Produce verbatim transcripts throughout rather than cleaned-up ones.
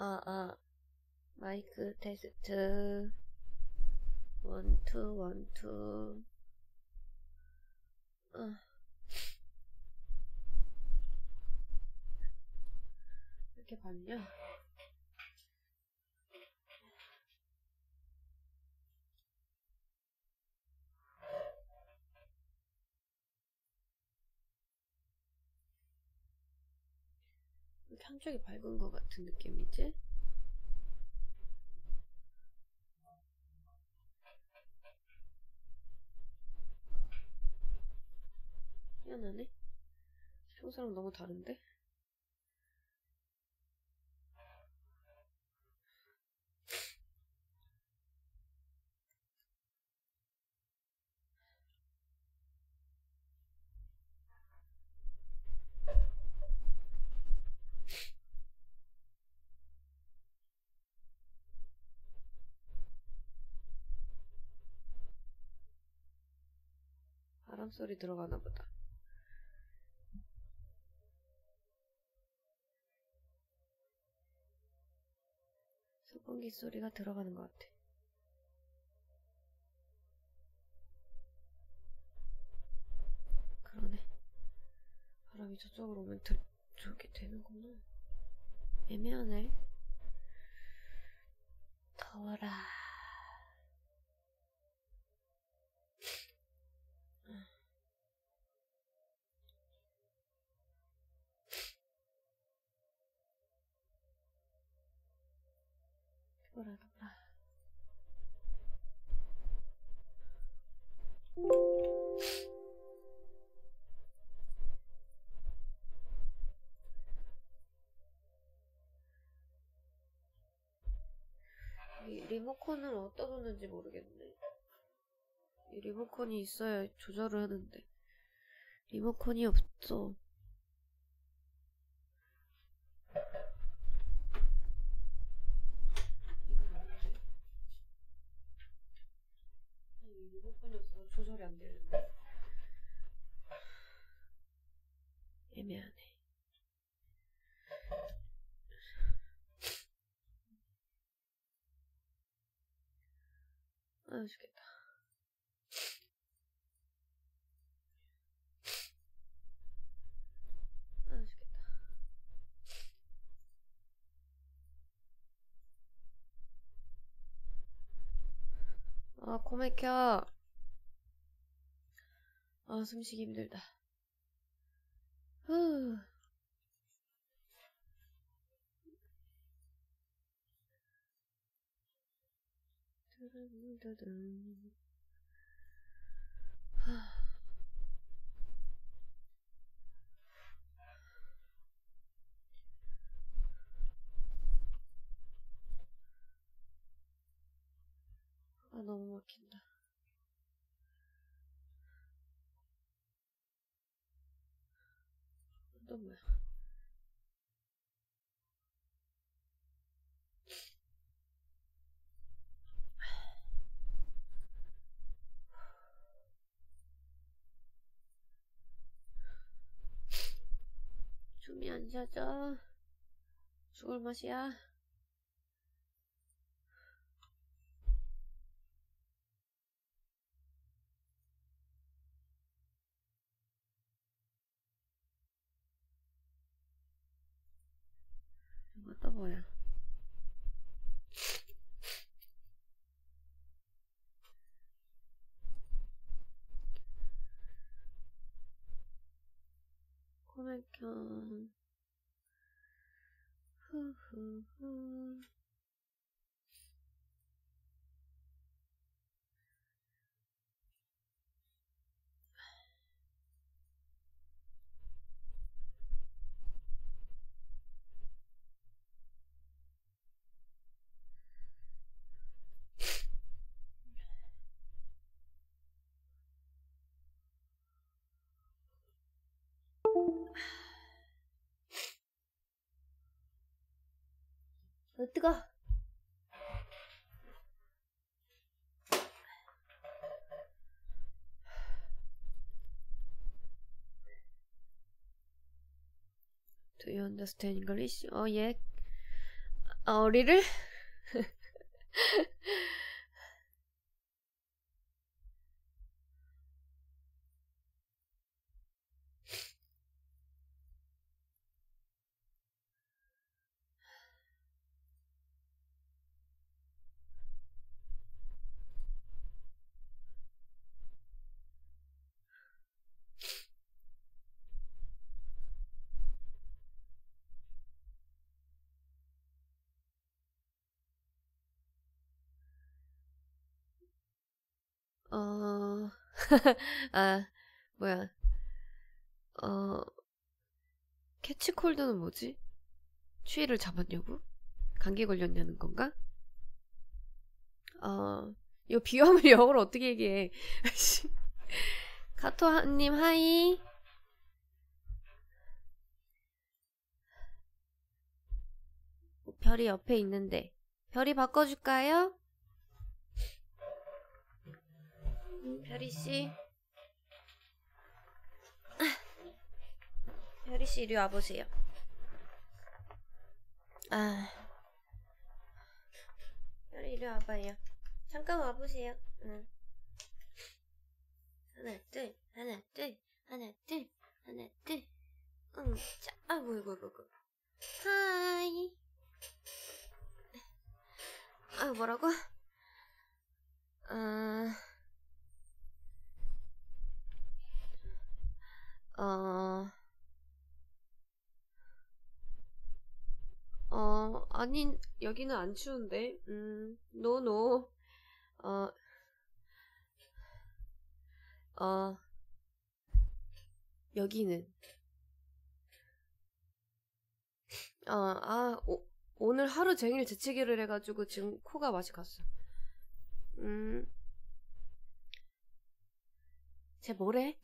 아, 아, 마이크 테스트. 원, 투, 원, 투. 어. 이렇게 봤냐? 이렇게 한쪽이 밝은 것 같은 느낌이지? 희한하네? 평소랑 너무 다른데? 바람 소리 들어가나 보다. 소변기 소리가 들어가는 것 같아. 그러네. 바람이 저쪽으로 오면 들, 저렇게 되는구나. 애매하네. 더워라. 더워라, 더워라. 이 리모컨은 어디다 뒀는지 모르겠네. 이 리모컨이 있어야 조절을 하는데 리모컨이 없어. 리모컨이 없어서 조절이 안 되는데. 애매하네. 아, 죽겠다. 아, 죽겠다. 아, 코 막혀. 아, 숨쉬기 힘들다. 후. 두둔두둔. 하. 아, 너무 막힌다. 또 뭐야? 숨이 안 쉬어져. 죽을 맛이야. 이거 또 뭐야? 코 막혀. 후후후. 어, 뜨거. Do you understand English? 어, 예. 어리를? 어, 아, 뭐야. 어, 캐치콜드는 뭐지? 추위를 잡았냐고? 감기 걸렸냐는 건가? 어, 이거 비염을 영어로 어떻게 얘기해? 카토님 하이. 별이 옆에 있는데 별이 바꿔줄까요? 음, 별이씨, 별이씨 이리 와보세요. 아, 별이 이리 와봐요. 잠깐 와보세요. 응. 하나 둘 하나 둘 하나 둘 하나 둘. 응. 자, 아이고 이고 이고 이고. 하이. 아, 뭐라고? 아, 어, 어, 아니, 여기는 안 추운데. 음, 노노. 어, 어, 여기는. 어, 아, 오, 오늘 하루 종일 재채기를 해가지고 지금 코가 맛이 갔어. 음, 쟤 뭐래?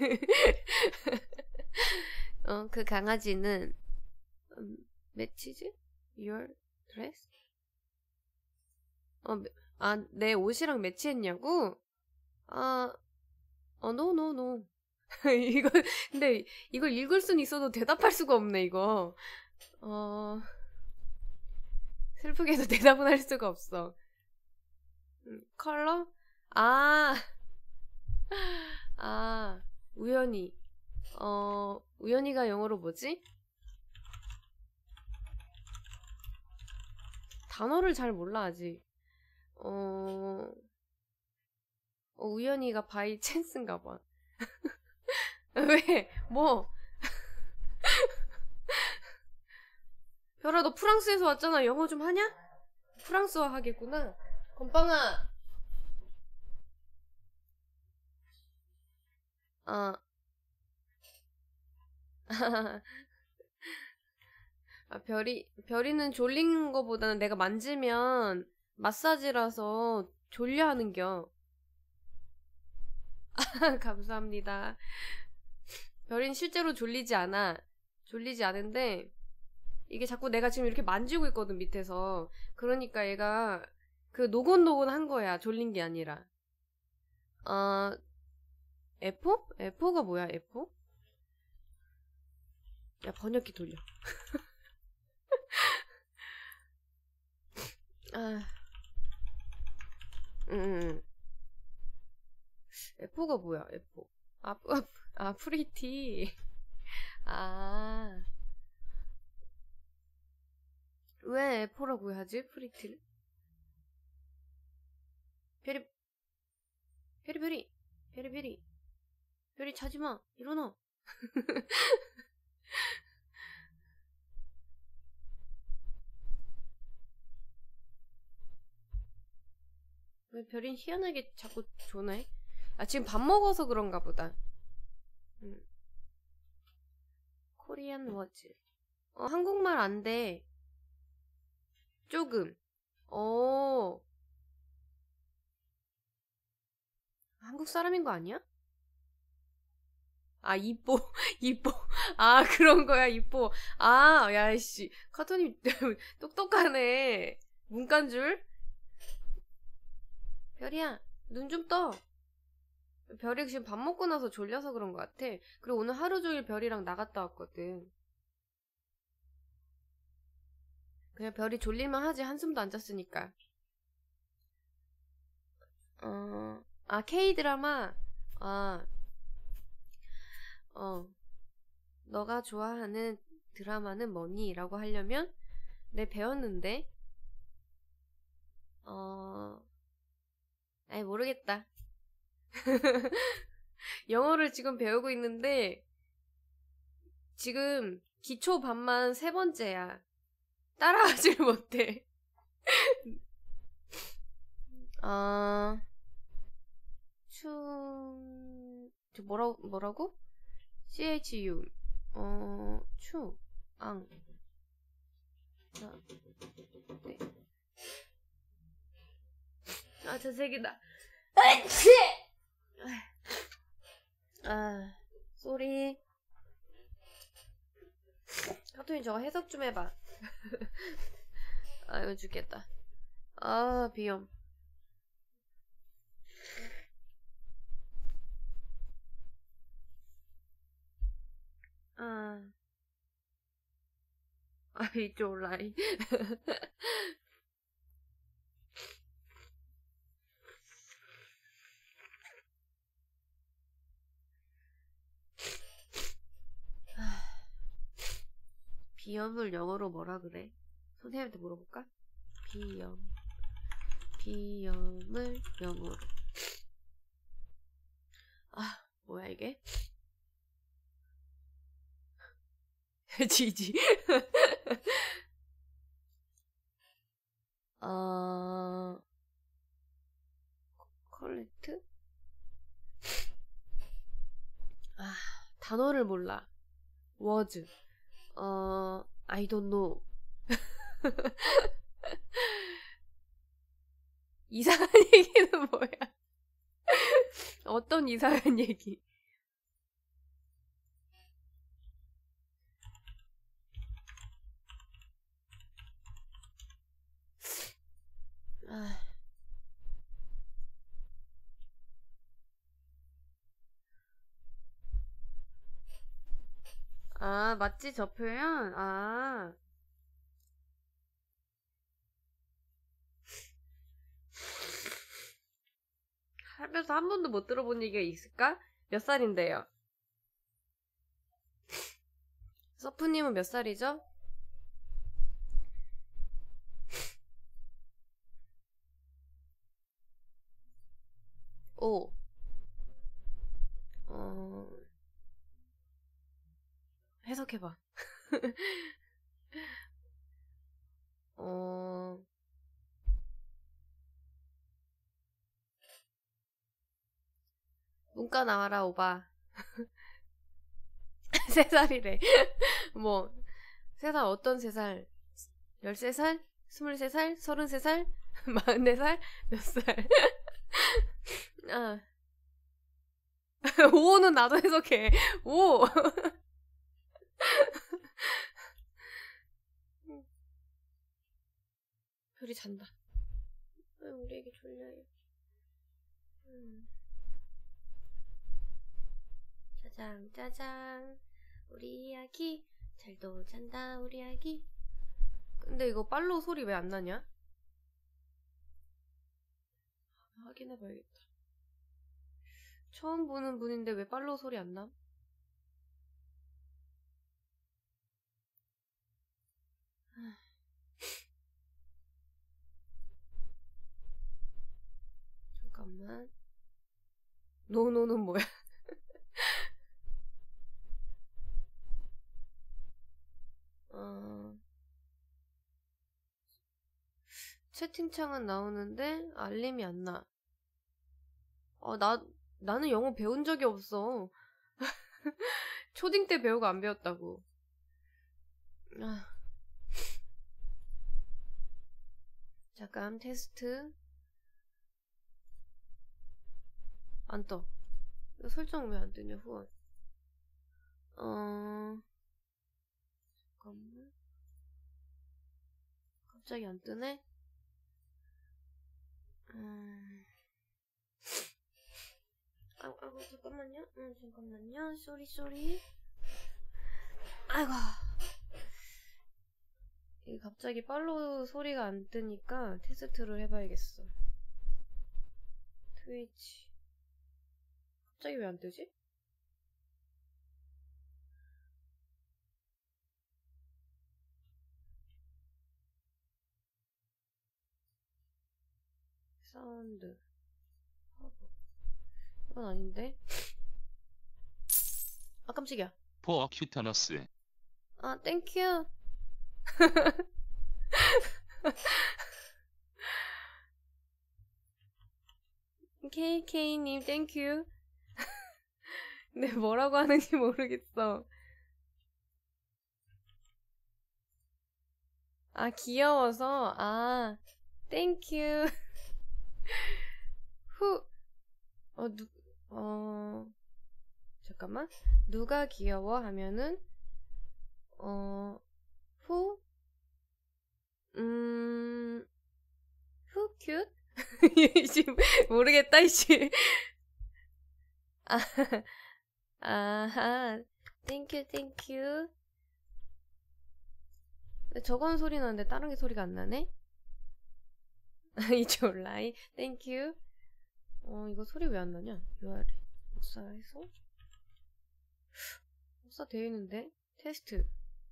어, 그 강아지는, 음, 매치즈? Your dress? 어, 매- 아, 내 옷이랑 매치했냐고? 아, 어, no, no, no. 이거, 근데 이걸 읽을 순 있어도 대답할 수가 없네, 이거. 어, 슬프게도 대답은 할 수가 없어. 음, 컬러? 아, 아, 우연히. 어, 우연히가 영어로 뭐지? 단어를 잘 몰라, 아직. 어, 어 우연히가 바이 찬스인가 봐. 왜? 뭐? 별아, 너 프랑스에서 왔잖아. 영어 좀 하냐? 프랑스어 하겠구나. 건빵아. 어, 아, 별이, 별이는 졸린 거보다는 내가 만지면 마사지라서 졸려 하는겨. 감사합니다. 별이는 실제로 졸리지 않아. 졸리지 않은데, 이게 자꾸 내가 지금 이렇게 만지고 있거든, 밑에서. 그러니까 얘가 그 노곤노곤 한 거야. 졸린 게 아니라. 어, 에포? 에포가 뭐야, 에포? 야, 번역기 돌려. 아, 응, 응, 응. 에포가 뭐야, 에포? 아, 아, 아, 프리티. 아, 왜 에포라고 하지, 프리티를? 베리, 베리베리, 베리베리. 별이 자지마, 일어나. 왜 별이 희한하게 자꾸 조네? 아, 지금 밥 먹어서 그런가 보다. 음, 코리안 워즈. 어, 한국말 안 돼. 조금. 어, 한국 사람인 거 아니야? 아, 이뻐, 이뻐. 아, 그런 거야, 이뻐. 아, 야, 씨. 카톤이 똑똑하네. 문간 줄? 별이야, 눈 좀 떠. 별이 지금 밥 먹고 나서 졸려서 그런 것 같아. 그리고 오늘 하루 종일 별이랑 나갔다 왔거든. 그냥 별이 졸릴만 하지. 한숨도 안 잤으니까. 어, 아, K-드라마. 아, 어, 너가 좋아하는 드라마는 뭐니? 라고 하려면, 네, 배웠는데, 어, 아이, 모르겠다. 영어를 지금 배우고 있는데, 지금 기초 반만 세 번째야. 따라하질 못해. 아, 추, 저 뭐라, 뭐라고? 씨에이치유. 어, 추, 앙. 자, 네. 아, 저 색이다. 아, 쏘리. 카토님 저거 해석 좀 해봐. 아, 이거 죽겠다. 아, 비염. 아, 아, 이쪽 라인. 비염을 영어로 뭐라 그래? 선생님한테 물어볼까? 비염. 비염을 영어로. 아, 뭐야 이게? 지지. 어... 컬렉트? 아, 단어를 몰라. 워즈. 어... I don't know. 이상한 얘기는 뭐야? 어떤 이상한 얘기? 아, 아 맞지 저 표현? 아, 살면서 한 번도 못 들어본 얘기가 있을까? 몇 살인데요? 서프님은 몇 살이죠? 오. 어... 해석해봐. 어... 문과 나와라 오바. 세 살이래. 뭐, 세 살 어떤 세 살? 열세 살? 스물세 살? 서른세 살? 마흔네 살? 몇 살? 아. 오는 나도 해석해. 오! 별이 잔다. 아, 우리 애기 졸려요. 음. 짜장, 짜장. 우리 아기. 잘도 잔다, 우리 아기. 근데 이거 빨로 소리 왜 안 나냐? 확인해봐야겠다. 처음 보는 분인데 왜 빨로 소리 안 남? 잠깐만. 노노는 뭐야? 어... 채팅창은 나오는데 알림이 안 나. 어, 나, 나는 영어 배운 적이 없어. 초딩 때 배우고 안 배웠다고. 아. 잠깐, 테스트. 안 떠. 이거 설정 왜 안 뜨냐, 후원. 어, 잠깐만. 갑자기 안 뜨네? 음. 아이고, 아이고, 잠깐만요. 응, 잠깐만요. 쏘리, 쏘리. 아이고. 이게 갑자기 팔로우 소리가 안 뜨니까 테스트를 해봐야겠어. 트위치. 갑자기 왜 안 뜨지? 사운드. 이건 아닌데? 아, 깜짝이야. 포어 큐터너스. 아, 땡큐. 케이케이님, 땡큐. 근데 뭐라고 하는지 모르겠어. 아, 귀여워서? 아, 땡큐. 후, 어, 누, 어, 잠깐만. 누가 귀여워 하면은, 어, 후, 음, 후 큐트? 지금 모르겠다, 이씨. 아, 아하, 땡큐, 땡큐. 저건 소리 나는데 다른 게 소리가 안 나네? 이제 온라인, 땡큐. 어, 이거 소리 왜 안 나냐? 유알에 못사해서? 못사 되어 있는데? 테스트.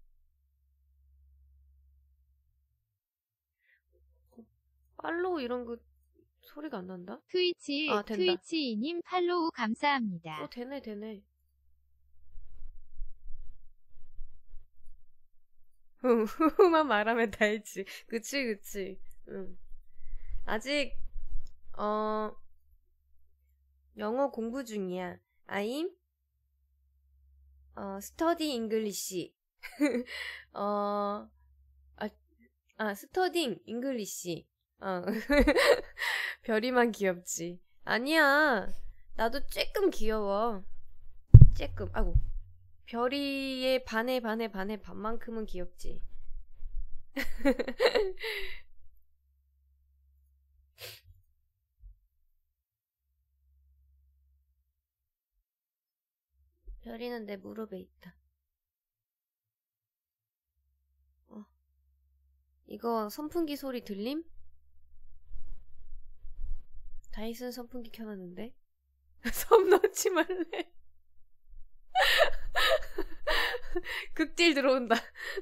팔로우 이런 거 소리가 안 난다? 트위치, 아, 된다. 트위치님 팔로우 감사합니다. 어, 되네, 되네. 응, 후후만 말하면 다 했지. 그치, 그치. 응. 아직, 어, 영어 공부 중이야. I'm, 어, study English. 어, 아, 아, studying English. 어. 별이만 귀엽지. 아니야. 나도 쬐끔 귀여워. 쬐끔. 아이고. 별이의 반에 반에 반에 반만큼은 귀엽지. 별이는 내 무릎에 있다. 어. 이거 선풍기 소리 들림? 다이슨 선풍기 켜놨는데? 섬 넣지 말래. 극딜 들어온다.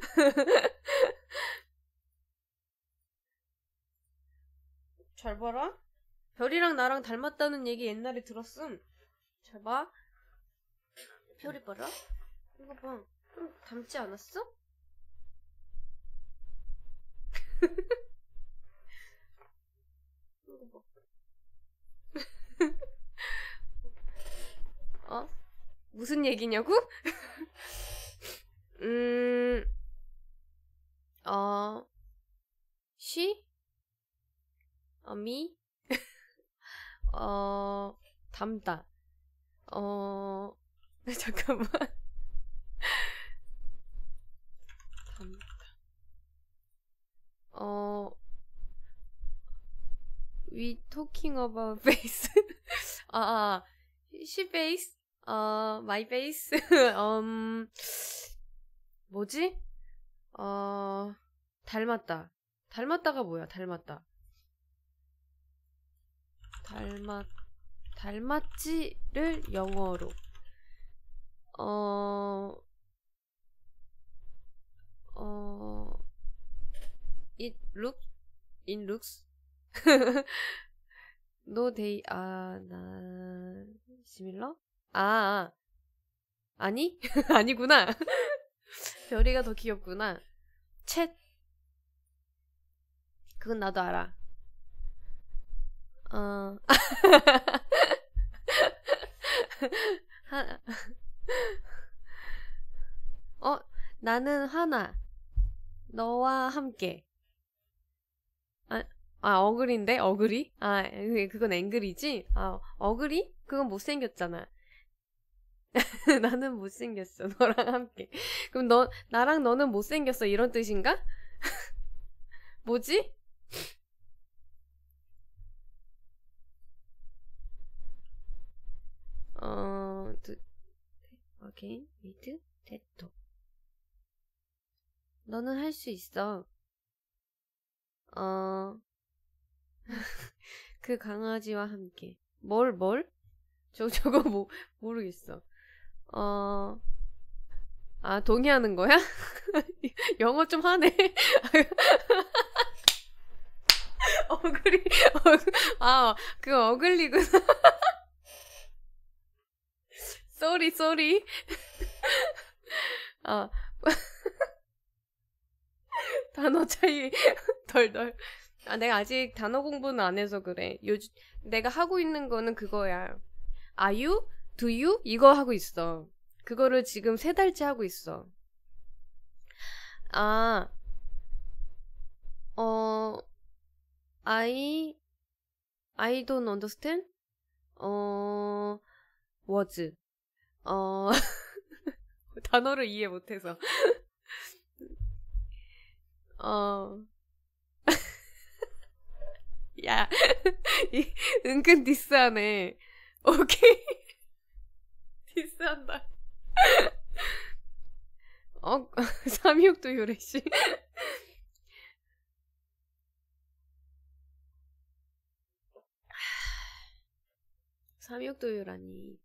잘 봐라. 별이랑 나랑 닮았다는 얘기 옛날에 들었음. 잘 봐. 별이 봐라. 이거 봐. 좀 닮지 않았어? 이거 봐. 어? 무슨 얘기냐고? 음, 어, she? 어, me? 어, 닮다. 어, 잠깐만. 닮다. 어, we talking about face? 아, 아, she face? 어, my face? 음, 뭐지? 어, 닮았다. 닮았다가 뭐야, 닮았다. 닮았, 닮았지를 영어로. 어, 어, it look, it looks. no they, 아, 나, similar? 아, 아. 아니? 아니구나. 별이가 더 귀엽구나. 챗. 그건 나도 알아. 어. 하, 어, 나는 하나. 너와 함께. 아, 아, 어글인데? 어글이? 아, 그- 그건 앵글이지? 아, 어글이? 그건 못생겼잖아. 나는 못생겼어. 너랑 함께. 그럼 너, 나랑 너는 못생겼어. 이런 뜻인가? 뭐지? 어, 두, 오케이. 위드, 테토. 너는 할 수 있어. 어, 그 강아지와 함께. 뭘, 뭘? 저, 저거 뭐, 모르겠어. 어, 아, 동의하는 거야? 영어 좀 하네. 어글이, 어, 아, 그 어글리구나. 쏘리, 쏘리. 아, 단어 차이 덜덜. 아, 내가 아직 단어 공부는 안 해서 그래. 요즘, 내가 하고 있는 거는 그거야. Are you? Do you? 이거 하고 있어. 그거를 지금 세 달째 하고 있어. 아, 어, I, I don't understand? 어, was. 어, 단어를 이해 못해서. 어, 야, 이, 은근 디스하네. 오케이. 디스한다. 어, 삼육도 요래씨. 삼육도 요라니.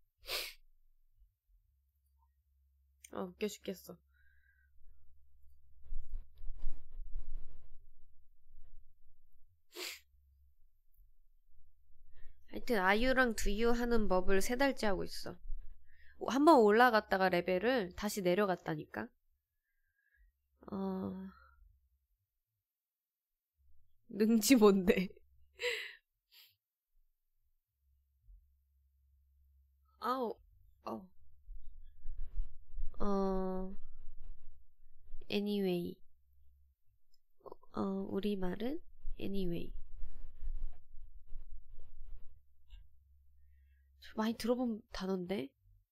어, 웃겨 죽겠어. 하여튼 아유랑 두유 하는 법을 세 달째 하고 있어. 한 번 올라갔다가 레벨을 다시 내려갔다니까. 어... 능지 뭔데. 아우, 어, 어, anyway. 어, 우리말은 anyway. 많이 들어본 단어인데?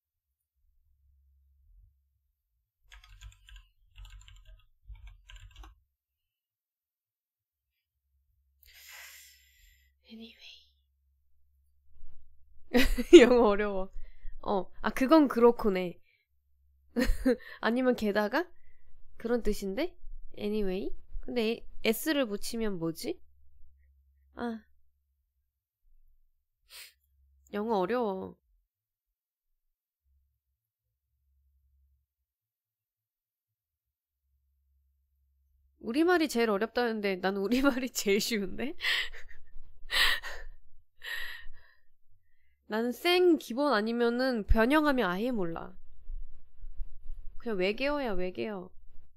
anyway. 영어 어려워. 어, 아, 그건 그렇구네. 아니면 게다가? 그런 뜻인데? anyway? 근데 s를 붙이면 뭐지? 아, 영어 어려워. 우리말이 제일 어렵다는데 나는 우리말이 제일 쉬운데? 나는 생 기본 아니면은 변형하면 아예 몰라. 그냥 외계어야 외계어.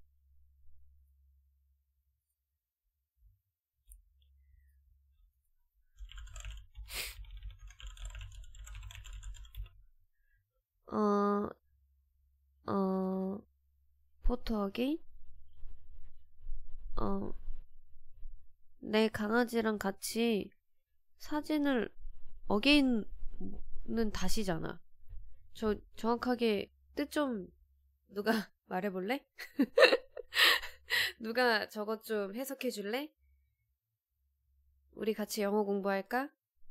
어, 어, 포토 어게인? 어, 내 강아지랑 같이 사진을 어게인은 다시잖아. 저 정확하게 뜻 좀 누가 말해볼래? 누가 저것 좀 해석해줄래? 우리 같이 영어 공부할까?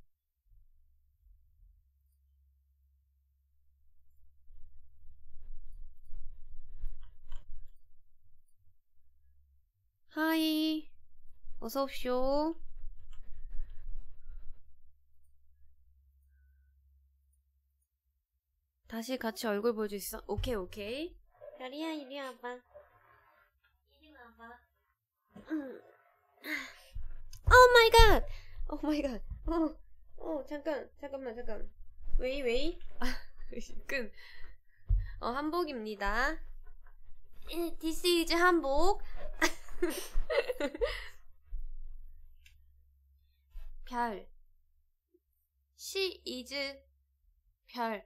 하이, 어서 오쇼. 다시 같이 얼굴 보여줄 수 있어? 오케이, 오케이. 별이야, 이리 와봐. 이리 와봐. 오 마이 갓! 오 마이 갓. 어, 어, 잠깐, 잠깐만, 잠깐. 웨이, 웨이? 아, 끈. 어, 한복입니다. This is 한복. 별. She is 별.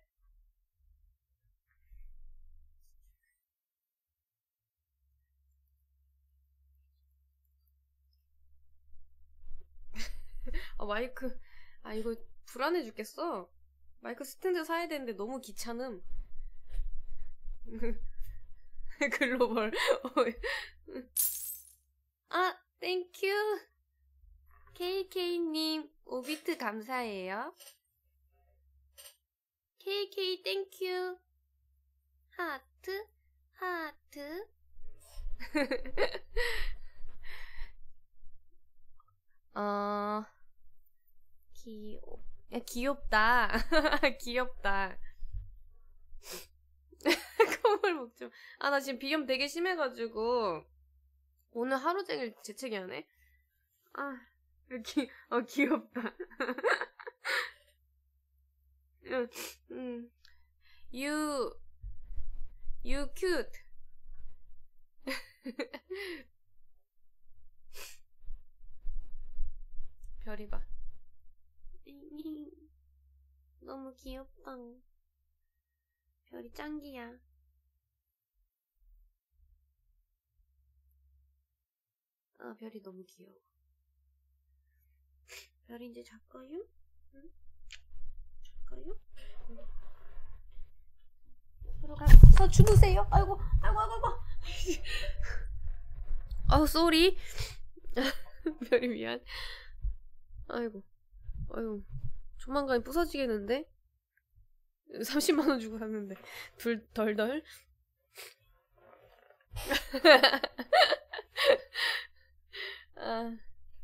아, 마이크. 아, 이거 불안해 죽겠어. 마이크 스탠드 사야 되는데 너무 귀찮음. 글로벌. 아, 땡큐. 케이케이님, 오 비트 감사해요. 케이케이, 땡큐. 하트, 하트. 귀엽다. 귀엽다. 콧물 목좀. 아, 나 지금 비염 되게 심해가지고 오늘 하루 종일 재채기 하네. 아, 기, 어, 귀엽다. 응, 응. You, you cute. 별이 봐. 너무 귀엽다. 별이 짱기야. 아, 별이 너무 귀여워. 별이 이제 잘까요? 응? 잘까요? 응. 서로 가서 주무세요. 아이고, 아이고, 아이고, 아이고. 아우, 쏘리. 별이 미안. 아이고, 아이고. 조만간 부서지겠는데? 삼십만 원 주고 샀는데. 둘, 덜덜. 아.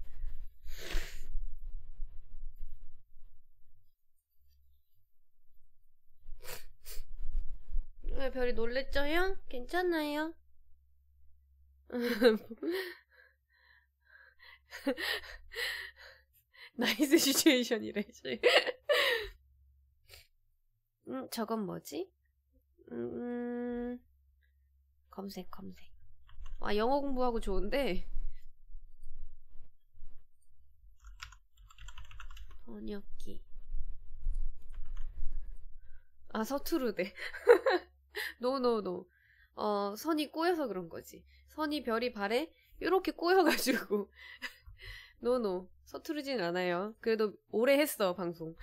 왜 별이 놀랬죠요? 괜찮아요? 나이스 시츄에이션이래. 음, 저건 뭐지? 음, 검색, 검색. 아, 영어 공부하고 좋은데. 번역기. 아, 서투르대. 노노노. 어, 선이 꼬여서 그런 거지. 선이 별이 발에 이렇게 꼬여가지고. 노노. 서투르진 않아요. 그래도 오래 했어, 방송.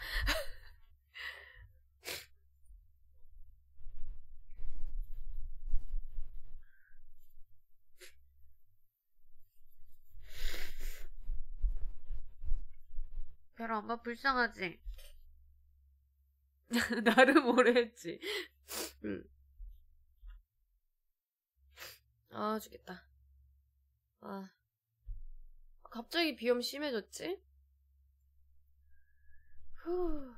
별아, 엄마 불쌍하지? 나름 오래 했지. 응. 아, 죽겠다. 아. 갑자기 비염 심해졌지? 후.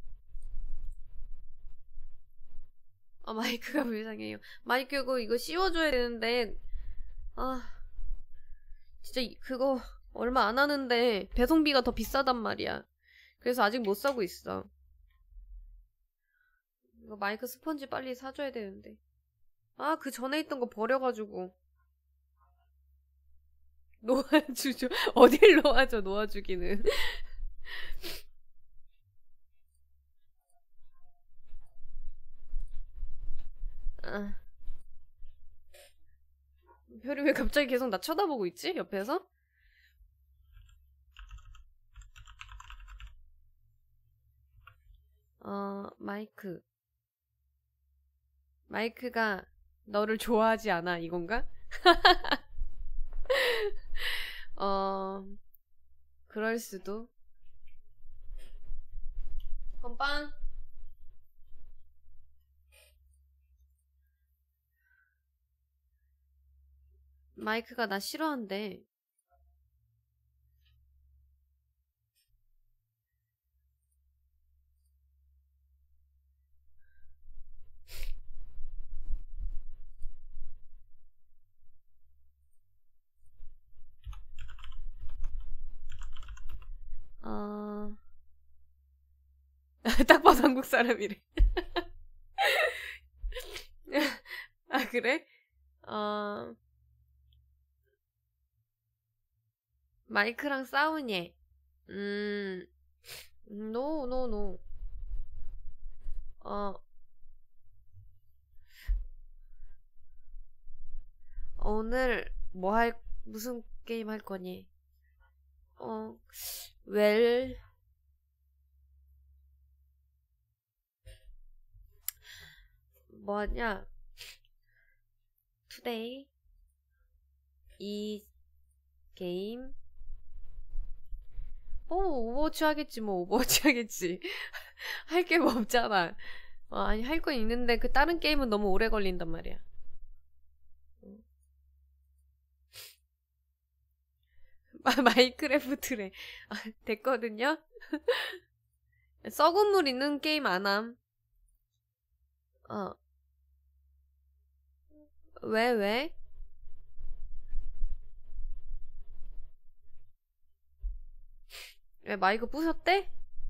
아, 마이크가 불쌍해요. 마이크 이거, 이거 씌워줘야 되는데, 아. 진짜 이- 그거 얼마 안 하는데 배송비가 더 비싸단 말이야. 그래서 아직 못 사고 있어. 이거 마이크 스펀지 빨리 사줘야 되는데. 아, 그 전에 있던 거 버려가지고. 놓아주죠. 어딜 놓아줘, 놓아주기는. 아. 별이 왜 갑자기 계속 나 쳐다보고 있지? 옆에서? 어, 마이크. 마이크가 너를 좋아하지 않아, 이건가? 어, 그럴 수도. 건빵. 마이크가 나 싫어한대. 어, 딱 봐도 한국 사람이래. 아, 그래? 어, 마이크랑 싸우니? 음, 노, 노, 노. 어, 오늘 뭐 할, 무슨 게임 할 거니? 어, 웰, 뭐냐? 투데이, 이 게임, 어, 오버워치 하겠지, 뭐, 오버워치 하겠지. 할 게 뭐 없잖아. 어, 아니, 할 건 있는데, 그 다른 게임은 너무 오래 걸린단 말이야. 마, 마이크래프트래. 아, 됐거든요? 썩은 물 있는 게임 안함. 어. 왜, 왜? 왜 마이크 부셨대?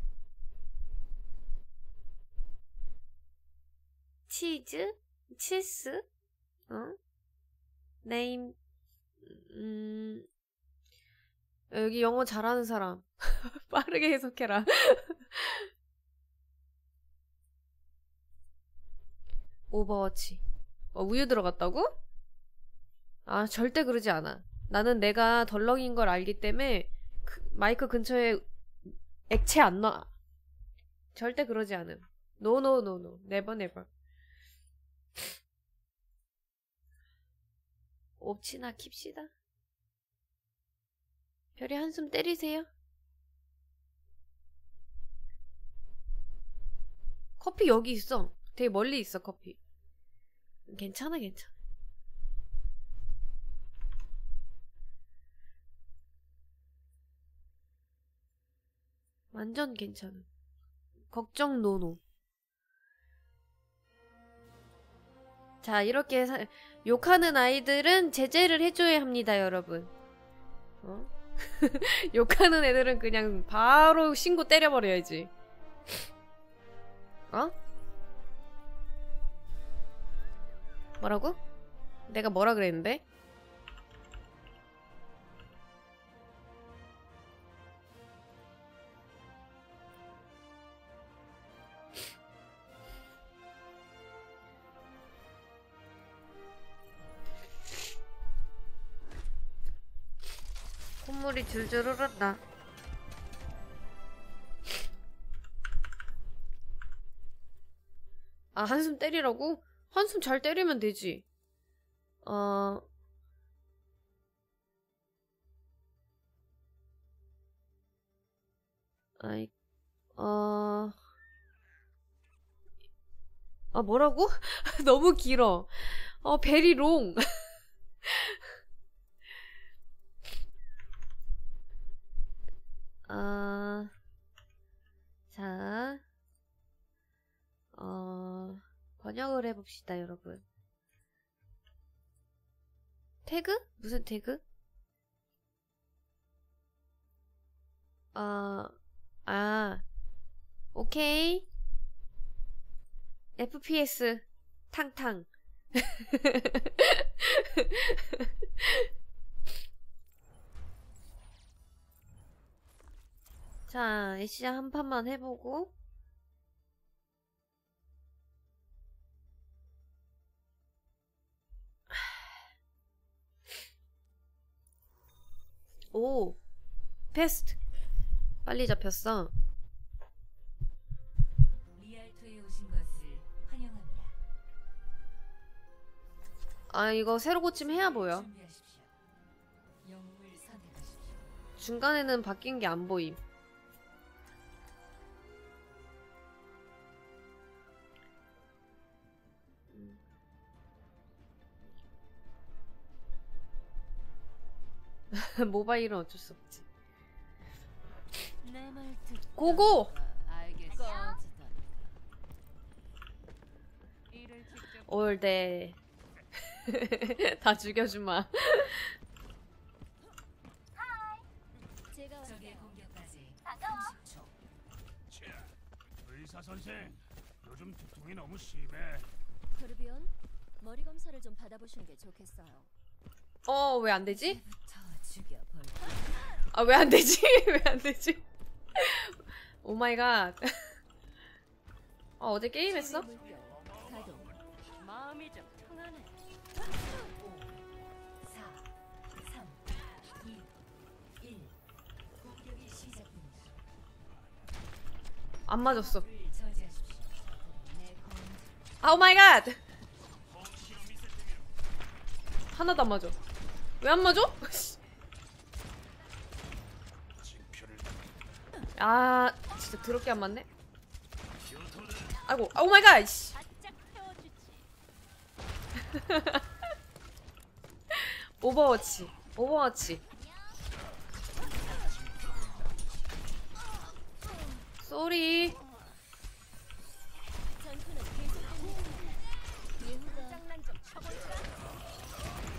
치즈? 치스? 어? 네임, 음, 여기 영어 잘하는 사람. 빠르게 해석해라. 오버워치. 어, 우유 들어갔다고? 아, 절대 그러지 않아. 나는 내가 덜렁인 걸 알기 때문에 그, 마이크 근처에 액체 안 놔. 절대 그러지 않음. No, no, no, no. Never, never. 옵치나 킵시다. 별이 한숨 때리세요. 커피 여기 있어. 되게 멀리 있어, 커피. 괜찮아, 괜찮아. 완전 괜찮아. 걱정 노노. 자, 이렇게 사, 욕하는 아이들은 제재를 해줘야 합니다, 여러분. 어? 욕하는 애들은 그냥 바로 신고 때려버려야지. 어? 뭐라고? 내가 뭐라 그랬는데? 콧물이 줄줄 흐른다. 아, 한숨 때리라고? 한숨 잘 때리면 되지. 어... 아이, 어... 아, 뭐라고? 너무 길어. 어, 베리롱. 아, 자, 어, 번역을 해봅시다, 여러분. 태그? 무슨 태그? 어, 아, 오케이. 에프피에스, 탕탕. 자, 애쉬랑 한 판만 해보고. 오, 패스트. 빨리 잡혔어. 리알토에 오신 것을 환영합니다. 아, 이거 새로 고침해야 보여. 준비하십시오. 영웅을 선택하십시오. 중간에는 바뀐 게 안 보임. 모바일은 어쩔 수 없지. 내말 듣. 고고! 알겠어. 올데. 다 죽여주마. 적의 공격까지 삼십 초. 자, 의사 선생, 요즘 두통이 너무 심해. 토르비온, 머리 검사를 좀 받아보시는 게 좋겠어요. 어, 왜 안 되지? 부터 죽여볼까? 아, 왜 안 되지? 왜 안 되지? 오 마이 갓. 어, 어제 게임했어? 물결, 가동. 마음이 좀 통하네. 오, 사, 삼, 이, 일. 공격이 시작됩니다. 안 맞았어. 불 저지하십시오. 내 검. 아, 오 마이 갓. 하나도 안 맞아. 왜 안 맞아? 징표를 아, 진짜 더럽게 안 맞네. 아이고, 아, 오 마이 갓. 씨. 바짝 태워주지. 오버워치. 오버워치. 쏘리.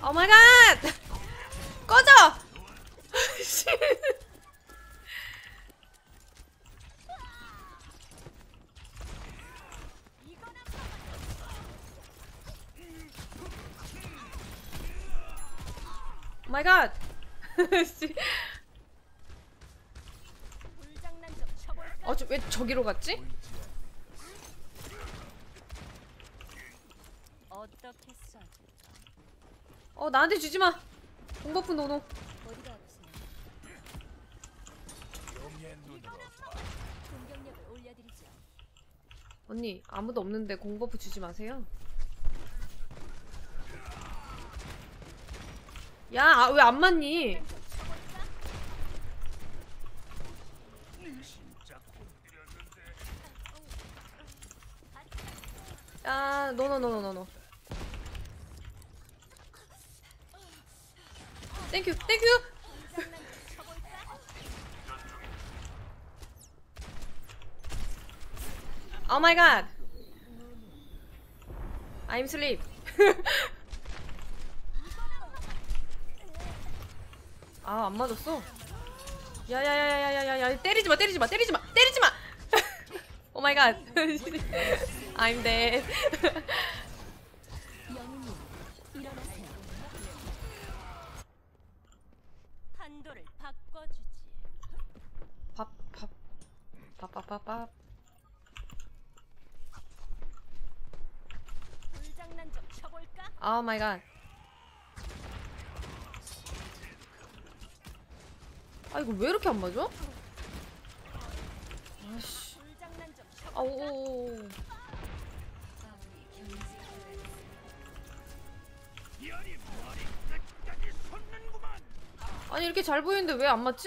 오 마이 갓! 꺼져! 씨. 오 마이 갓! 씨. 불장난 좀 쳐볼까? 어, 저, 왜 저기로 갔지? 어떻게 써줄까? 어, 나한테 주지 마. 공버프 노노. 어디가 아프세요? 공격력을 올려드리죠. 언니, 아무도 없는데 공버프 주지 마세요. 야, 아, 왜 안 맞니? 진짜 곤드렸는데. 야, 노노노노노노. 땡큐, 땡큐. 오 마이 갓. I'm sleep. 아, 안 맞았어. 야야야야야야야, 때리지 마, 때리지 마, 때리지 마, 때리지 마. 오 마이 갓. I'm dead. 영웅님, 일어나세요. 판도를 바꿔주지. 밥, 밥, 밥, 밥, 밥, 밥. 불장난 좀 쳐볼까? 오 마이 갓. 아, 이거 왜 이렇게 안 맞아? 아씨. 불장난 좀 아, 쳐볼까? 오오오. 아군이 경제에 열이 머리 끝까지 솟는구만. 아니, 이렇게 잘 보이는데 왜 안 맞지?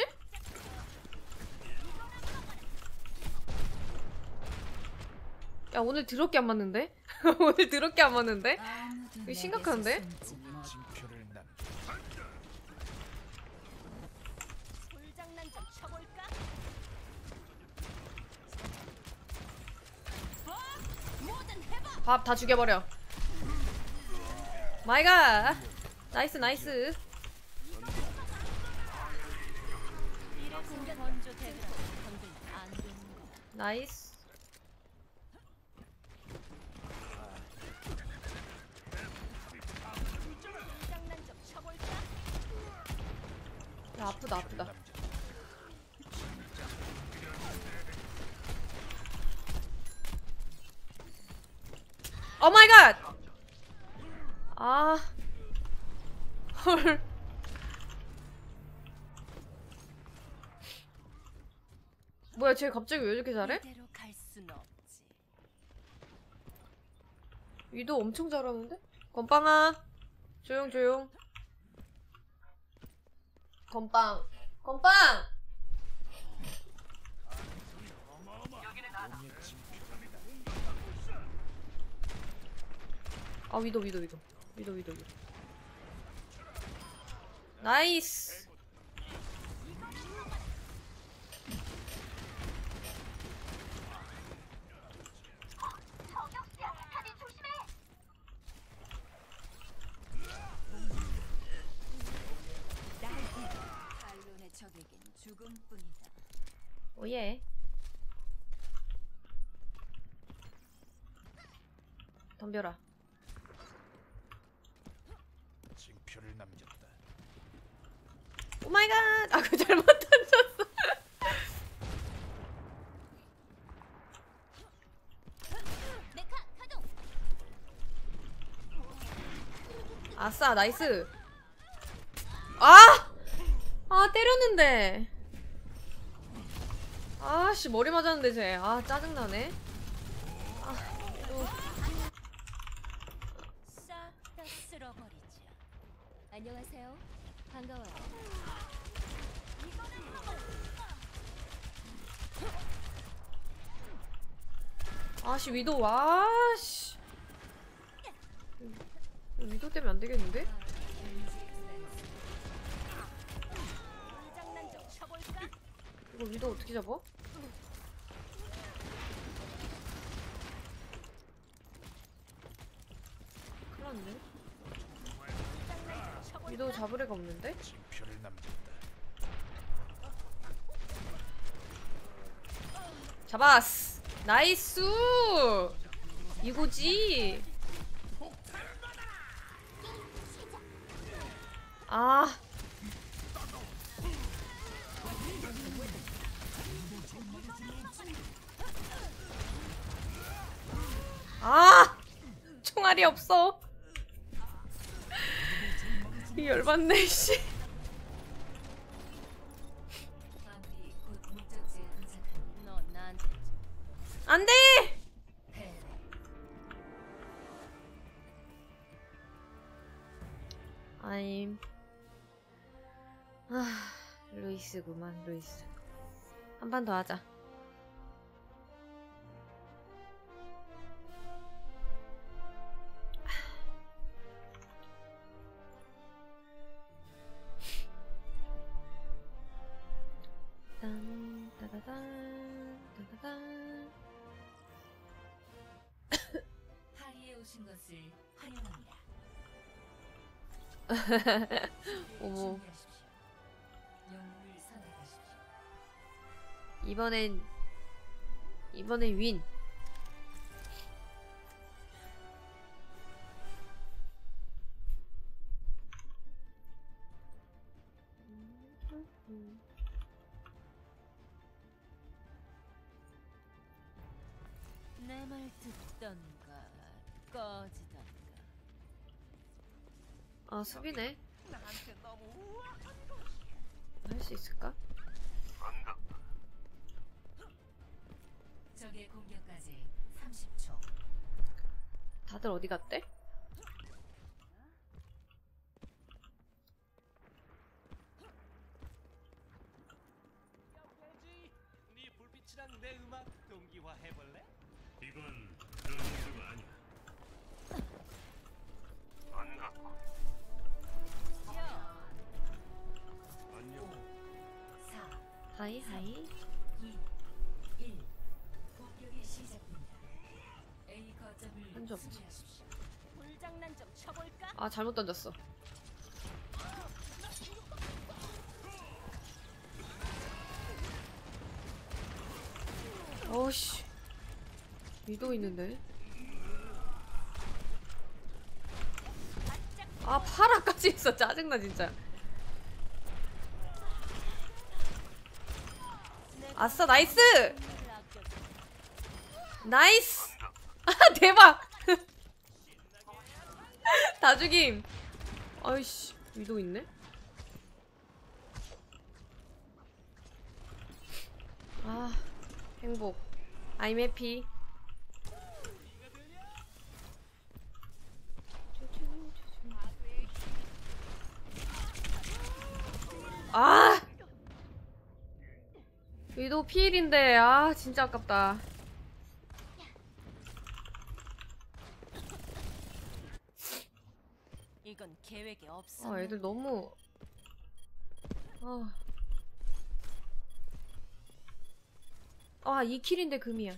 야, 오늘 더럽게 안 맞는데? 오늘 더럽게 안 맞는데? 아무도 이거 심각한데? 내게서 숨지 못. 징표를 남. 불장난 좀 쳐볼까? 밥 다 죽여버려. 마이 갓. 나이스, 나이스. 공격 건조 대비라 건들면 안 되는 거. 나이스. 불장난 좀 쳐볼까? 야, 아프다, 아프다. 오 마이 갓! 아. 헐. 뭐야, 쟤 갑자기 왜 이렇게 잘해? 이대로 갈 순 없지. 위도 엄청 잘하는데? 건빵아. 조용, 조용. 건빵. 건빵! 아, 위도, 위도, 위도. 위도, 위도, 위도. 나이스! 탈론의 적에겐 죽음뿐이다. 오예. 덤벼라. 징표를 남겼다. 오 마이 갓! 아, 그 잘못 던졌어. 메카 가동. 아싸, 나이스. 아! 아, 때렸는데. 아씨, 머리 맞았는데, 쟤. 아, 짜증나네. 아, 또. 싹 다 쓸어버리자. 안녕하세요. 반가워요. 아씨, 위도, 와씨. 위도 때문에 안 되겠는데? 불장난 좀 쳐볼까? 이거 위도 어떻게 잡아? 큰일 났네. 위도 잡을 애가 없는데? 징표를 남긴다. 잡았어. 나이스. 이거지. 아. 아. 총알이 없어. 이 열받네 씨. 너 나한테 안 돼! 아임. 아, 루이스구만, 루이스. 한 판 더 하자. 딴, 따다단, 따다단. 파리에 오신 것을 환영합니다. 어머. 준비하십시오. 영웅을 선택하십시오. 이번엔 이번엔 윈. 내 말 듣던가 꺼지던가. 아 수비네. 할 수 있을까? 적의 공격까지 삼십 초. 다들 어디 갔대? 네 불빛이랑 내 음악 동기화 해볼래? 이건 그런 문제가 아니야. 안녕. 사, 하이 하이. 이, 일. 공격이 시작됩니다. A 거점을 한줄 없지. 수비하십시오. 불장난 좀 쳐볼까? 아 잘못 던졌어. 어우씨. 위도 있는데. 아 파라까지 있어. 짜증나 진짜. 아싸 나이스. 나이스. 아 대박. 다 죽임. 아이씨 위도 있네. 아 행복. I'm happy. 아 위도 피일인데 아 진짜 아깝다. 이건 계획에 없어. 아 애들 너무 아 아, 이 킬인데 금이야.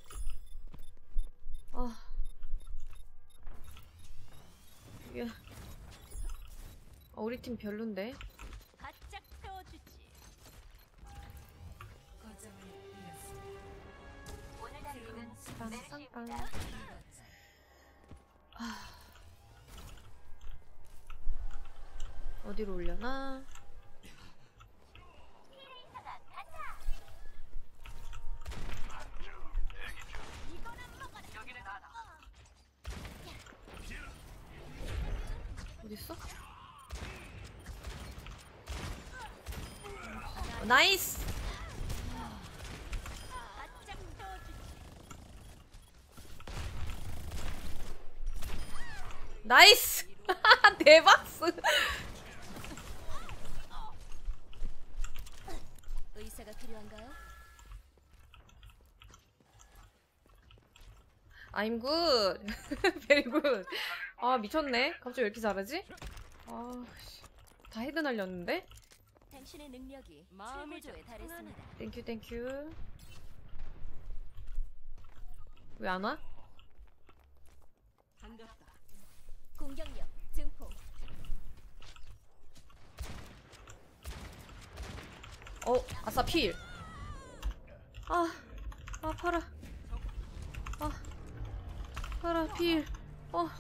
아. 야. 아, 우리 팀 별론데. 바짝 태워주지. 거점을 잃었습니다. 새로운 빵빵빵. 아. 어디로 올려나? 어딨어? 어, 나이스! 바짝 태워주지. 나이스! 대박스! 의사가 필요한가요? I'm good. Very good. 아 미쳤네. 갑자기 왜 이렇게 잘하지? 아, 씨. 다 헤드 날렸는데? 당신의 능력이 최고조에 달했습니다. 땡큐 땡큐. 왜 안 와? 공격력 증폭. 어, 아싸 필. 아, 아 팔아. 아, 팔아 필. 어.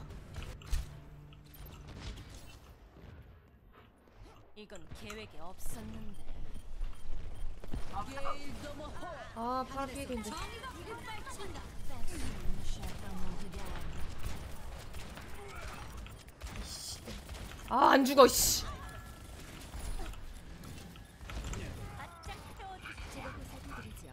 이건 계획에 없었는데. 아, 팔아 필인데. 아, 안 죽어, 씨. 제가 보살펴드리죠.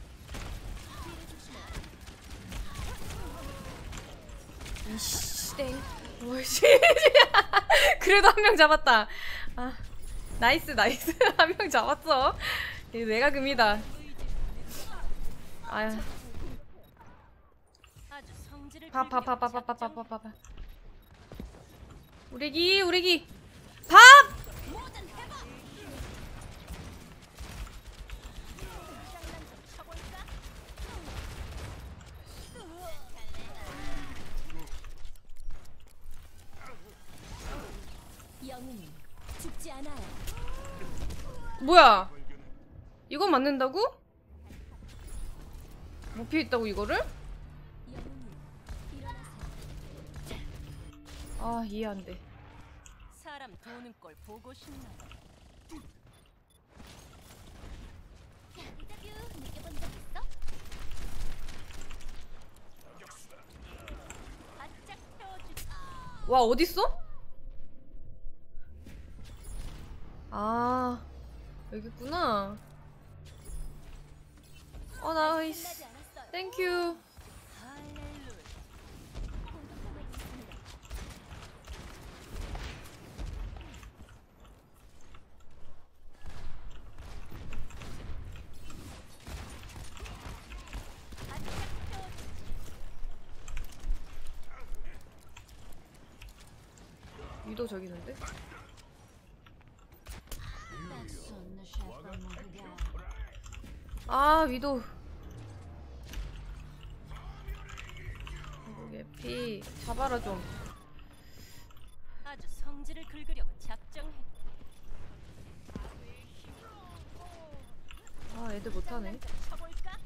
이씨, 땡. 오이씨. 그래도 한 명 잡았다. 아, 나이스, 나이스. 한 명 잡았어. 이거 내가 금이다. 아야. 아주 성질을 밥, 밥, 밥, 밥, 밥, 밥, 밥, 작정. 밥, 밥. 우리기, 우리기. 밥! 영웅은 죽지 않아요. 뭐야? 이거 맞는다고? 못 피했다고 이거를? 영웅은 일어나세요. 아, 이해 안 돼. 사람 도는 걸 보고 싶나? 인터뷰 느껴본 적 있어? 바짝 태워주. 와, 어딨어? 아, 여기 있구나. 어, 나이스. 끝나지 않았어요. 땡큐. 할렐루야. 공격하고 있습니다. 위도 저기 있는데? 아, 위도. 이게 피 잡아라 좀. 아주 성질을 긁으려고 작정했. 아, 애들 못하네. 쳐볼까?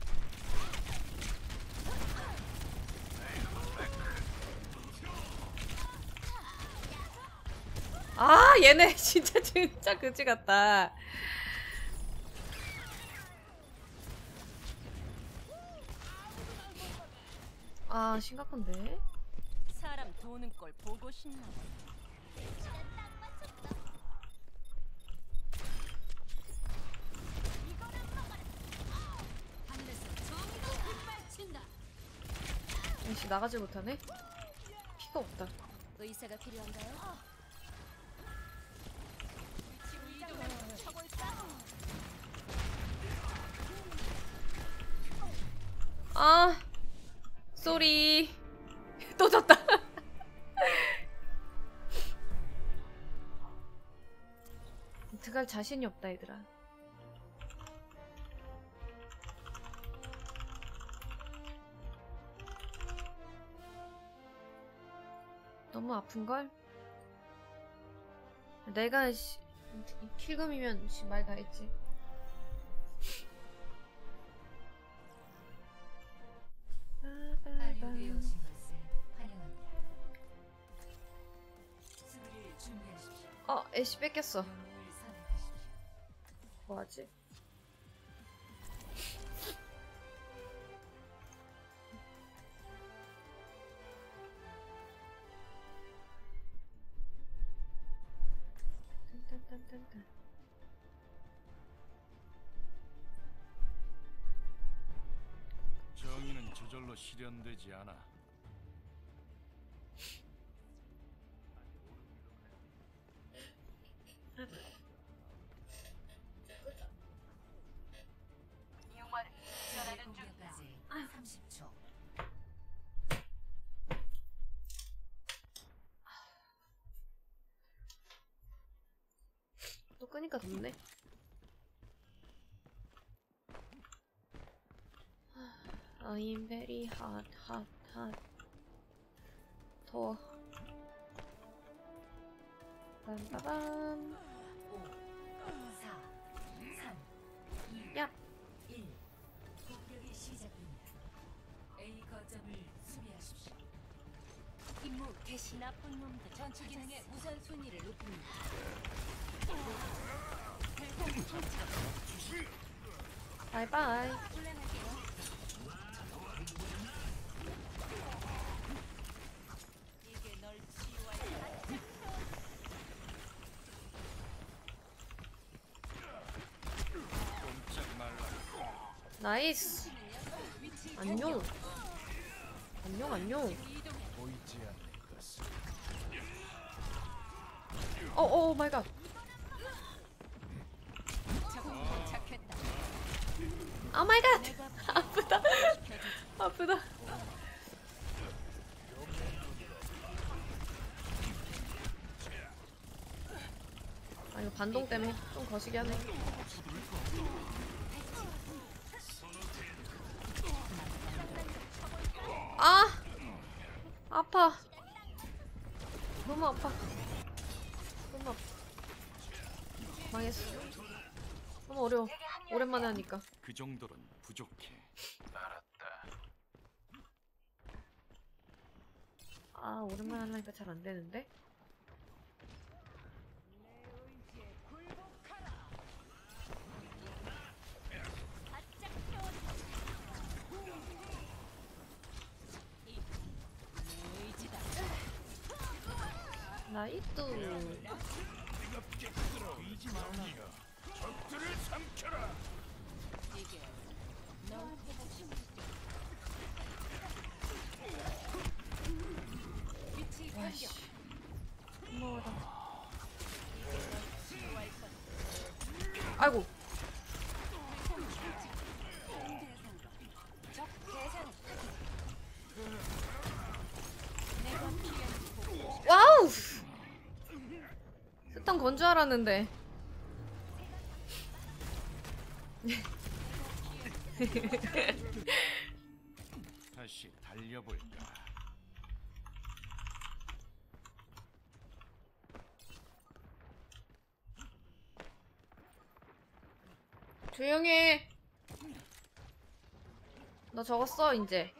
아, 얘네 진짜 진짜 그지 같다. 아, 심각한데? 사람 도는 걸 보고 싶나? 역시 나가지 못하네? 피가 없다. 의사가 필요한가요? 아, 쏘리. 또 졌다. 들어갈 자신이 없다, 얘들아. 너무 아픈걸? 내가 씨, 킬금이면 씨, 말 다 했지. 할리우드에 오신 것을 환영합니다. 수비를 준비하십시오. 어, 애쉬 뺏겼어. 영웅을 선택하십시오. 뭐하지? 딴딴딴딴딴. 정의는 저절로 실현되지 않아. 공격까지 삼십 초. 또 끄니까 덥네. I'm very hot, hot, hot. 더워. 빰빠밤. 오, 사, 삼, 야. 일. 공격이 시작됩니다. A 거점을 수비하십시오. 임무 개시. 나쁜 놈들 전투 기능의 우선 순위를 높입니다. 바이바이. 이게 널 치유할 꼼짝 말라. 나이스. 안녕. 안녕 안녕. 보이지 않는 것은 어어 마이 갓. 착했다. 오 마이 갓. 아프다. 아프다. 아 이거 반동 때문에 좀 거시기 하네. 아 아파. 너무 아파. 너무 아파. 망했어. 너무 어려워. 오랜만에 하니까. 그 정도는 부족해. 알았다. 아 오랜만에 하려니까 잘 안 되는데. 나이뚜. 뛰지 말라. 적들을 삼켜라. 와씨. 고마워라. 아이고. 와우. 스턴 건 줄 알았는데. 다시 달려볼까. 조용해. 너 적었어 이제.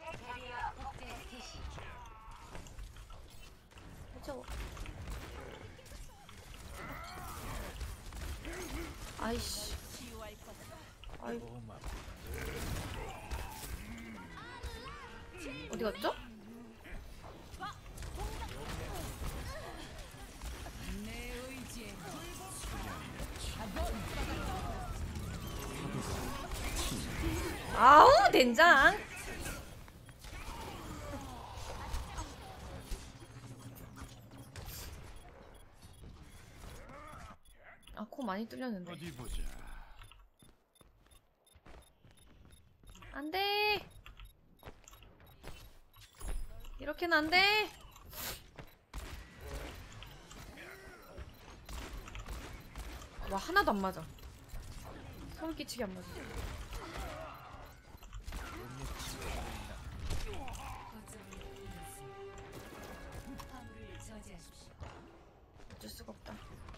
저거. 아이씨. 아이. 어디 갔죠? 아우 된장. 아 코 많이 뚫렸는데. 어디 보자. 안돼. 이렇게는 안돼. 와 하나도 안 맞아. 소름 끼치게 안 맞아. 화물을 저지하십시오. 어쩔 수가 없다.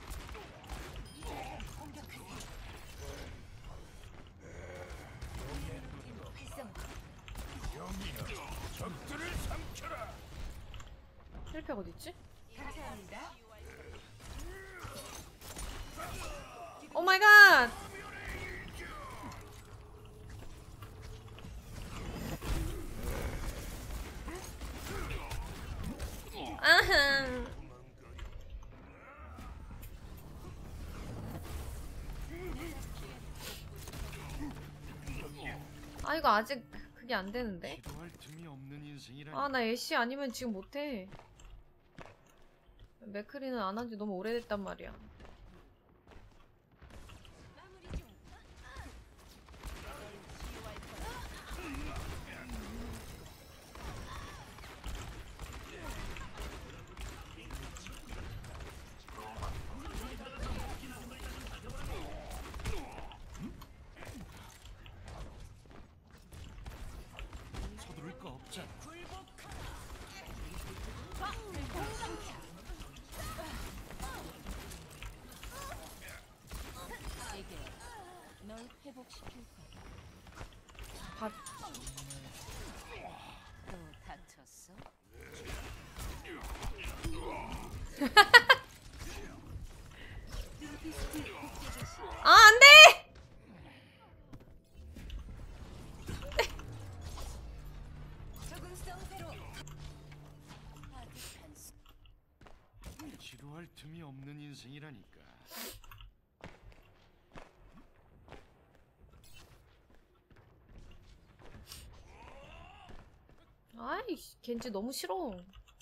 적들을 삼켜라. 힐팩 어딨지? 감사합니다. 오 마이 갓! 아흥. 아 이거 아직 그게 안 되는데. 기도할 틈이 없는 인생이란. 아 나 애쉬 아니면 지금 못해. 맥크리는 안 한 지 너무 오래됐단 말이야. 서두를 거 없잖아. 없는 인생이라니까. 아이, 겐지 너무 싫어.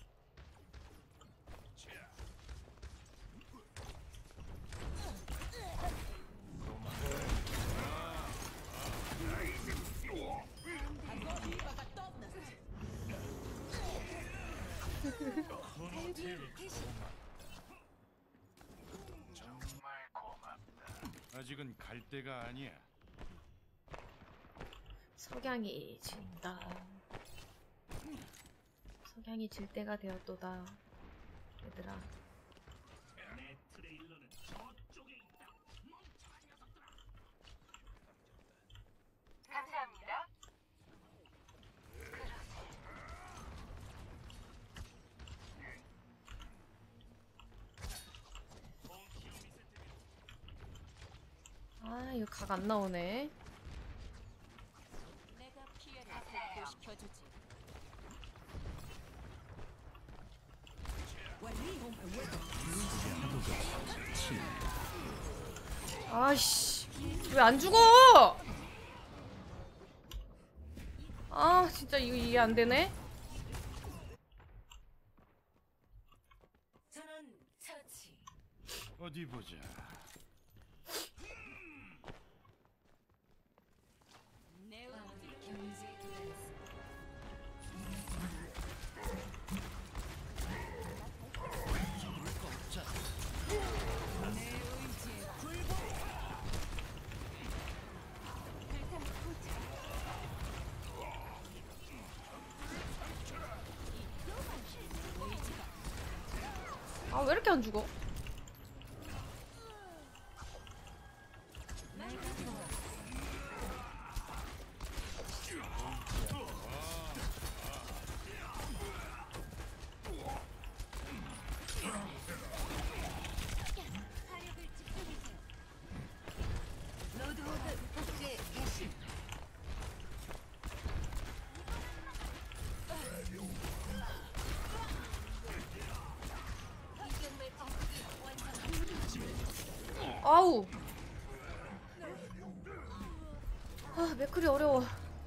정말 고맙다. 아직은 갈 때가 아니야. 석양이 진다. 석양이 질 때가 되었도다. 얘들아. 내 트레일러는 저쪽에 있다. 멍청한 녀석들아. 감사합니다. 아, 이거 각 안 나오네. 내가 피해를 복구시켜주지. 아이씨, 왜 안 죽어? 아, 진짜 이거 이해 안 되네. 전원 처치. 어디 보자. 내 화물이 의지를 경제에 도달했습니다. 아, 왜 이렇게 안 죽어? 화력을 집중해세요. 로드호드 복제 개시. 이경매 방식이 완성. 아우. 아, 맥클이 어려워.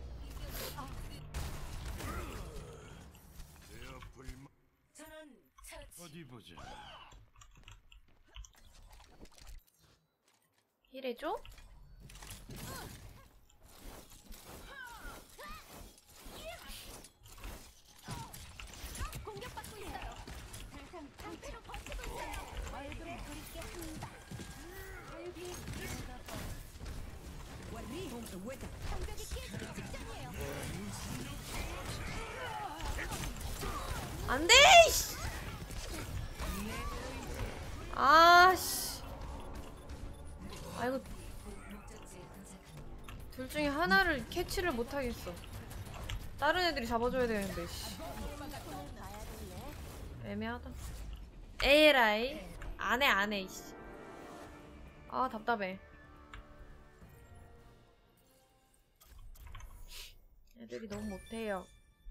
내 앞을 막- 전원 처치. 어디 보자. 힐해줘? 공격받고 있어요. 항상 상체로 버티고 있어요. 얼굴에 그립게 합니다. 얼굴이 공격이 깨지기 직전이에요. 안 돼! 이씨. 아, 씨. 아이고, 목적지에 도착합니다. 둘 중에 하나를 캐치를 못 하겠어. 다른 애들이 잡아줘야 되는데, 씨. 애매하다. 에라이. 안 해, 안 해, 이씨. 아, 답답해. 애들이 너무 못해요.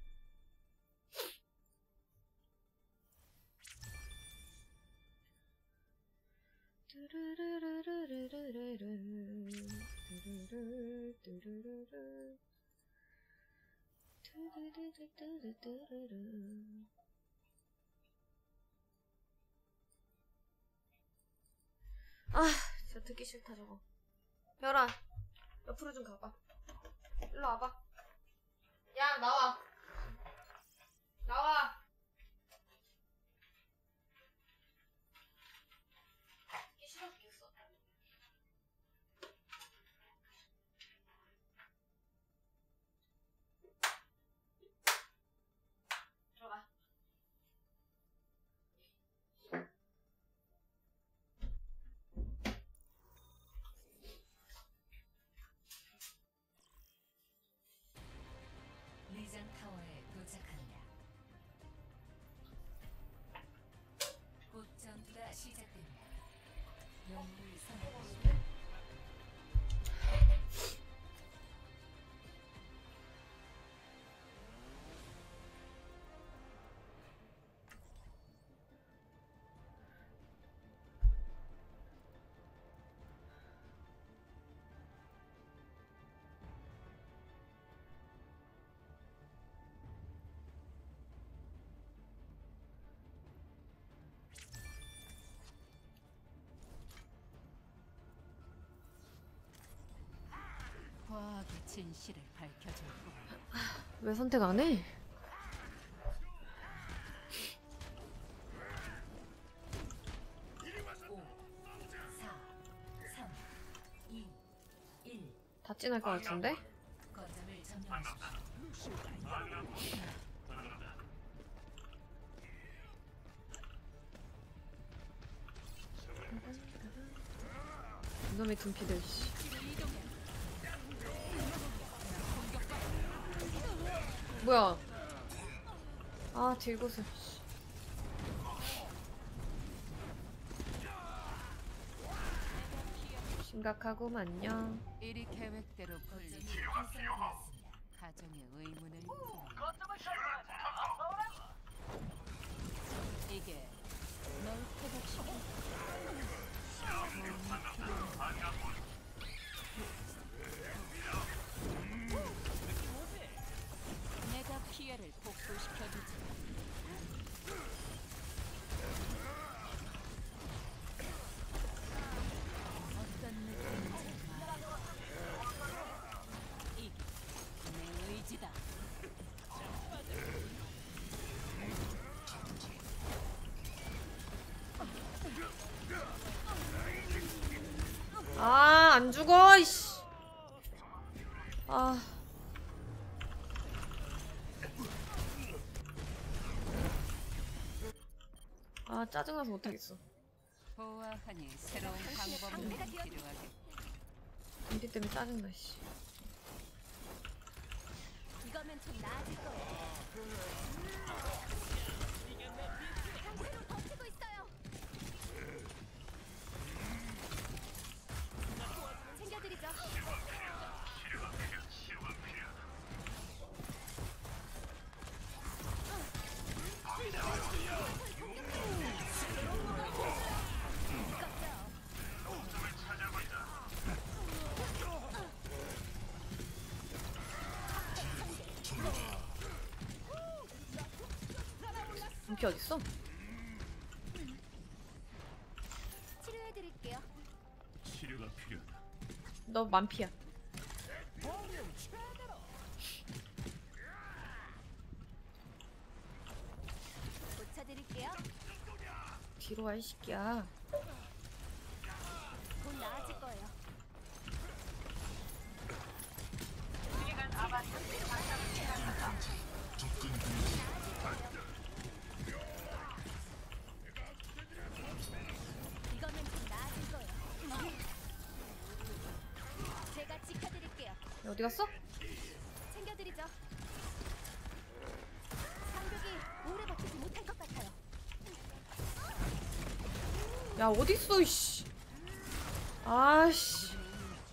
아, 진짜 듣기 싫다 저거. 별아, 옆으로 좀 가봐. 일로 와봐. 야, 나와. 나와. 듣기 싫어 죽겠어. 들어가. 리장 타워에 도착합니다. 곧 전투가 시작됩니다. 영웅을 선택하십시오. 진실을 밝혀줄 거야. 왜 선택 안 해? 다 찐할 것 같은데? 거점을 점령하십시오. 이놈의 둔피들 씨. 뭐야? 아 딜고스. 심각하구만요. 일이 계획대로 풀리지. 가정의 의문을 이게 널 회복시켜. 내가 피해를 복구시켜주지. 어떤 느낌인지 말해. 이게 내 의지다. 아, 안 죽어, 이씨. 아. 아, 짜증나서 못하겠어. 보아하니 새로운 방법이 필요하게. 둠피 때문에 짜증나, 씨. 이거면 좀 나아질 거예요. 상태로 버티고 있어요. 챙겨드리죠. 둠피 어딨어? 치료해드릴게요. 치료가 필요하다. 너 만피야. 고쳐드릴게요. 뒤로 와, 이 새끼야. 곧 나아질 거예요. 이거면 좀 나아질 거예요. 제가 지켜드릴게요. 야, 어디 갔어? 챙겨드리죠. 상륙이 오래 버티지 못할 것 같아요. 야, 어딨어, 이씨. 아씨.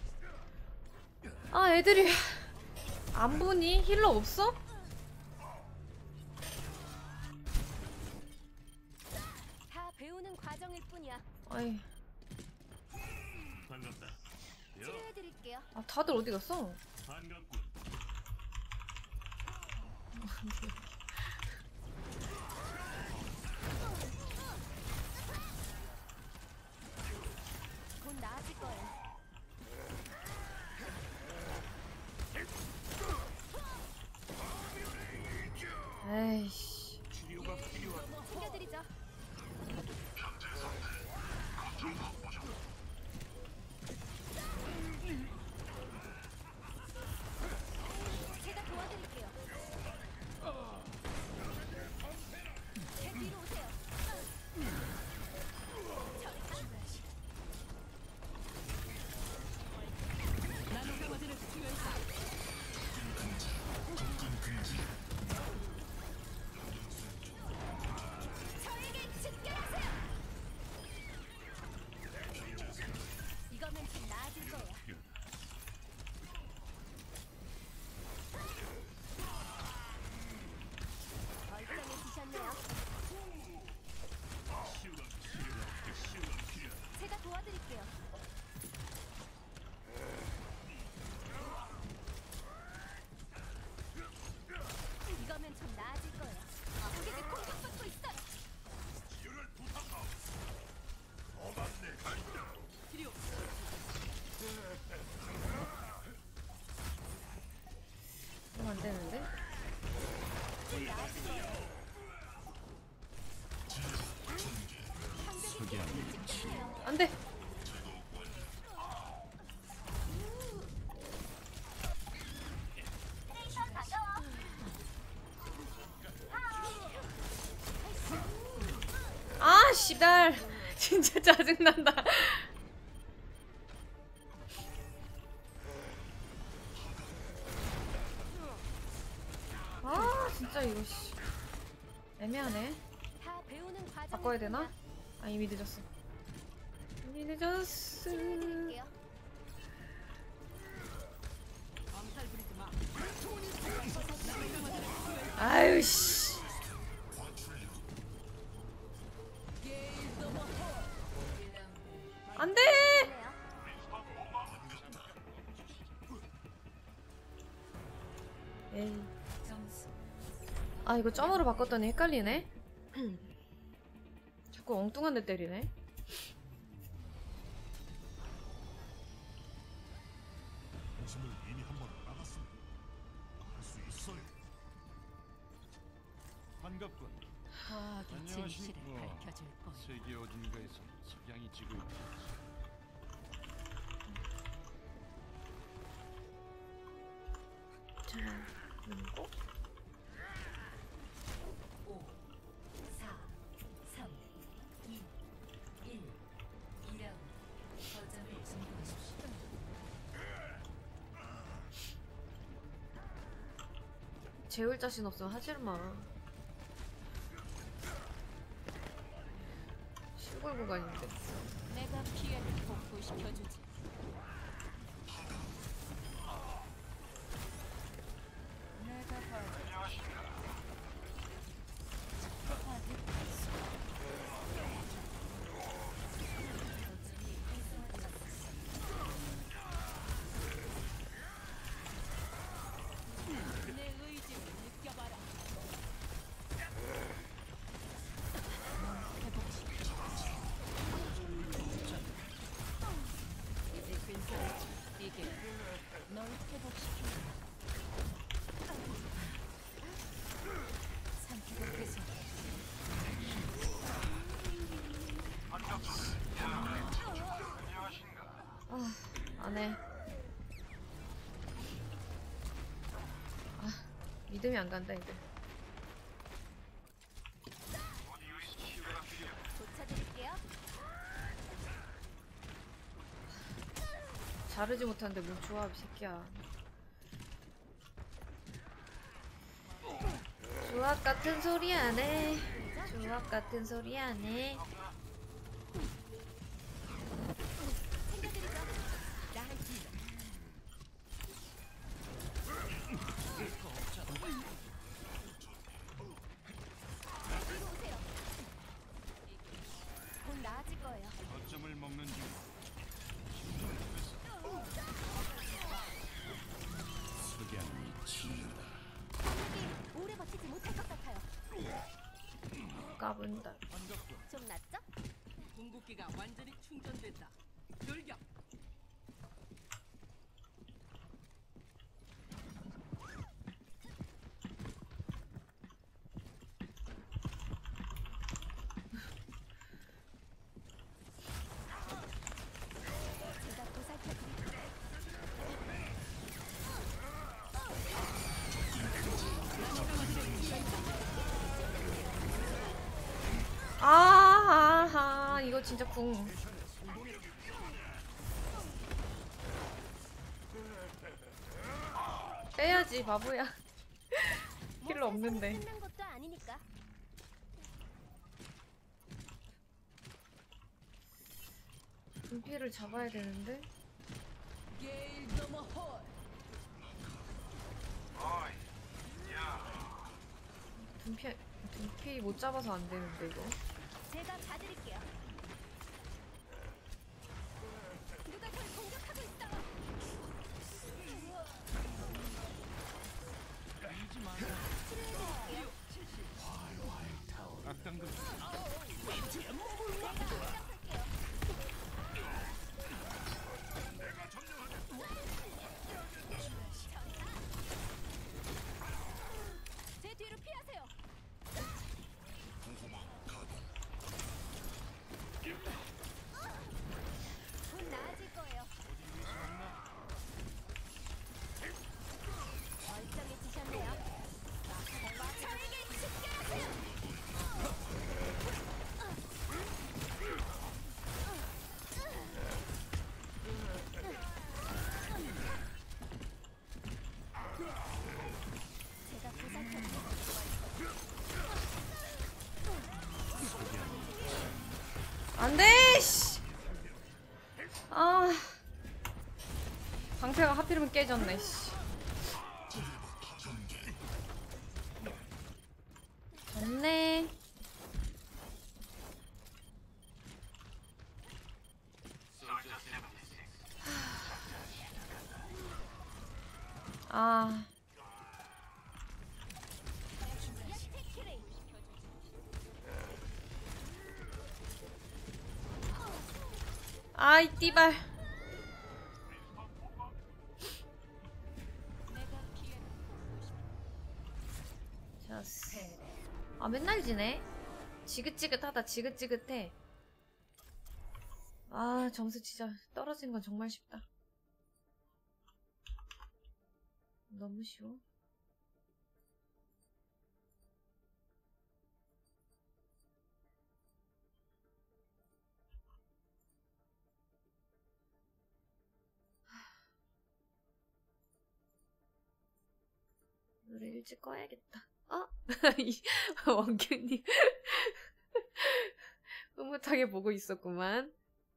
아, 애들이 안 보니? 힐러 없어? 다 배우는 과정일 뿐이야. 아이, 반갑다. 치료해드릴게요. 아, 다들 어디 갔어? 반갑군. 곧 나아질 거예요. 에이씨. 치료가 필요하다. 챙겨드리죠. 제가 도와드릴게요. 안돼. 아 씨발 진짜 짜증난다. 아 진짜 이거 씨 애매하네. 다 배우는 과정. 바꿔야 되나? 아 이미 늦었어. 이미 늦었어. 드릴게요. 아유 씨. 안돼. 에이. 아 이거 점으로 바꿨더니 헷갈리네. 자꾸 엉뚱한 데 때리네. 당신을 이미 한 번 나갔습니다. 할 수 있어요. 반갑군. 과학의 진실을 안녕하십니까. 밝혀줄 거야. 세계 어딘가에서 석양이 지고 있다. 자, 그리고 재울 자신 없으면 하지 마. 시골 구간인데. 내가 피해를 복구시켜주지. 내가 봐도 내 의지를 느껴봐라. 이게 널 회복시킨다. 상태가 계속 아, 안 해. 아, 믿음이 안 간다, 이제. 고쳐드릴게요. 자르지 못하는데 뭘 좋아, 이 새끼야. 조합 같은 소리 안 해. 조합 같은 소리 안 해. 곧 나아질 거예요. 거점을 먹는 중. 석양이 친다. 여기 오래 버티지 못할 것 같아요. 까분다. 좀 낫죠? 궁극기가 완전히 충전됐다. 돌격. 제가 보살펴드릴게요. 아하하, 이거 진짜 궁. 빼야지, 바보야. 힐러 없는데. 끝난 것도 아니니까. 분피를 잡아야 되는데. 게일 너머 홀. 분피, 분피 못 잡아서 안 되는데, 이거. 제가 봐드릴게요. 누가 저를 공격하고 있어? 치료해드릴게요. 악당들 제가 앞장설게요. 제 뒤로 피하세요. 방패가 하필이면 깨졌네. 씨. 좋네. 아. 아이 띠발. 좋았어. 아 맨날 지네. 지긋지긋하다. 지긋지긋해. 아 점수 진짜 떨어진 건 정말 쉽다. 너무 쉬워. 노래 일찍 꺼야겠다. 어? 이 원규님 흐뭇하게 보고 있었구만.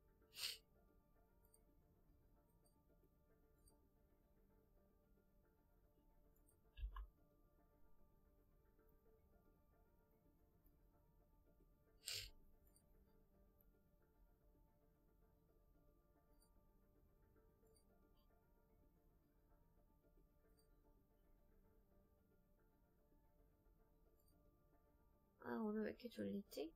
아 오늘 왜 이렇게 졸리지?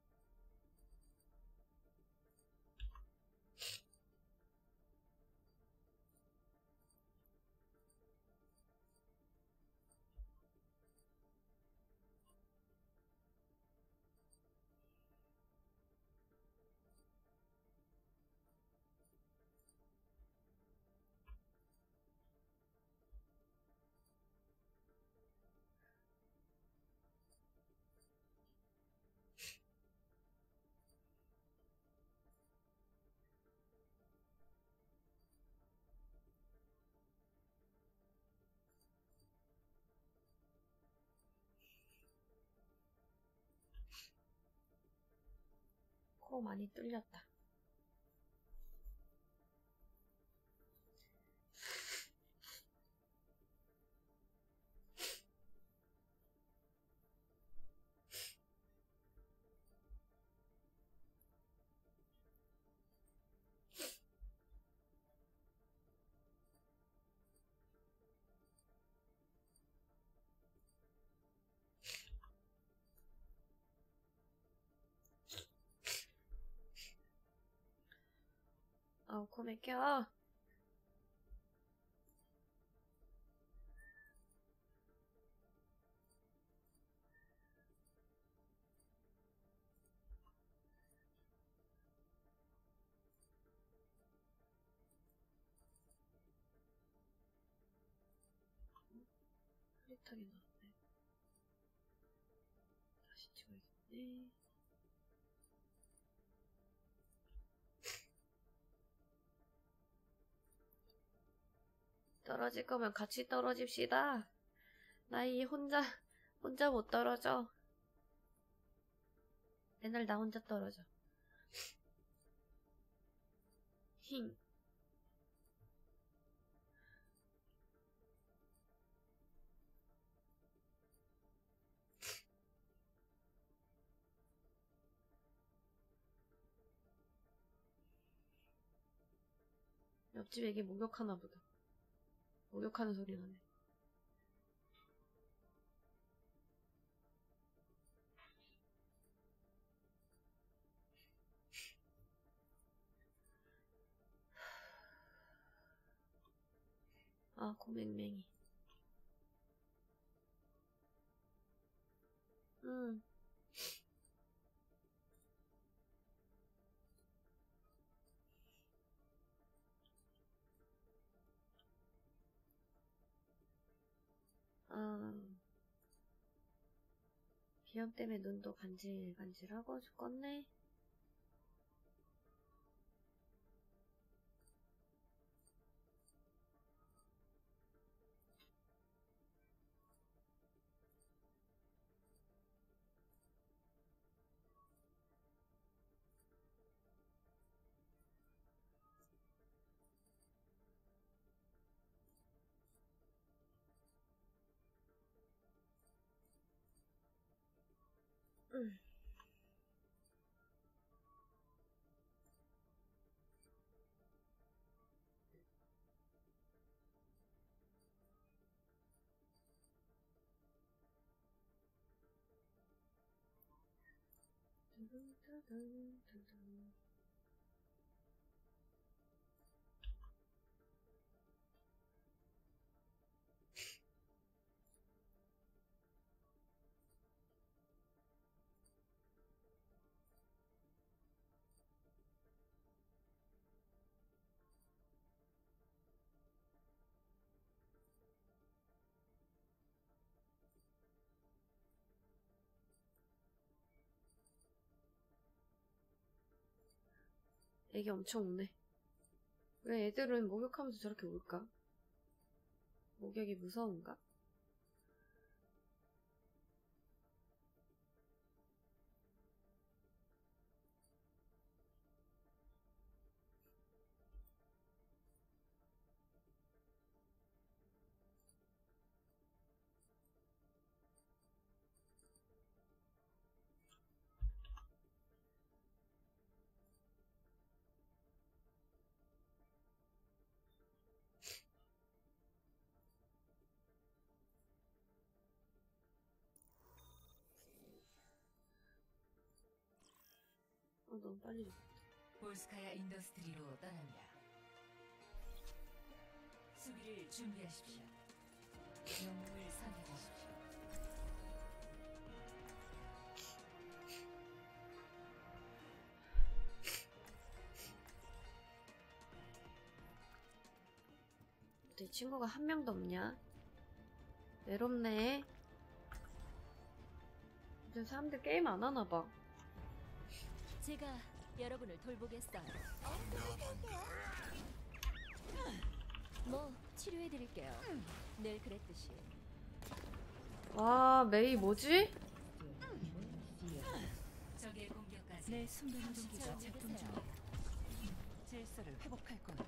코 많이 뚫렸다. 아우 코 맥혀. 흐릿하게 나왔네. 다시 찍어야겠네. 떨어질 거면 같이 떨어집시다. 나 이 혼자 혼자 못 떨어져. 맨날 나 혼자 떨어져. 힝. 옆집 애기 목욕하나 보다. 목욕하는 소리 나네. 아, 고맹맹이. 응. 아, 비염 때문에 눈도 간질간질하고 죽겠네. 애기 엄청 우네. 왜 애들은 목욕하면서 저렇게 울까? 목욕이 무서운가? 어, 너무 빨리 줬다. 볼스카야 인더스트리로 떠납니다. 수비를 준비하십시오. 영웅을 선택하십시오. 내 친구가 한 명도 없냐? 외롭네. 요즘 사람들 게임 안 하나봐. 제가 여러분을 돌보겠어요. 뭐 치료해드릴게요. 늘 그랬듯이. 와, 메이 뭐지? 적의 공격까지 내 순간이동기가 작동 중이에요. 질서를 회복할 거야.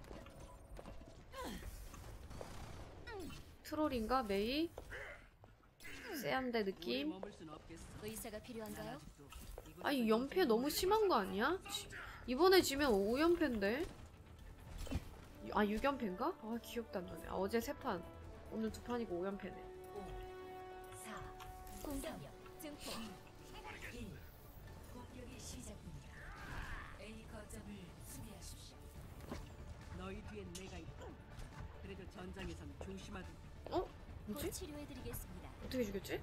트롤인가 메이? 쎄한데 느낌? 머물 순 없겠어. 의사가 필요한가요? 아니 연패 너무 심한 거 아니야? 이번에 지면 오 연패인데? 아 육 연패인가? 아 기억도 안 나네. 아, 어제 세 판 오늘 두 판이고 오 연패네. 사, 공격력 증폭. 일. 공격이 시작됩니다. A 거점을 수비하십시오. 너희 뒤엔 내가 있다. 그래도 전장에선 조심하든. 어? 곧 뭐지? 치료해드리겠습니다. 어떻게 죽였지?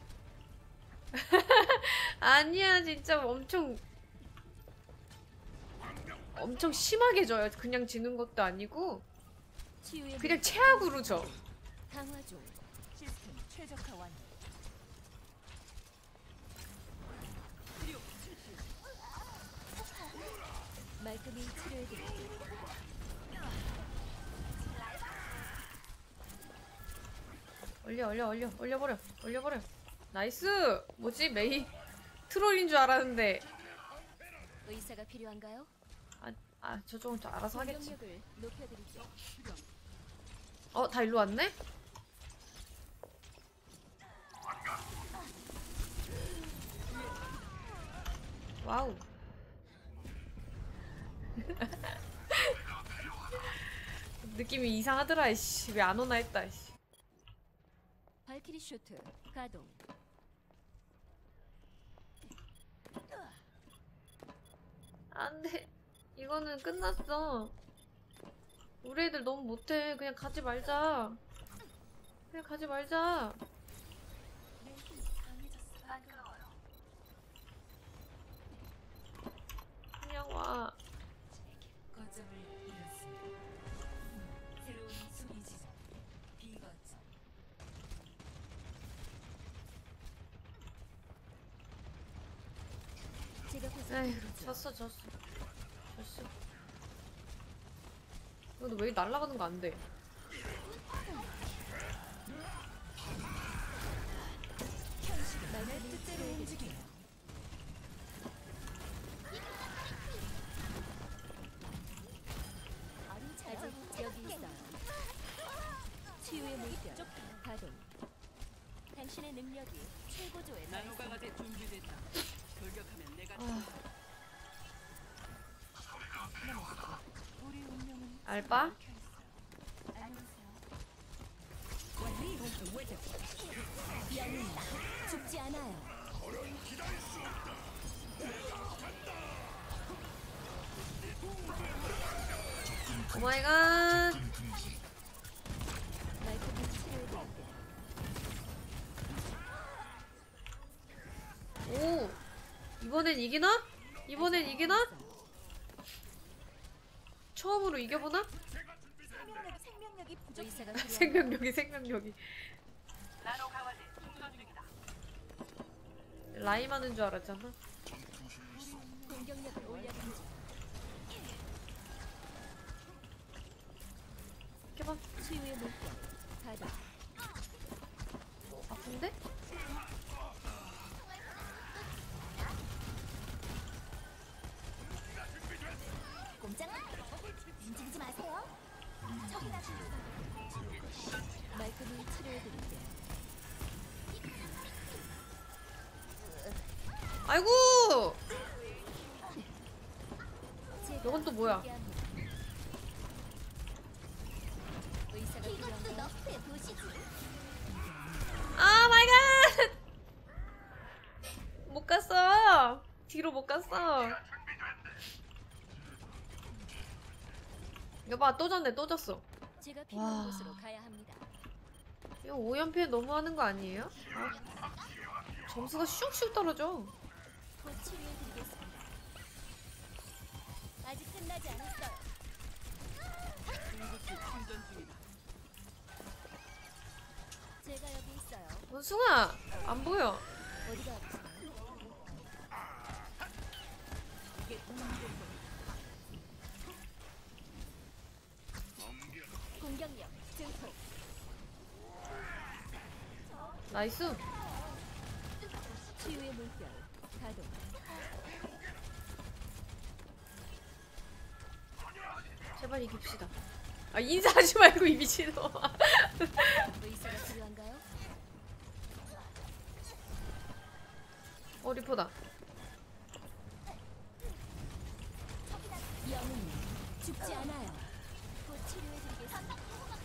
아니야 진짜 엄청 엄청 심하게 져요. 그냥 지는 것도 아니고 치유의 그냥 물결. 최악으로 져. 강화 중. 시스템 최적화 완료. 말끔히 치료해드릴게요. 올려 올려 올려 올려버려 올려버려. 나이스. 뭐지 메이 트롤인 줄 알았는데 의사가 필요한가요? 아, 아 저쪽은 또 알아서 하겠지. 공격력을 높여드리죠. 어 다 일로 왔네? 와우. 느낌이 이상하더라. 씨. 왜 안 오나 했다. 씨. 발키리 쇼트 가동. 안돼. 이거는 끝났어. 우리 애들 너무 못해. 그냥 가지 말자. 그냥 가지 말자. 그냥 와. 거점을 잃었습니다. 새로운 수비 지점 B 거점. 제가 에휴, 보살펴드리죠. 졌어, 졌어. 졌어. 근데 왜 날아가는 거 안 돼? 말끔히 치료해드릴게요. 아직 여기 있어요. 치유의 물결 가동. 당신의 능력이 최고조에 나노 강화제 준비됐다. 돌격하면 내가 아, 우리 운명은 알바? 안녕하세요. 결 영웅 죽지 않아요. 오마이갓. 말끔히 치료해드릴게요. 오, 이번엔 이기나? 이번엔 이기나? 처음으로 이겨보나? 생명력, 생명력이 부족. 의사가 필요한 생명력이 생명력이 나노 강화제 충전 중이다. 라임 하는 줄 알았잖아. 공격력을 올려드리죠. 해봐. 치유의 물결 가동. 아픈데? 꼼짝마! 움직이지 마세요. 저기다 말끔히 치료해드릴게요. 아이고! 제가 이건 또 뭐야? 함께합니다. 의사가 이것도 너프에 보시지. 아 마이 갓! 못 갔어. 뒤로 못 갔어. 여봐, 또 졌네, 또 졌어. 제가 필요한 와. 곳으로 가야 합니다. 이거 오연패 너무 하는 거 아니에요? 아, 점수가 슉슉 떨어져. 곧 치료해드리겠습니다. 아직 끝나지 않았어요. 궁극기 충전 중이다. 제가 여기 있어요. 원숭아, 안 보여. 어디가 아프세요? 이게 동물의 공격력 증폭. 나이스. 치유의 물결 가동. 제발 이깁시다. 아, 인사하지 말고 이 미친놈아. 의사가 필요한가요? 어, 리포다. 영웅 죽지 않아요. 곧 치료해드리겠습니다.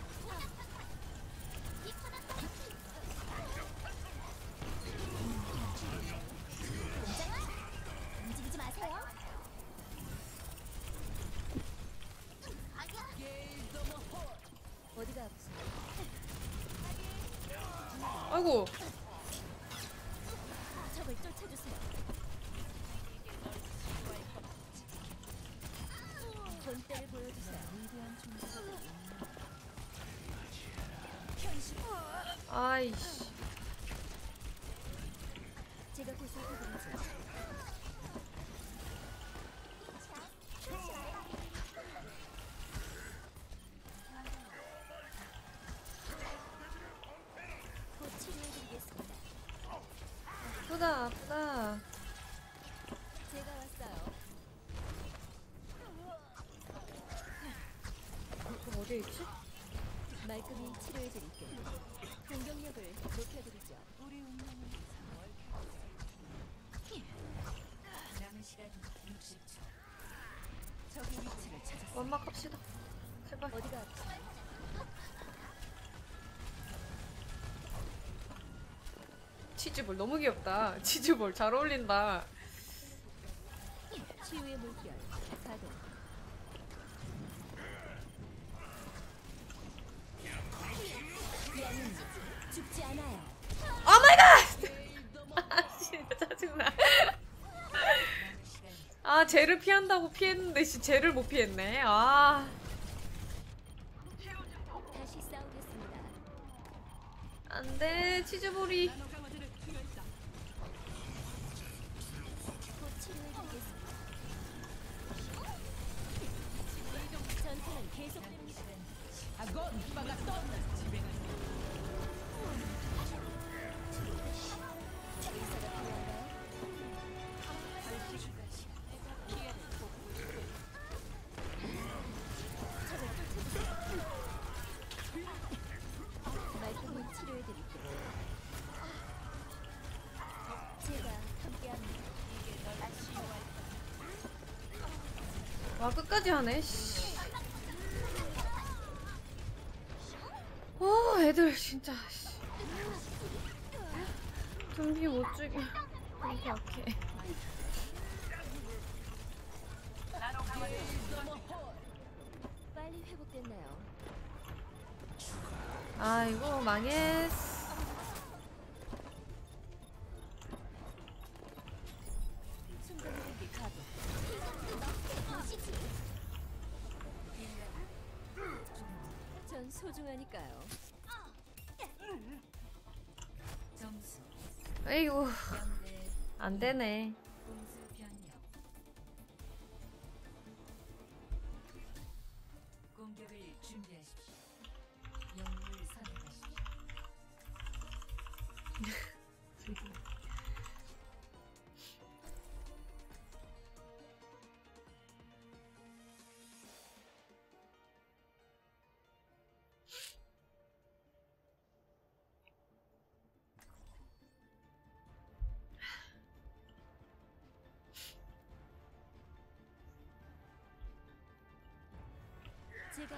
꼼짝마! 움직이지 마세요. 어디가 아프세요? 아이고. 적을 쫓아주세요. 본때를 보여주세요. 위대한 존재. 현실. 아이씨. 제가 보살펴드리죠. 곧 치료해드리겠습니다. 아프다, 아프다. 제가 왔어요. 저 어디에 있지? 말끔히 치료해드릴게요. 공격력을 높여드리죠. 우리 운명은 남은 시간 육십 초. 적의 위치를 찾았어요. 완막 합시다. 제발. 어디가 아프세요? 치즈볼 너무 귀엽다. 치즈볼 잘 어울린다. 치유의 물결 가동. 영웅 죽지 않아요. 오 마이 갓! 아, 진짜 짜증나. 아, 쟤를 피한다고 피했는데 씨 쟤를 못 피했네. 아. 다시 싸우겠습니다. 안 돼. 치즈볼이. 나노 강화제를 투여했다. 곧 치료해드리겠습니다. 전투는 계속됩니다. 아건 빠가 떴나 지배가 의사가 필요한가요? 적을 쫓아주세요. 말끔히 치료해드릴게요. 와 끝까지 하네. 씨. 어 애들 진짜. 씨. 좀비 못 죽여. 이렇게 약해. 빨리 회복됐나요? 아이고 망했어. 순간이동기 가동. 전 소중하니까요. 점수 아이고 영대 안 되네. 공수 변경. 공격을 준비하십시오. 영웅을 선택하십시오. 제가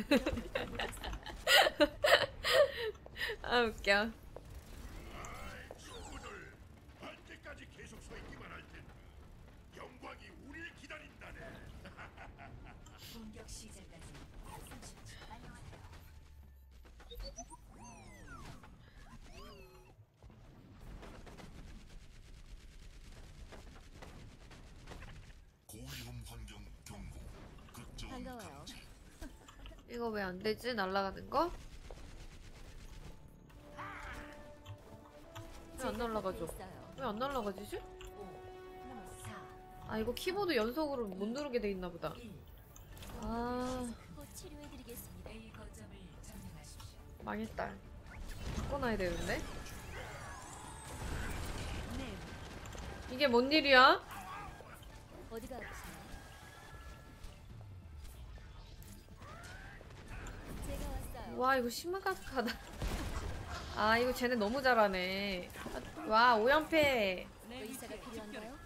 아 웃겨. 친구들, 언제까지 계속 서 있기만 할 텐데 영광이 우리를 기다린다네. 공격 시작까지 삼십 초. 고위험 환경 경고. 극저온 반가워요. 감지. 이거 왜 안 되지? 날아가는 거? 왜 안 날아가죠? 왜 안 날아가지지? 오, 사, 아 이거 키보드 연속으로 못 누르게 돼 있나 보다. 일. 아 곧 치료해드리겠습니다. A 거점을 점령하십시오. 망했다. 바꿔놔야 되는데. 이게 뭔 일이야? 어디가 아프세요? 제가 왔어요. 와 이거 심각하다. 아 이거 쟤네 너무 잘하네. 와 오연패. 의사가 필요한가요?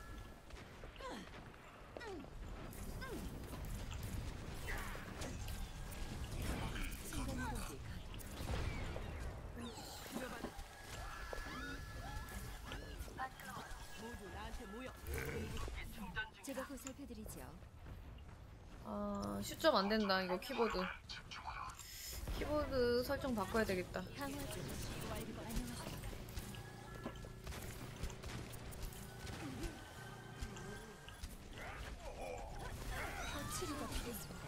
순간이동기 모두 나한테 모여. 제가 보살펴드리죠. 아 슛점 안 된다 이거 키보드. 키보드 설정 바꿔야 되겠다. 강화 중. 안녕하세요. 곧 치료가 되겠습니다.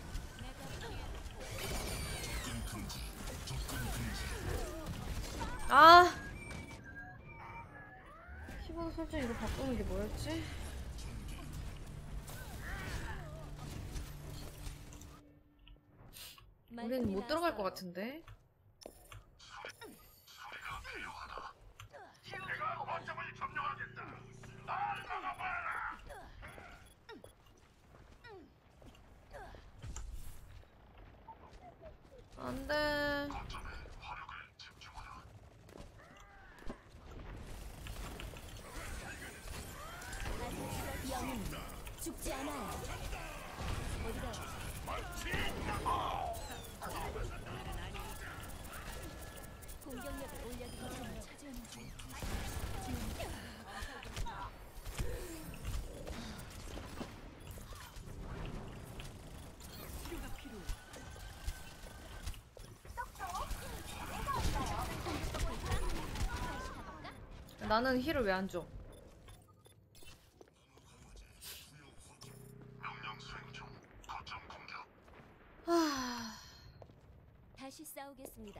아 키보드 설정 이거 바꾸는 게 뭐였지? 우리는 못 들어갈 것 같은데. 안 돼. 영웅 죽지 않아요. 어디가 공격력을 올려드릴 을 찾아오는 중. 치료가 필요해. 나는 힐을 왜 안 줘? 명령 수행 중. 거점 공격. 하... 다시 싸우겠습니다.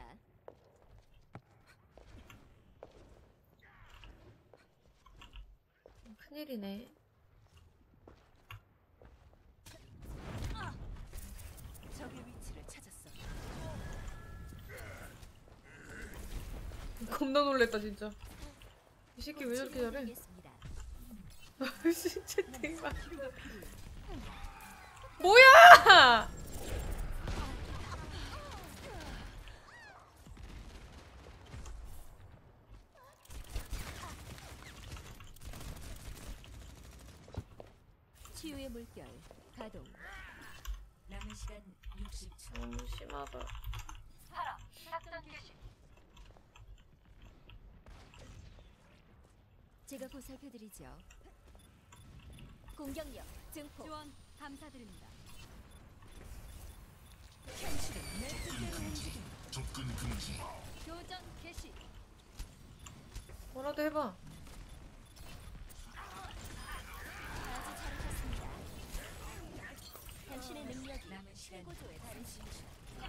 큰일이네. 적의 위치를 찾았어. 겁나 놀랬다 진짜. 이 새끼 왜 저렇게 잘해? 치료해드리겠습니다. 진짜 대박. 뭐야? 치유의 물결 가동. 남은 시간 육십 초. 너무 심하다. 제가 보살펴드리죠. 공격력 증폭. 지원 감사드립니다. 현실은 내 뜻대로 움직임. 접근 금지. 교전 개시. 뭐라도 해봐. 아주 잘하셨습니다. 당신의 능력이 남은 시간 최고조에 달했습니다.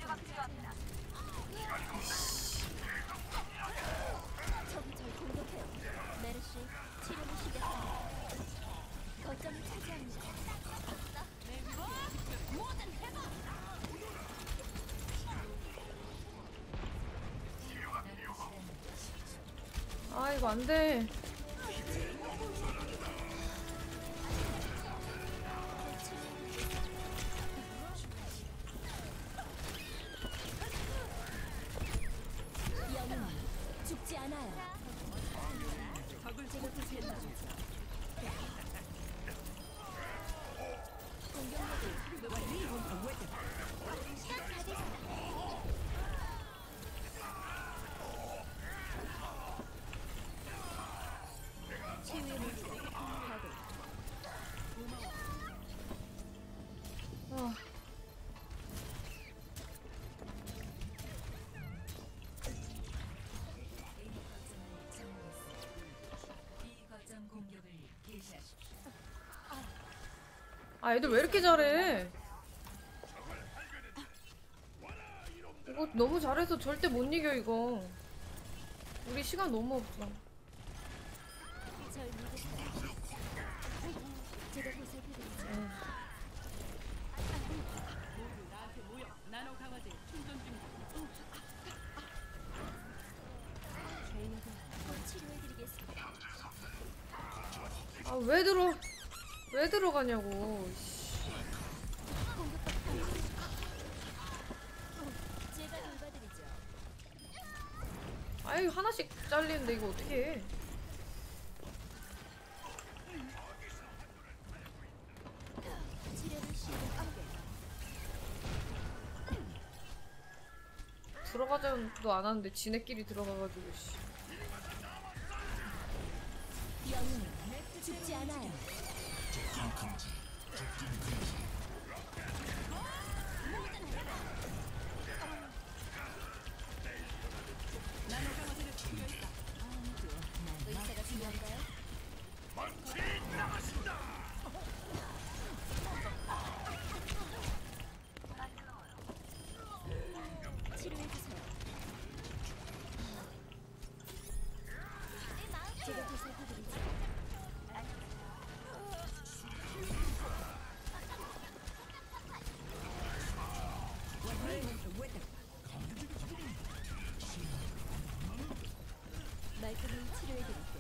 적이 절 공격해요. 메르시 치료를 시작합니다. 거점을 차지합니다. 뭐든 해봐. 아 이거 안 돼. 영웅은 죽지 않아요. 적을 제가 보살펴드리죠. 공격력을 치유의 물질 가동. 아. A 거점을 점령했습니다. B 거점 공격을 개시하십시오. 아 애들 왜 이렇게 잘해? 이거 너무 잘해서 절대 못 이겨 이거. 우리 시간 너무 없어. 절 믿으세요. 제가 보살펴드리죠. 모두 나한테 모여. 나노 강화제 충전 중이다. 곧 치료해드리겠습니다. 아 왜 들어? 왜 들어가냐고. 씨. 공격받고 제가 돌봐드리죠. 아이 하나씩 잘리는데 이거 어떻게 해? 치료를 시작하게. 들어가자도 안 하는데 지네끼리 들어가가지고 씨. 영웅은 죽지 않아요. 접근 금지. 접근 금지. 나노 강화제를 투여했다. 의사가 중요한가요? 치료해주세요. 제가 보살펴드리죠. 말끔히 치료해드릴게요.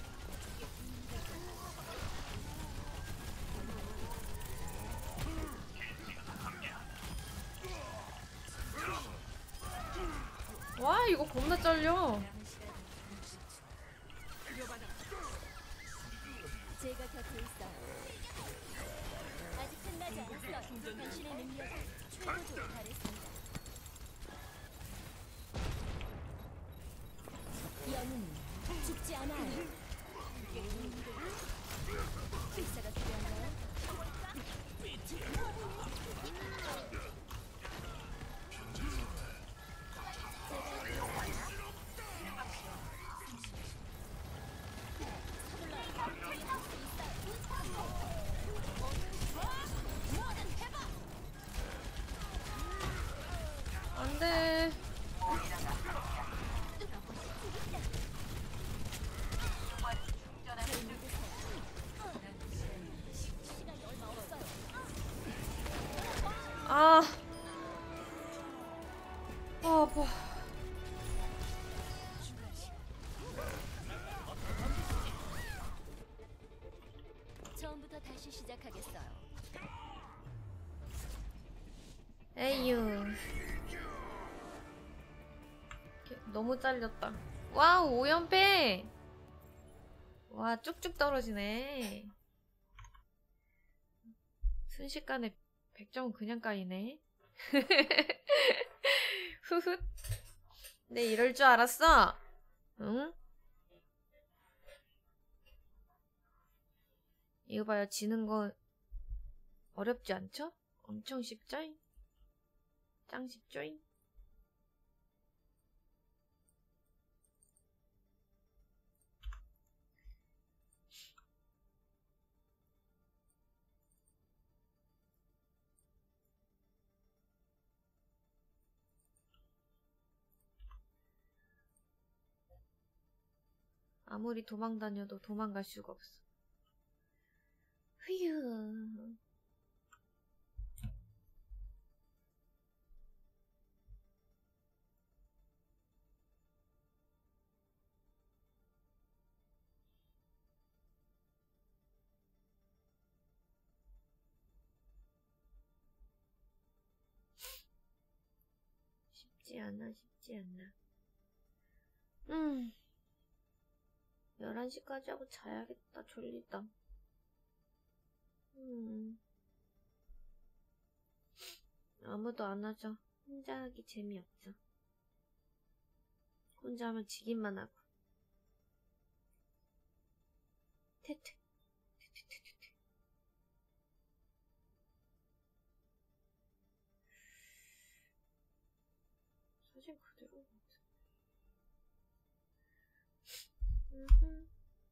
와 이거 겁나 잘려. 남은 시간 육십 초. 제가 곁에 있어요. 아직 끝나지 않았어요. 당신의 능력이 최고조에 달했습니다. 영웅은 죽지 않아요. 의사가 필요한가요? 안돼. 아. 아 아파. 처음부터 다시 시작하겠어요. 에휴. 너무 잘렸다. 와우, 오 연패! 와, 쭉쭉 떨어지네. 순식간에 백 점은 그냥 까이네. 후훗. 내 이럴 줄 알았어. 응? 이거 봐요. 지는 거 어렵지 않죠? 엄청 쉽죠잉? 짱 쉽죠잉? 아무리 도망 다녀도 도망갈 수가 없어. 휴. 쉽지 않아, 쉽지 않아. 음. 열한 시까지 하고 자야겠다. 졸리다. 음. 아무도 안 하죠. 혼자 하기 재미없죠. 혼자 하면 지기만 하고. 테트. 테트테트테. 사진 그대로 같아. 음.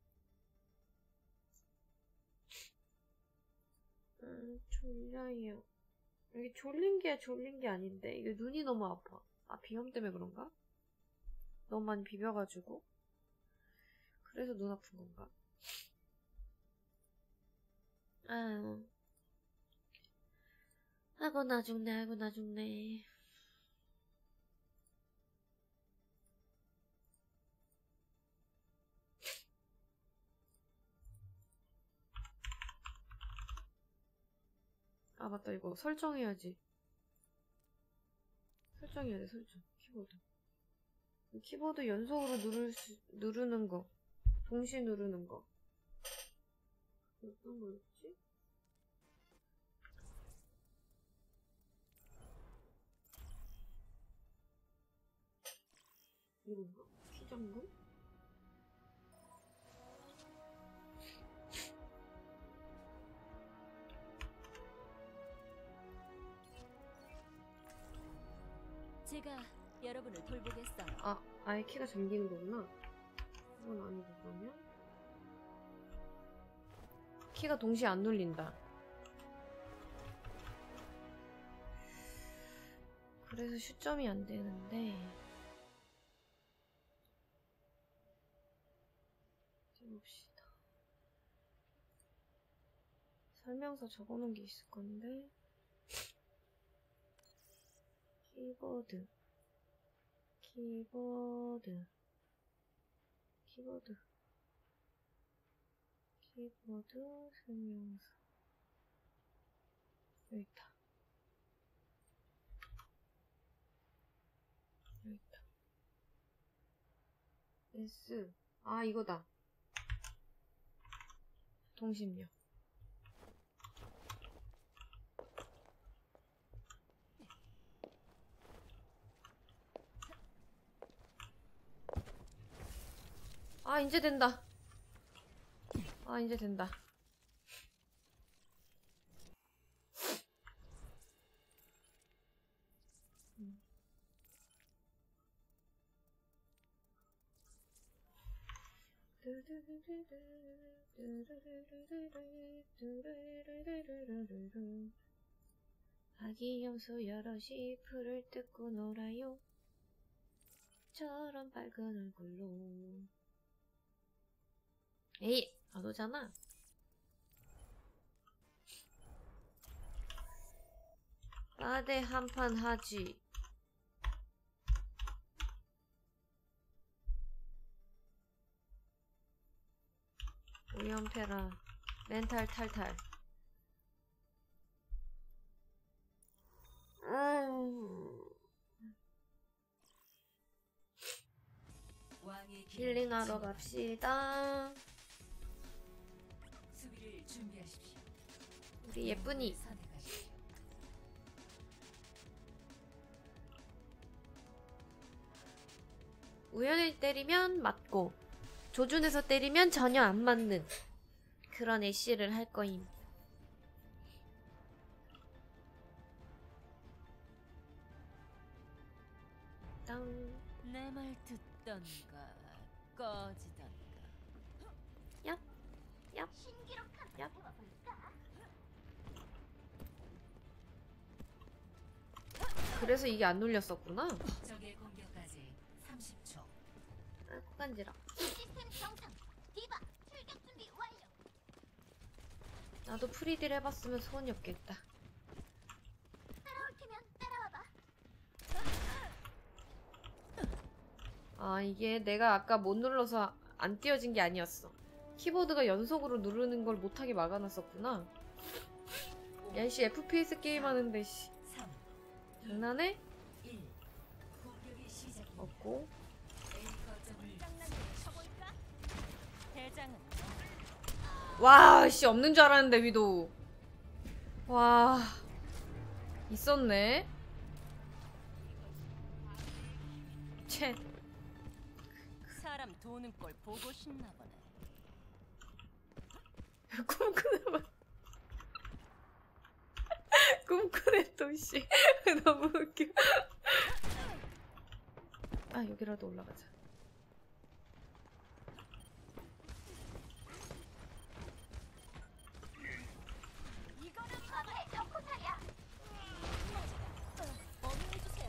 음, 졸려요. 이게 졸린 게 졸린 게 아닌데 이게 눈이 너무 아파. 아, 비염 때문에 그런가? 너무 많이 비벼가지고 그래서 눈 아픈 건가? 아유, 아이고 나 죽네, 아이고 나 죽네. 아 맞다, 이거 설정해야지. 설정해야 돼, 설정. 키보드. 키보드 연속으로 누를 수, 누르는 거. 동시에 누르는 거. 어떤 거였지? 이건가? 키 잠금? 제가 여러분을 돌보겠어요. 아, 아예 키가 잠기는 거구나. 그건 아니고, 그러면? 키가 동시에 안 눌린다. 그래서 슈점이 안 되는데. 해봅시다. 설명서 적어놓은 게 있을 건데. 키보드. 키보드. 키보드. 키보드 설명서. 여기 있다. 여기 있다. S. 아, 이거다. 동심력. 아, 이제 된다. 아, 이제 된다. 음. 아기 염소 여럿이 풀을 뜯고 놀아요. 저런 밝은 얼굴로. 에이, 안 오잖아. 빠데 한판 하지. 오연패라. 멘탈 탈탈. 음. 왕의 힐링하러 갑시다. 수비를 준비하십시오. 우리 예쁜이. 선택하십시오. 우연히 때리면 맞고 조준해서 때리면 전혀 안 맞는 그런 애쉬를 할 거임. 땅. 내 말 듣던가 꺼지던가. 얍. 얍. 신기록한 얍. 세워볼까? 그래서 이게 안 눌렸었구나. 적의 공격까지 삼십 초. 아, 코간지라. 시스템 정상. 디바 출격 준비 완료. 나도 프리딜 해봤으면 소원이 없겠다. 따라올 테면 따라와봐. 아, 이게 내가 아까 못 눌러서 안 띄어진 게 아니었어. 키보드가 연속으로 누르는 걸 못하게 막아놨었구나. 야이씨, 에프피에스 게임 하는데 씨 삼, 장난해? 일. 공격이 시작입니다. 없고. A 거점을 장난으로 쳐볼까? 대장은 와, 씨, 없는 줄 알았는데 위도. 와, 있었네. 채. 사람 도는 걸 보고 싶나 보네. 꿈꾸네 봐. 꿈꾸네 또 씨. 너무 웃겨. 아, 여기라도 올라가자. 이거는 앞에 적포탈이야. 어머해주세요.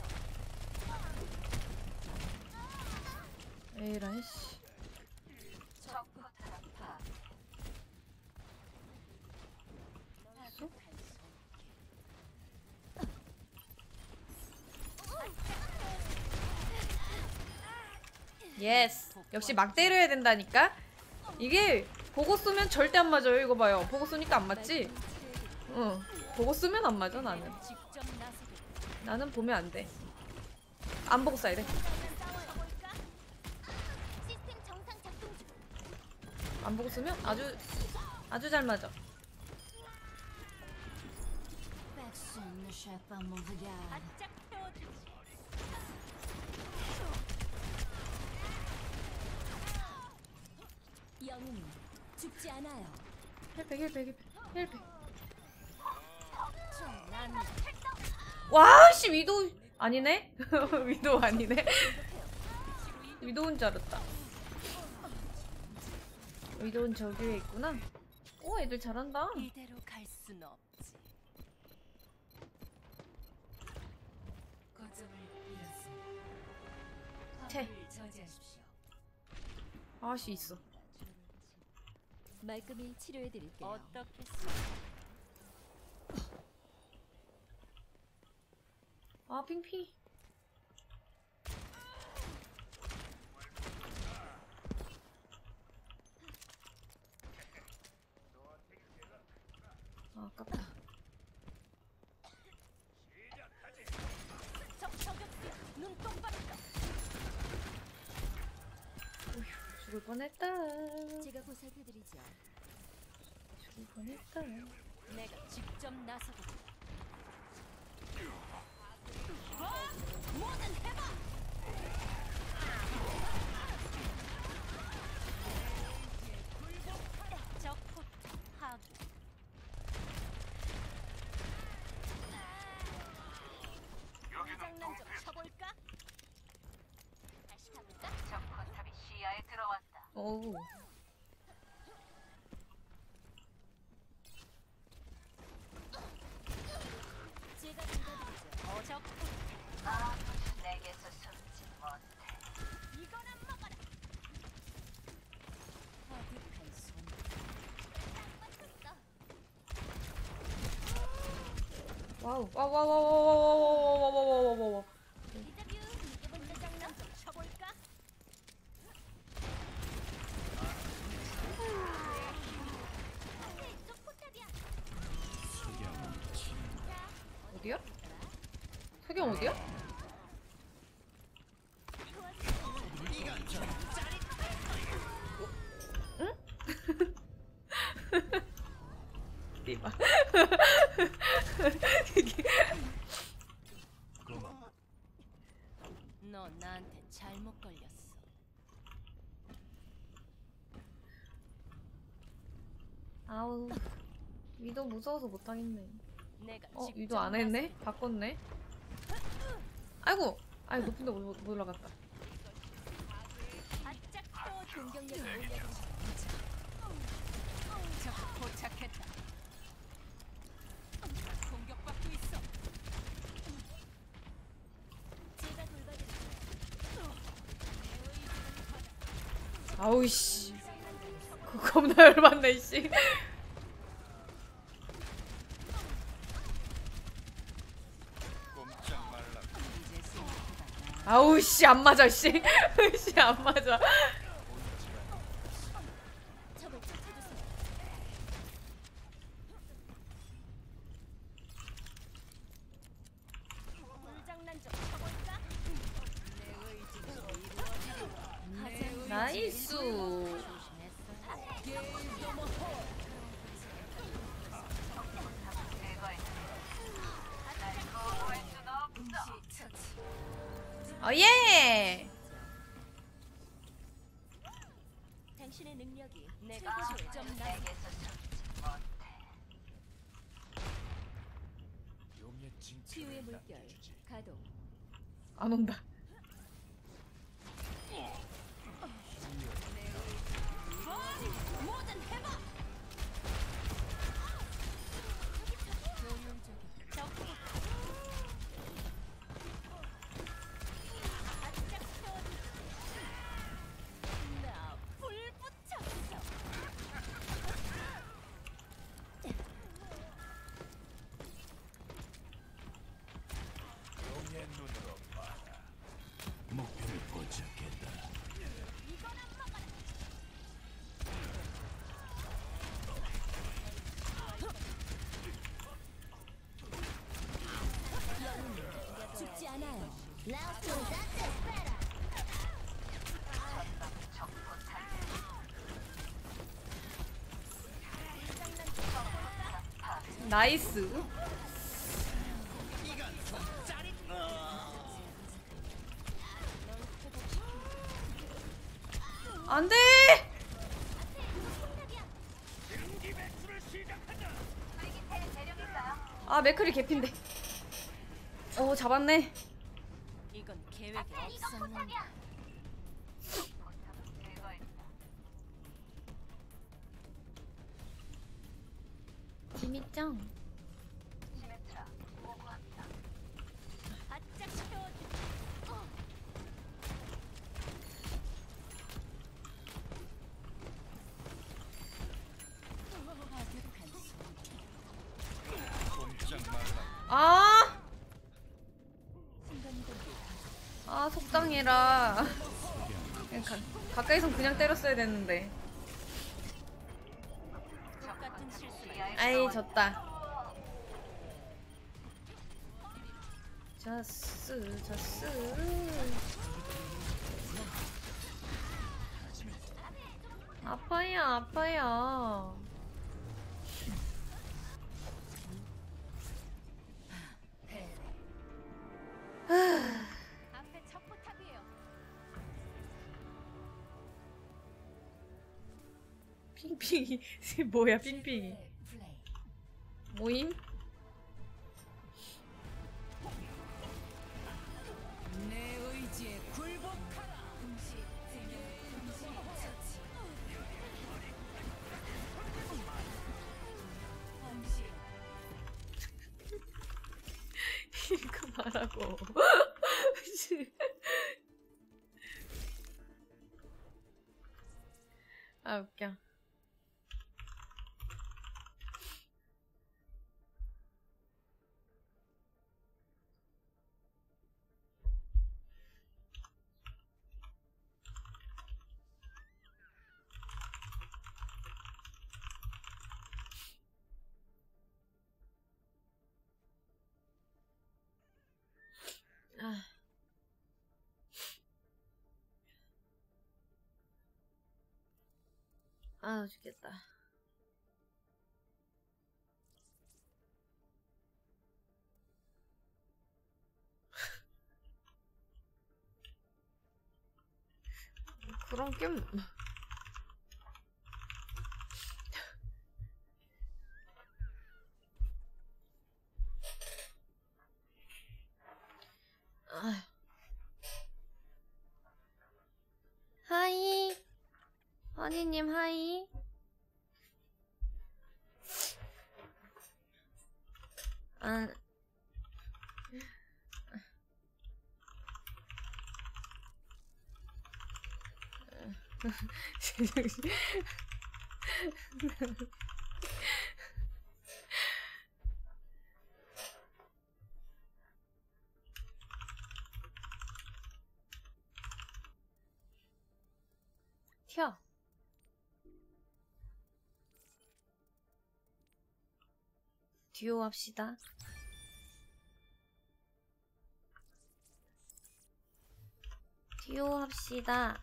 에이라 씨. 적포탈 아파. 있어? 예스. 역시 막 때려야 된다니까. 이게 보고 쏘면 절대 안 맞아요. 이거 봐요. 보고 쏘니까 안 맞지? 응. 보고 쓰면 안 맞아 나는. 직접 나서게. 나는 보면 안 돼. 안 보고 쏴야 돼. 싸워볼까? 시스템 정상 작동 중. 안 보고 쓰면 아주 아주 잘 맞아. 바짝 태워주지. 영웅은 죽지 않아요. 힐백 힐백 힐백 힐백. 난 와, 씨, 위도우 아니네? 위도우 아니네? 위도우인 줄 알았다. 위도우는 저기 위에 있구나. 오, 애들 잘한다. 이대로 갈 순 없지. 거점을 잃었습니다. 채. 화물을 저지하십시오. 아씨 있어. 말끔히 치료해드릴게요. 어떻게 아, 핑핑. 아, 아깝다. 적 저격수 눈 똑바로 떠. 죽을 뻔했다. 제가 보살펴드리죠. 죽을 뻔했다. 내가 직접 나서고. 뭐든 해봐. 적포 하고. 장난 좀 쳐볼까? 다시 가볼까? 적포탑이 시야에 들어왔다. 어우. 제가 도와드리죠. 어 적포. 내게서 숨지 못해. 이거나 먹어라. 가득한 손. 와우. 와우, 와우, 와우, 와우, 와우, 와우, 와우, 와우, 와우, 와우. 인터뷰 이게 먼저 장난 좀 쳐볼까? 앞에 적포탑이야. 어디야? 석영 어디야? 응? 띠바. 너 나한테 잘못 걸렸어. 아우 위도 무서워서 못하겠네. 내가 어 직접 위도 안 했네? 바꿨네? 아이고! 아이 높은데 못, 못 올라갔다. 바짝 또 공격력을 올려드리죠. 적 포착했다. 공격받고 있어. 제가 돌봐드릴게요. 아우 씨. 그거 겁나 열받네 씨. 아우 씨 안 맞아 씨. 씨 안 맞아. 적을 쫓아주세요. 불장난 좀 쳐볼까? 나이스. 어예. 당신의 능력이 내가 직접 최고조에 나서 치유의 물결 가동. 안 온다. 뭐든 해봐. 나불 붙였어. 목표를 포착했다. 죽지 않아요. 나이스. 안돼. 아 맥클이 개핀데. 오 잡았네. 이건 계획에 없었는데. 재밌죠? 바짝 태워주. 어. 아! 아 속상해라. 그냥 가, 가까이선 그냥 때렸어야 됐는데. 똑같은 실수만. 아이 졌다. 졌스 졌스. 아파요 아파요. 앞에 척포탑이에요. 핑핑이 뭐야 핑핑이. 모임? 내 의지에 굴복하라. 이거 말하고. 아 웃겨. 아. 아 죽겠다. 그런 게임 아휴. 하이. 허니님 하이. 아. 튀어. 듀오 합시다. 듀오 합시다.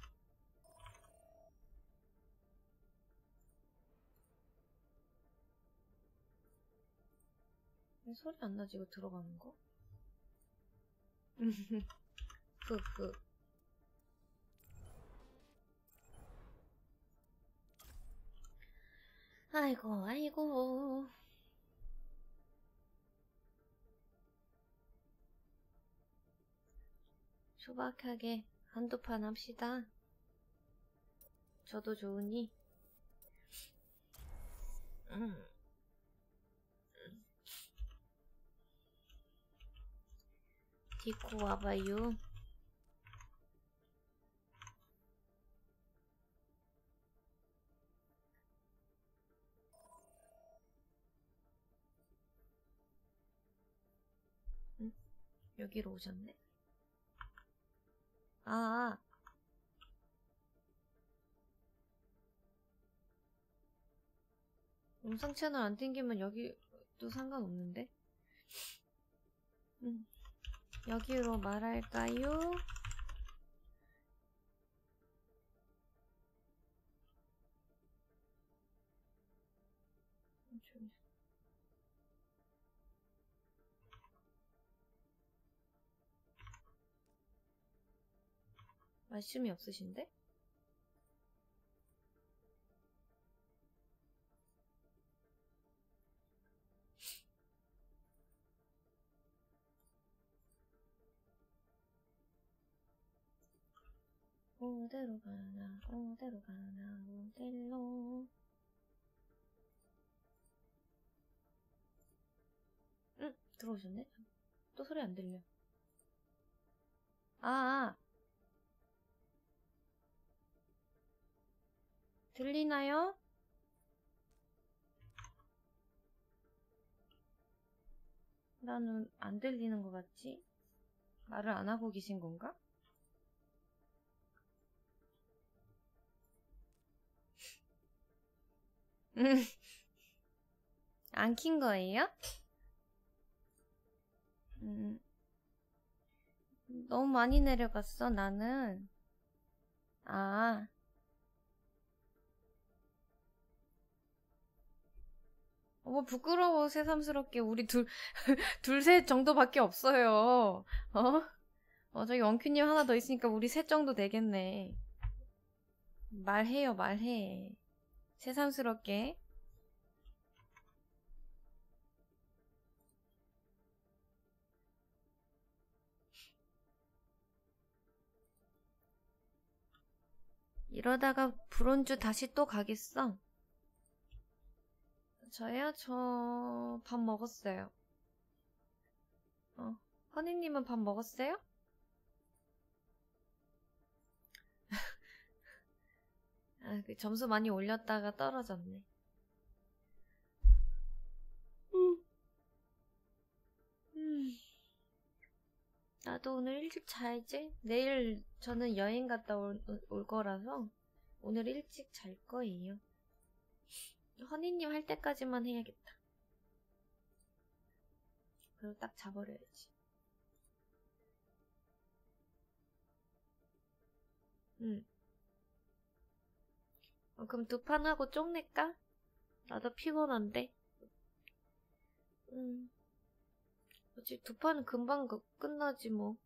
왜 소리 안 나지, 이거 들어가는 거? 흐흐. 아이고, 아이고. 소박하게 한두 판 합시다. 저도 좋으니. 음. 디코 와봐요. 응? 여기로 오셨네? 아, 영상 채널 안 튕기면 여기도 상관없는데? 음, 여기로 말할까요? 말씀이 없으신데? 어디로 가나, 어디로 가나, 어디로. 응, 들어오셨네? 또 소리 안 들려. 아, 아. 들리나요? 나는 안 들리는 것 같지? 말을 안 하고 계신 건가? 음, 안 킨 거예요? 음, 너무 많이 내려갔어, 나는. 아. 어, 부끄러워, 새삼스럽게. 우리 둘, 둘, 셋 정도밖에 없어요. 어? 어, 저기 원큐님 하나 더 있으니까 우리 셋 정도 되겠네. 말해요, 말해. 새삼스럽게. 이러다가 브론즈 다시 또 가겠어. 저요? 저 밥 먹었어요. 어, 허니님은 밥 먹었어요? 아, 그 점수 많이 올렸다가 떨어졌네. 음. 음. 나도 오늘 일찍 자야지. 내일 저는 여행 갔다 올, 올 거라서 오늘 일찍 잘 거예요. 허니님 할 때까지만 해야겠다. 그리고 딱 자버려야지. 응. 어, 그럼 두 판 하고 쪽낼까? 나도 피곤한데. 응. 뭐지, 두 판은 금방 그, 끝나지 뭐.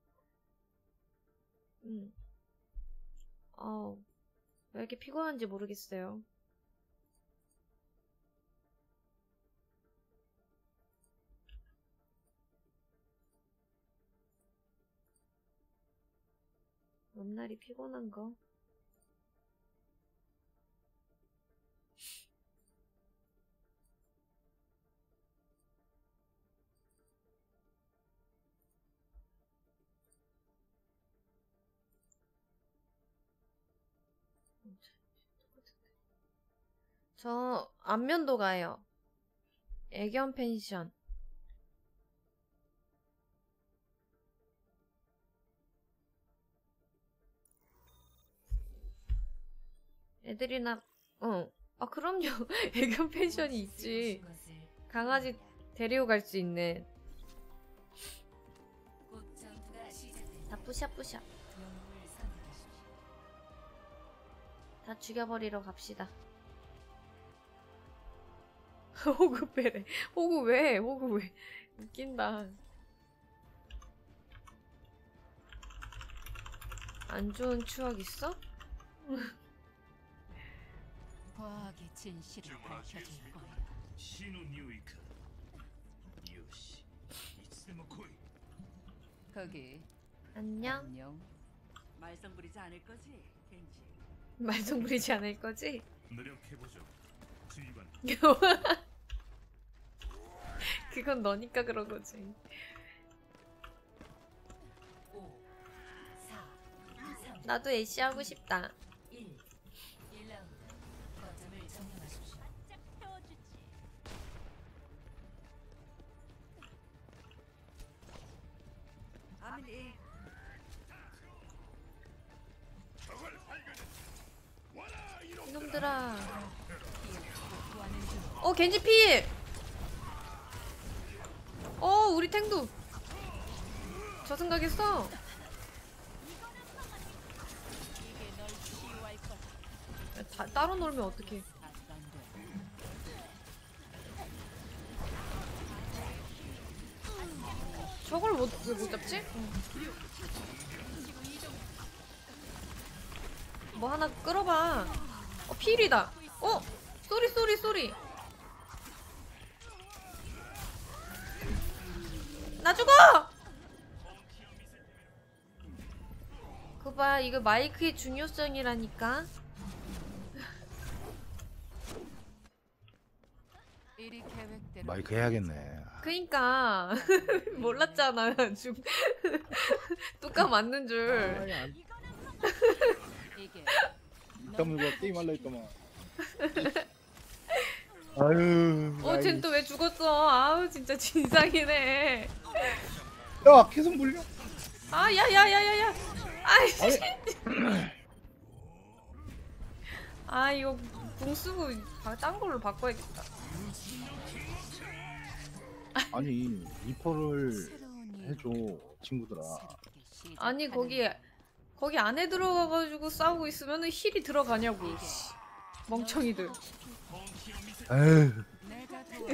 응. 어, 왜 이렇게 피곤한지 모르겠어요. 앞날이 피곤한 거. 저 안면도 가요. 애견 펜션. 애들이나 어. 아 그럼요. 애견 펜션이 있지. 강아지 데리고 갈 수 있는. 다 뿌샤뿌샤. 다 죽여버리러 갑시다. 호구 빼래. 호구 왜? 호구 왜? 웃긴다. 안 좋은 추억 있어? 과학의 진실을 밝혀줄 거야. 신우 뉴이크. 요시. 이츠모코이. 거기 안녕. 안녕. 말썽 부리지 않을 거지, 겐지. 말썽 부리지 않을 거지? 노력해보죠. 지휘관. 그건 너니까 그런 거지. 오, 사, 삼, 나도 애쉬 하고 싶다. 일. 일 라운드. 거점을 점령하십시오. 바짝 태워주지. 아밀리. 적을 발견해. 와라 이놈. 이놈들아. 어 겐지 필. 어 우리 탱도 저승가겠어. 이게 널 치유할 거다. 다, 따로 놀면 어떡해. 안 돼. 저걸 못, 왜 못 잡지? 응. 뭐 하나 끌어봐. 어 필이다. 어 쏘리 쏘리 쏘리. 나 죽어! 그거 봐, 이거 마이크의 중요성이라니까. 미리 계획대로 마이크 해야겠네. 그니까 몰랐잖아. 중 뚜까 맞는 줄. 이게 이따 물고 게임 할라 했더만. 아유. 어, 쟨 또 왜 죽었어? 아우 진짜 진상이네. 야 계속 물려. 아, 야, 야, 야, 야, 야. 아이씨. 아, 이거 궁 쓰고 바- 딴 걸로 바꿔야겠다. 아니 리퍼를 새로운 일. 해줘 친구들아. 새롭게 시작하는 아니 거기 거기 안에 들어가가지고 싸우고 있으면은 힐이 들어가냐고. 씨. 멍청이들. 에휴. 내가 도와.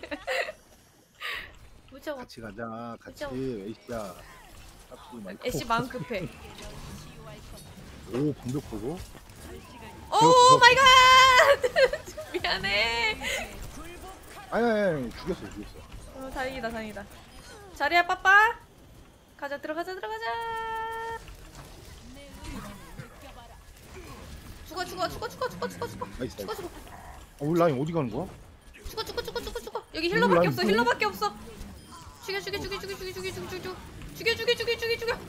무서워. 같이 가자. 같이 그죠? 에이씨야. 같이 마이크. 애쉬 마음 급해. 오 방벽 보고. 오 마이 갓! 미안해. 아니 아니 아니 죽였어 죽였어. 어, 다행이다 다행이다. 자리야 빠빠. 가자 들어가자 들어가자. 죽어 죽어 죽어 죽어 죽어 죽어 죽어 나이스 죽어 나이스. 죽어 어 우리 라인 어디 가는 거야? 죽어 죽어 죽어 죽어 죽어. 여기 힐러밖에 라인 없어 누구? 힐러밖에 없어. 죽여 죽여 죽여 죽여 죽여 죽여 죽여 죽여 죽여 죽여 죽여 죽여 죽여.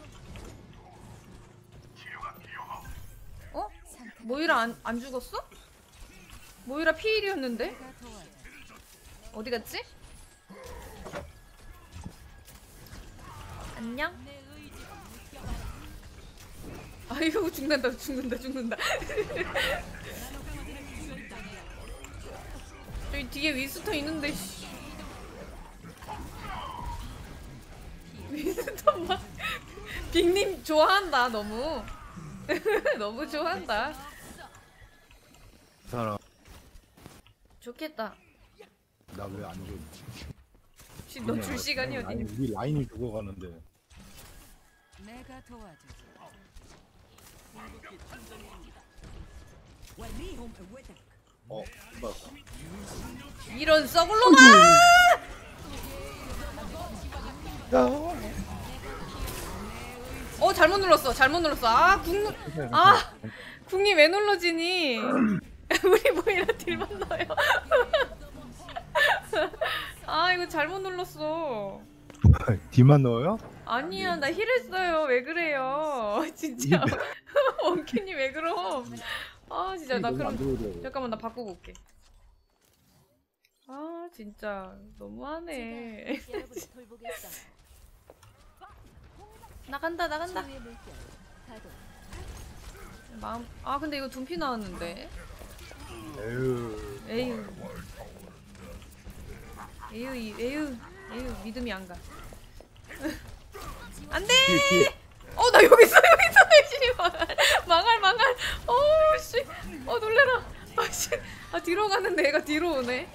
어? 모이라 안, 안 죽었어? 모이라 피일이었는데? 내가 도와줘. 어디 갔지? 안녕? 내 의지를 아이고 죽는다 죽는다 죽는다. 저기 뒤에 윈스턴 있는데 씨. 윈스턴 막 빅님 좋아한다 너무. 너무 좋아한다. 사람 좋겠다. 나 왜 안 줘? 혹시 너 줄 시간이 어디 아니 있니? 우리 라인이 죽어가는데. 내가 도와주지. 어 나. 이런 썩을놈아! 야. 어 어 잘못 눌렀어. 잘못 눌렀어. 아 궁. 아 궁이 왜 눌러지니? 우리 모이라 딜만 넣어요. 아 이거 잘못 눌렀어. 뒤만 넣어요? 아니야 나 힐했어요. 왜 그래요? 진짜. 원키님 왜 그럼? 아 진짜 나 너무 안 그럼 들어오더라고요. 잠깐만 나 바꾸고 올게. 아 진짜 너무하네. 제가 여러분을 돌보겠어요. 나간다 나간다. 치유의 물결 가동. 마음. 아 근데 이거 둔피 나왔는데. 에휴. 에휴. 에휴 이- 에휴 에휴 믿음이 안 가. 안돼. 뒤에 뒤에. 어 나 여기 있어 여기 있어 씨 망할 망할 망할. 어씨. 어 놀래라. 아씨. 아 뒤로 가는데 얘가 뒤로 오네.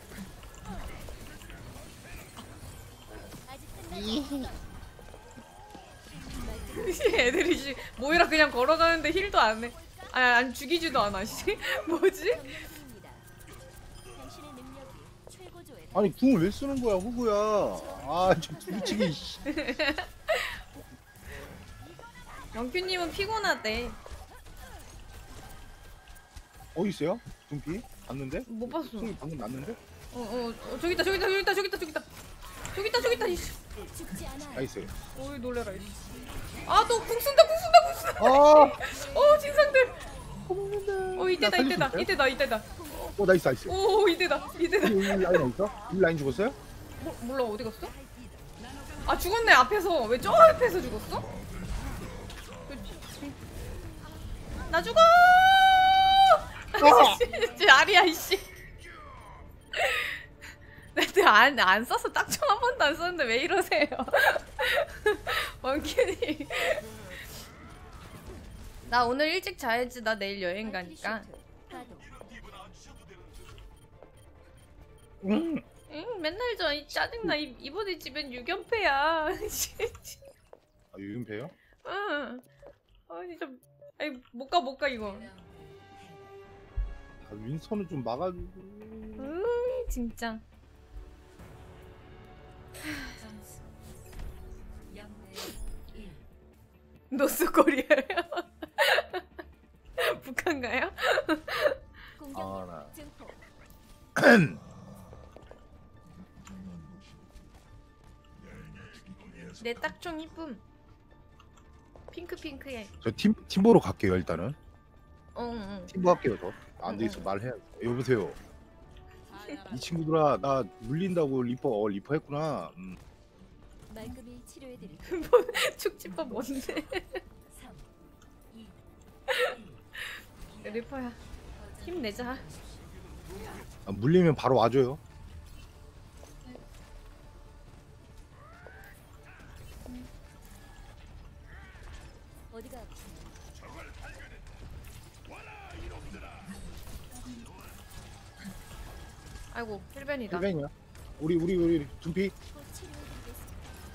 애들이 씨 모이라 그냥 걸어가는데 힐도 안 해. 아니 안 죽이지도 않아 씨. 뭐지? 정리입니다. 당신의 능력이 최고조에 아니 궁을 왜 쓰는 거야 후구야. 아저 부딪히기. 씨. 영규님은 피곤하대. 어디 있어요? 둠피? 봤는데? 못 봤어. 궁이 방금 났는데? 어어 어, 저기 있다 저기 있다 저기 있다 저기 있다 저기 있다 저기 있다 저기 있다 이씨. 죽지 않아요. 나이스. 어이 놀래라 이씨. 아너 궁 쓴다 궁 쓴다 궁 쓴다. 아. 어 진상들. 어 나 이때다 살릴 수 이때다 있어요? 이때다 이때다. 어 나이스 나이스. 오 이때다 이때다. 이 라인 어딨어? 이 라인 죽었어요? 뭐, 몰라 어디 갔어? 아 죽었네 앞에서. 왜 저 앞에서 죽었어? 나 죽어! 아씨 아리야 이씨. 나안 안 썼어. 딱총 한 번도 안 썼는데 왜 이러세요? 원키니. 나 오늘 일찍 자야지. 나 내일 여행 가니까. 가동. 응. 응 맨날 저 이 짜증나. 이, 이번에 집엔 유견패야. 아 유윤패요? 응. 아 진짜. 아니 못 가 못 가 이거. 아, 윈선은 좀 막아주고. 음 진짜. 노스코리아요? 북한가요? 공격력 아, 나. 증폭. 내 딱총 이쁨. 핑크 핑크해. 저 팀 팀보로 갈게요 일단은. 응응. 팀보 할게요 저. 안 되겠어 말해야 돼. 여보세요. 이 친구들아 나 물린다고 리퍼 어 리퍼 했구나. 음. 말끔히 치료해드릴게요. 축지법 뭔데? 삼, 이, 리퍼야. 힘내자. 아, 물리면 바로 와줘요. 어디가 아프세요? 아이고 힐벤이다. 힐벤이야. 우리 우리 우리 둠피. 곧 치료해드리겠습니다.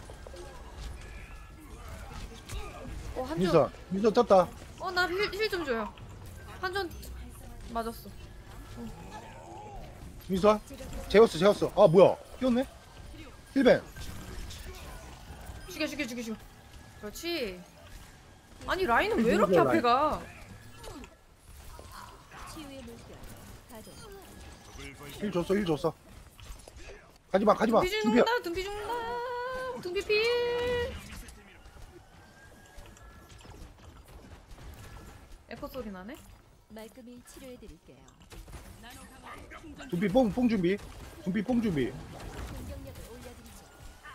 어 한점. 민서 민서 떴다. 어나 힐 힐 좀 줘요. 한점 맞았어. 민서 재웠어 재웠어. 아 뭐야 끼웠네. 힐벤. 죽여 죽여 죽여 죽여. 그렇지. 아니 라인은 왜 이렇게 라인. 앞에 가? 치유의 물결 가동. 힐 줬어 힐 줬어. 가지마 가지마. 둠피 둠피야. 죽는다 둠피 죽는다. 둠피 필. 에코 소리 나네. 말끔히 치료해드릴게요. 둠피 뽕뽕 준비. 둠피 뽕 준비. 공격력을 올려드리죠.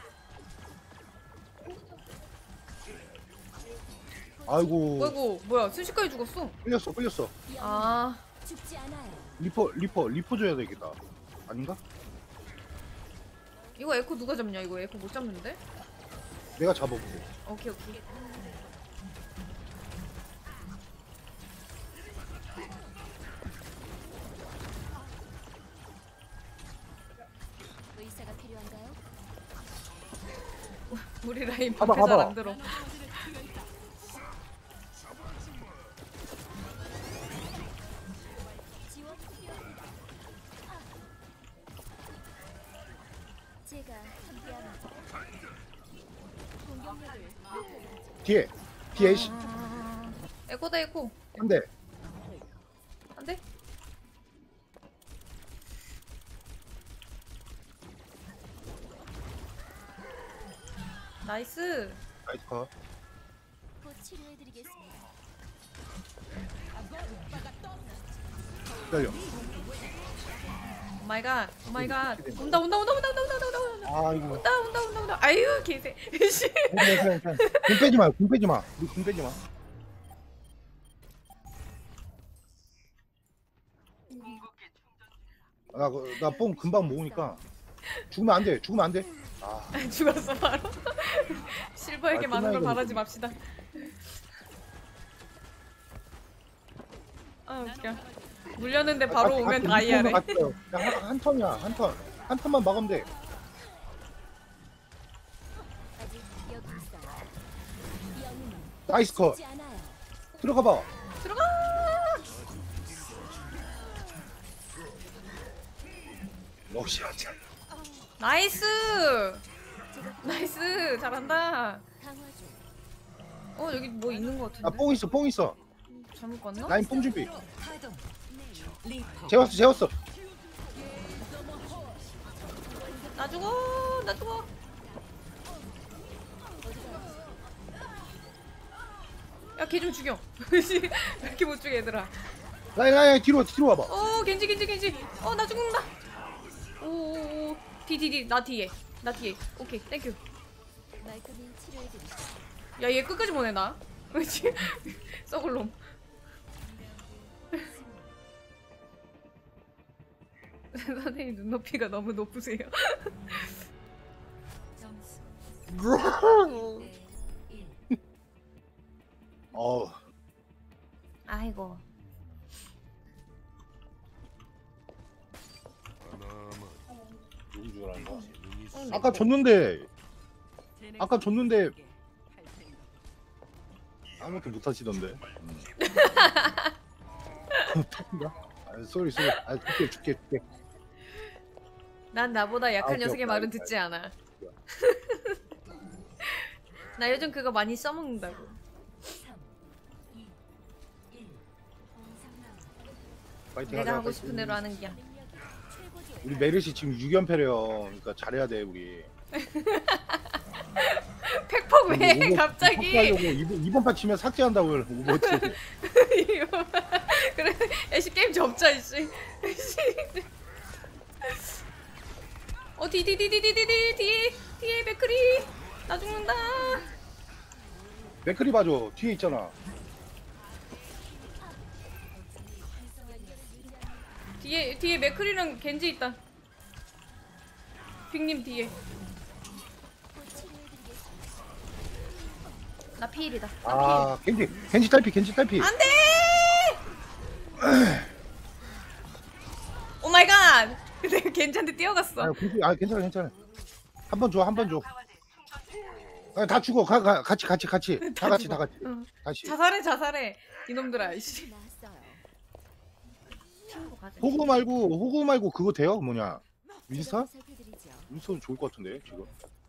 아이고 아이고 뭐야 순식간에 죽었어. 끌렸어 끌렸어. 아 죽지 않아요. 리퍼 리퍼 리퍼 줘야 되겠다. 아닌가? 이거 에코 누가 잡냐? 이거 에코 못 잡는데? 내가 잡아볼게. 오케이 오케이. 의사가 필요한가요? 우리 라인 가봐, 밖에 잘안 가봐. 들어. 지원 필요합니다. 제가 함께합니다. 공격력을 높여드리죠. 뒤에 뒤에 씨. 에코다 에코. 한대. 안 돼? 나이스. 나이스 컷. 곧 치료해드리겠습니다. 기다려. 오 마이 갓. 오 마이 갓. 온다 온다 온다 온다 온다 온다 온다 온다. 아 이거. 온다 온다 온다 온다. 아유 개새. 씨. 그냥 그냥 공 빼지 마. 공 빼지 마. 우리 공 빼지 마. 나나뽕 금방 모으니까 죽으면 안 돼. 죽으면 안 돼. 아 죽었어 바로. 실버에게 아, 많은 걸 끝나야겠네. 바라지 맙시다. 아 웃겨. 물렸는데 바로 같이- 오면 같이 다이아래. 같이 가요. 그냥 한, 한 턴이야. 한 턴. 한 턴만 막으면 돼. 아직 여기 있어요. 영웅은 나이스 컷. 죽지 않아요. 들어가 봐. 들어가. 역시 하자. 나이스. 나이스. 잘한다. 강화 중. 어 여기 뭐 있는 거 같은데. 나뽕 있어. 뽕 있어. 잘못 봤나? 라인 뽕 준비. 가동. 리퍼. 재웠어. 재웠어. 나 죽어. 나 죽어. 야 걔 좀 죽여. 왜 이렇게 못 죽여 얘들아. 라인 라인 뒤로 뒤로 와봐. 어 겐지 겐지 겐지. 어 나 죽는다. 오오오. 디디디 나 뒤에. 나 뒤에. 오케이 땡큐. 말끔히 치료해드리죠. 야 얘 끝까지 보내 나. 그렇지? 썩을 놈. 선생님 눈높이가 너무 높으세요. 점수 어. 아이고. 누구 줄 알았나? 응, 아까 줬는데 아까 줬는데 아무것도 못 하시던데. 음. 아, 쏘리 쏘리. 아 줄게 줄게 줄게. 난 나보다 약한 아, 오케이, 녀석의 오케이, 말은 오케이. 듣지 않아. 나 요즘 그거 많이 써먹는다고. 파이팅 내가 하자, 하고 파이팅. 싶은 대로 하는 게야. 최고조에 우리 메르시 지금 육 연패래요. 그러니까 잘해야 돼 우리. 팩폭 왜 오버- 갑자기? 하려고 이번 이번 판 치면 삭제한다고 오버워치. 그래 애쉬 게임 접자 이씨. 어 디디디디디디디 뒤에 뒤에 맥크리 나 죽는다. 맥크리 봐줘. 뒤에 있잖아. 뒤에 뒤에 맥크리랑 겐지 있다. 빅님 뒤에. 곧 치료해드리겠습니다. 나 피일이다. 나 아 겐지 겐지 딸피 겐지 딸피. 피일. 안돼. 오 마이 갓. 내가 겐지한테 뛰어갔어. 아, 겐지, 아 괜찮아 괜찮아. 한 번 줘 한 번 줘. 아, 다 죽어. 가, 가 같이 같이 같이 다 같이 다 같이 응. 다시. 자살해 자살해 이놈들아 이씨. 나왔어요. 친구 가자. 호구 말고 호구 말고 그거 돼요? 뭐냐? 윈스턴? 제가 보살펴드리죠. 윈스턴 좋을 것 같은데 지금.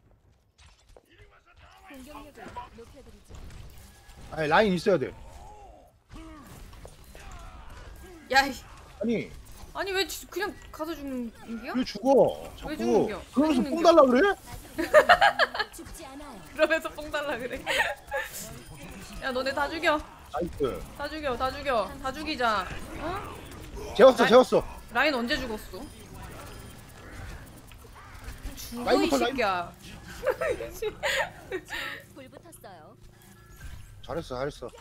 공격력을 높여드리죠. 아니 라인 있어야 돼. 야 이- 아니 아니 왜 지- 그냥 가서 죽는 게야? 왜 죽어? 왜 자꾸 죽는겨? 그러면서 왜 뽕 죽는겨? 달라 그래? 죽지 않아요. 그러면서 뽕 달라 그래. 야 너네 다 죽여. 나이스. 다 죽여 다 죽여 다 죽이자. 어? 재웠어 라인- 재웠어. 라인 언제 죽었어? 죽어 이 라인부터, 라인. 새끼야. 불 붙었어요. 잘했어 잘했어.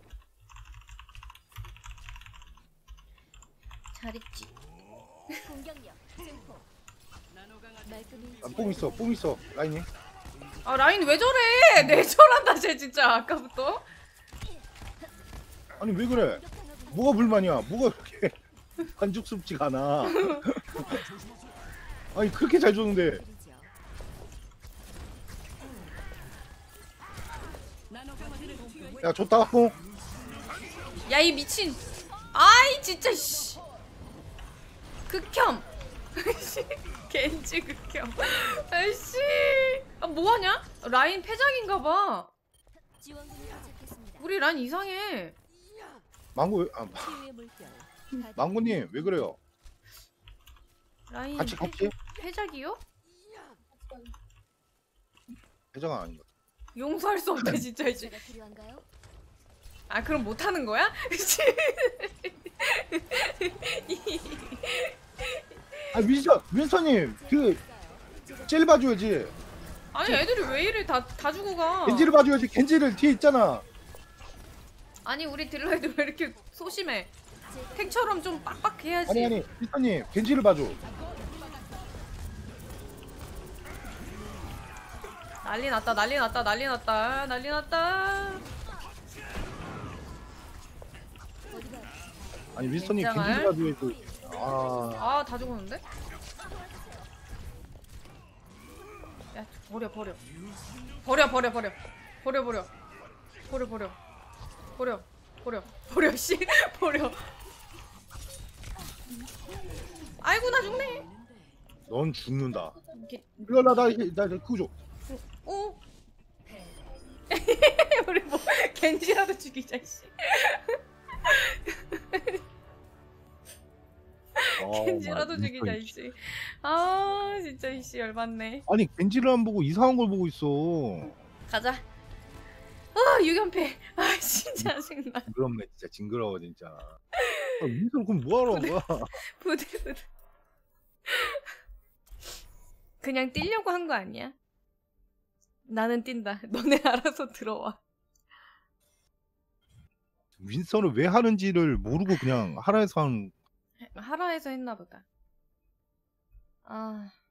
잘했지. 공격력 증폭. 말끔히 아, 뽕 있어 뽕 있어 라인이. 아 라인 왜 저래? 내절한다 쟤 진짜 아까부터. 아니 왜 그래? 뭐가 불만이야? 뭐가 그렇게 만족스럽지가 않아? 아니 그렇게 잘 줬는데. 드리죠. 야 좋다 뽕. 야 이 미친. 아이 진짜 씨. 극혐. 씨, 겐지 극혐. 아이씨. 아 뭐하냐? 라인 패작인가봐. 지원군이 도착했습니다. 우리 라인 이상해. 망고 왜- 아 마- 치유의 물결. 망고님 왜 그래요? 라인 같이 같이 패작이요? 회장은 아닌 것 같아. 용서할 수 없다 진짜 이제. 제가 필요한가요? 아 그럼 못하는 거야? 아 윈스턴 윈스턴님 그 젤 봐줘야지. 아니 애들이 왜 이래 다 다 죽어가. 겐지를 봐줘야지. 겐지를 뒤에 있잖아. 아니 우리 딜러애들 왜 이렇게 소심해? 탱처럼 좀 빡빡해야지. 아니 아니 윈스턴님 겐지를 봐줘. 난리 났다 난리 났다 난리 났다 난리 났다. 아니 윈스턴님 괜찮아요? 겐지를 봐줘야지. 아 아 다 죽었는데? 야 버려 버려 버려 버려 버려 버려 버려 버려 버려 버려 버려 버려 씨 버려. 아이고 나 죽네. 넌 죽는다. 이렇게 일로 나나나 그거 줘. 오 우리 뭐 겐지라도 죽이자 씨. 어, 겐지라도 막 죽이자 윈스턴이- 이씨. 아 진짜 이씨 열받네. 아니 겐지를 안 보고 이상한 걸 보고 있어. 가자. 아 유견패. 아 진짜 짜증나. 징그럽네 진짜 징그러워 진짜. 아, 윈스턴 그럼 뭐하러 한 거야? 부들부들. 그냥 뛰려고 한 거 아니야? 나는 뛴다. 너네 알아서 들어와. 윈스턴을 왜 하는지를 모르고 그냥 하라해서 하는. 하라에서 했나 보다. 아.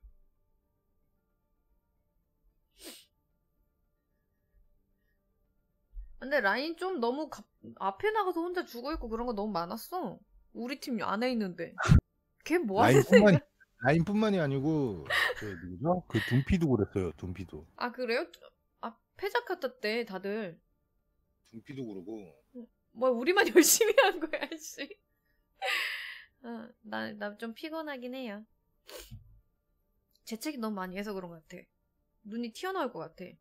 근데 라인 좀 너무 갑- 앞에 나가서 혼자 죽어있고 그런 거 너무 많았어. 우리 팀 안에 있는데. 걔 뭐 하는 라인뿐만이 애야? 라인뿐만이 아니고 그 누구죠? 그 둠피도 그랬어요. 둠피도. 아 그래요? 아 패자카타 때 다들 둠피도 그러고. 뭐 우리만 열심히 한 거야 씨. 어, 나 나 좀 피곤하긴 해요. 재채기 너무 많이 해서 그런 것 같아. 눈이 튀어나올 것 같아.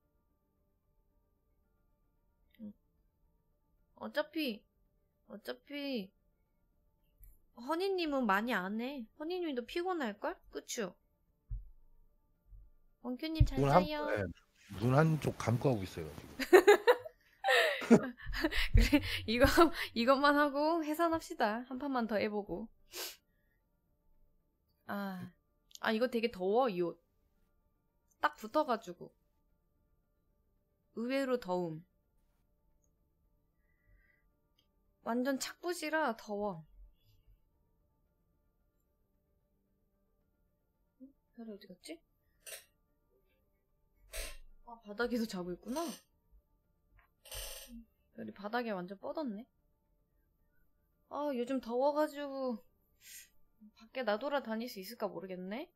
응. 어차피 어차피 허니님은 많이 안 해. 허니님도 피곤할걸? 그쵸? 원큐님 잘 눈 한, 자요. 네, 눈 한쪽 감고 하고 있어요 지금. 그래 이거 이것만 하고 해산합시다. 한 판만 더 해보고. 아, 아 이거 되게 더워 이 옷. 딱 붙어가지고 의외로 더움. 완전 착붙이라 더워. 별이 어디 갔지? 아 바닥에서 자고 있구나. 별이 바닥에 완전 뻗었네. 아 요즘 더워가지고 밖에 나돌아 다닐 수 있을까 모르겠네.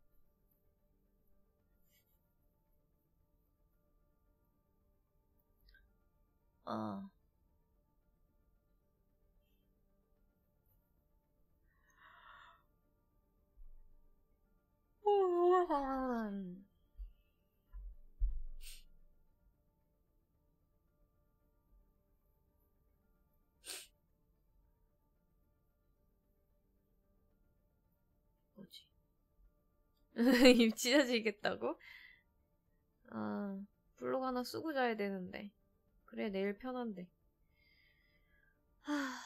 아. 우한. 뭐지? 입 찢어지겠다고? 아, 블록 하나 쓰고 자야 되는데. 그래, 내일 편한데. 하...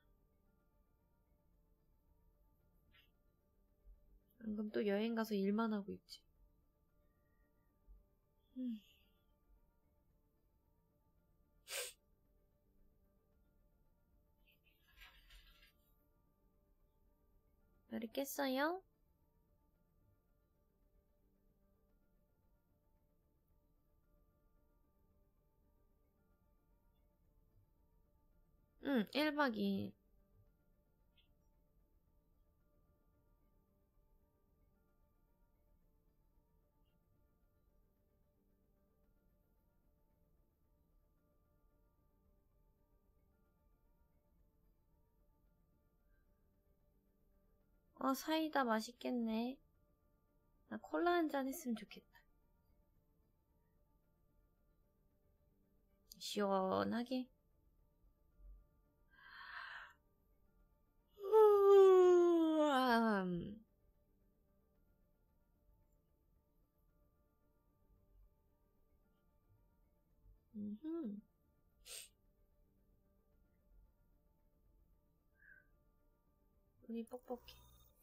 방금 또 여행 가서 일만 하고 있지. 음. 별이 깼어요? 응, 일 박 이 일. 어, 사이다 맛있겠네. 나 콜라 한 잔 했으면 좋겠다. 시원하게. 음흠. 눈이 뻑뻑해.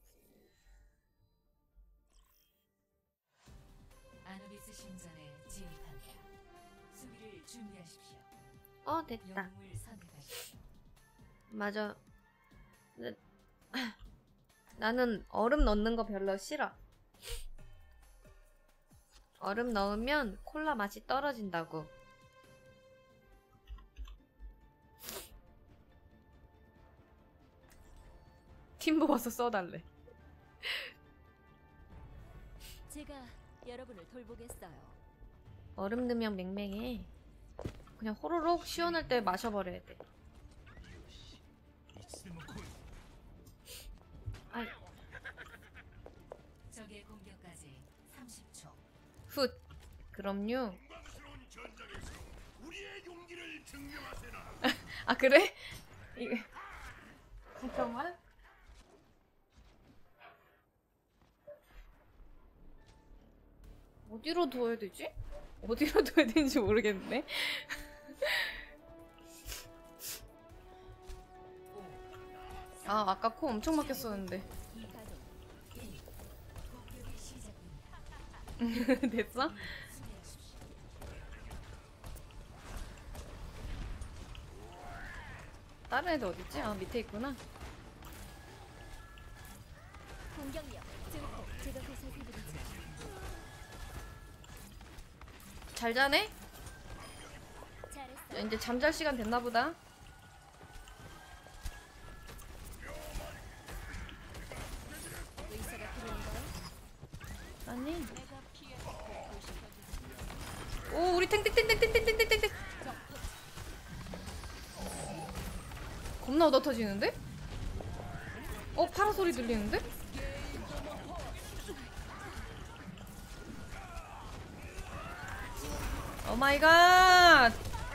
아누비스 신전에 진입합니다. 수비를 준비하십시오. 어, 됐다. 영웅을 선택하십시오. 맞아. 근데 나는 얼음 넣는 거 별로 싫어. 얼음 넣으면 콜라 맛이 떨어진다고. 팀보 와서 써달래. 제가 여러분을 돌보겠어요. 얼음 넣으면 맹맹해. 그냥 호로록 시원할 때 마셔버려야 돼. 아이. 적의 공격까지 삼십 초. 훗. 그럼요. 영광스러운 전장에서 우리의 용기를 증명하세나. 아 그래? 이거 잠깐만. 어디로 둬야 되지? 어디로 둬야 되는지 모르겠네. 아 아까 코 엄청 막혔었는데. 됐어? 다른 애들 어딨지? 아 밑에 있구나. 공격력 증폭. 제가 보살펴드리죠. 잘 자네? 잘했어. 야, 이제 잠잘 시간 됐나 보다. 의사가 필요한가요? 아니. 오 우리 탱탱탱탱탱탱탱탱탱. 겁나 얻어 터지는데? 어 파라 소리 들리는데? 오 마이 갓.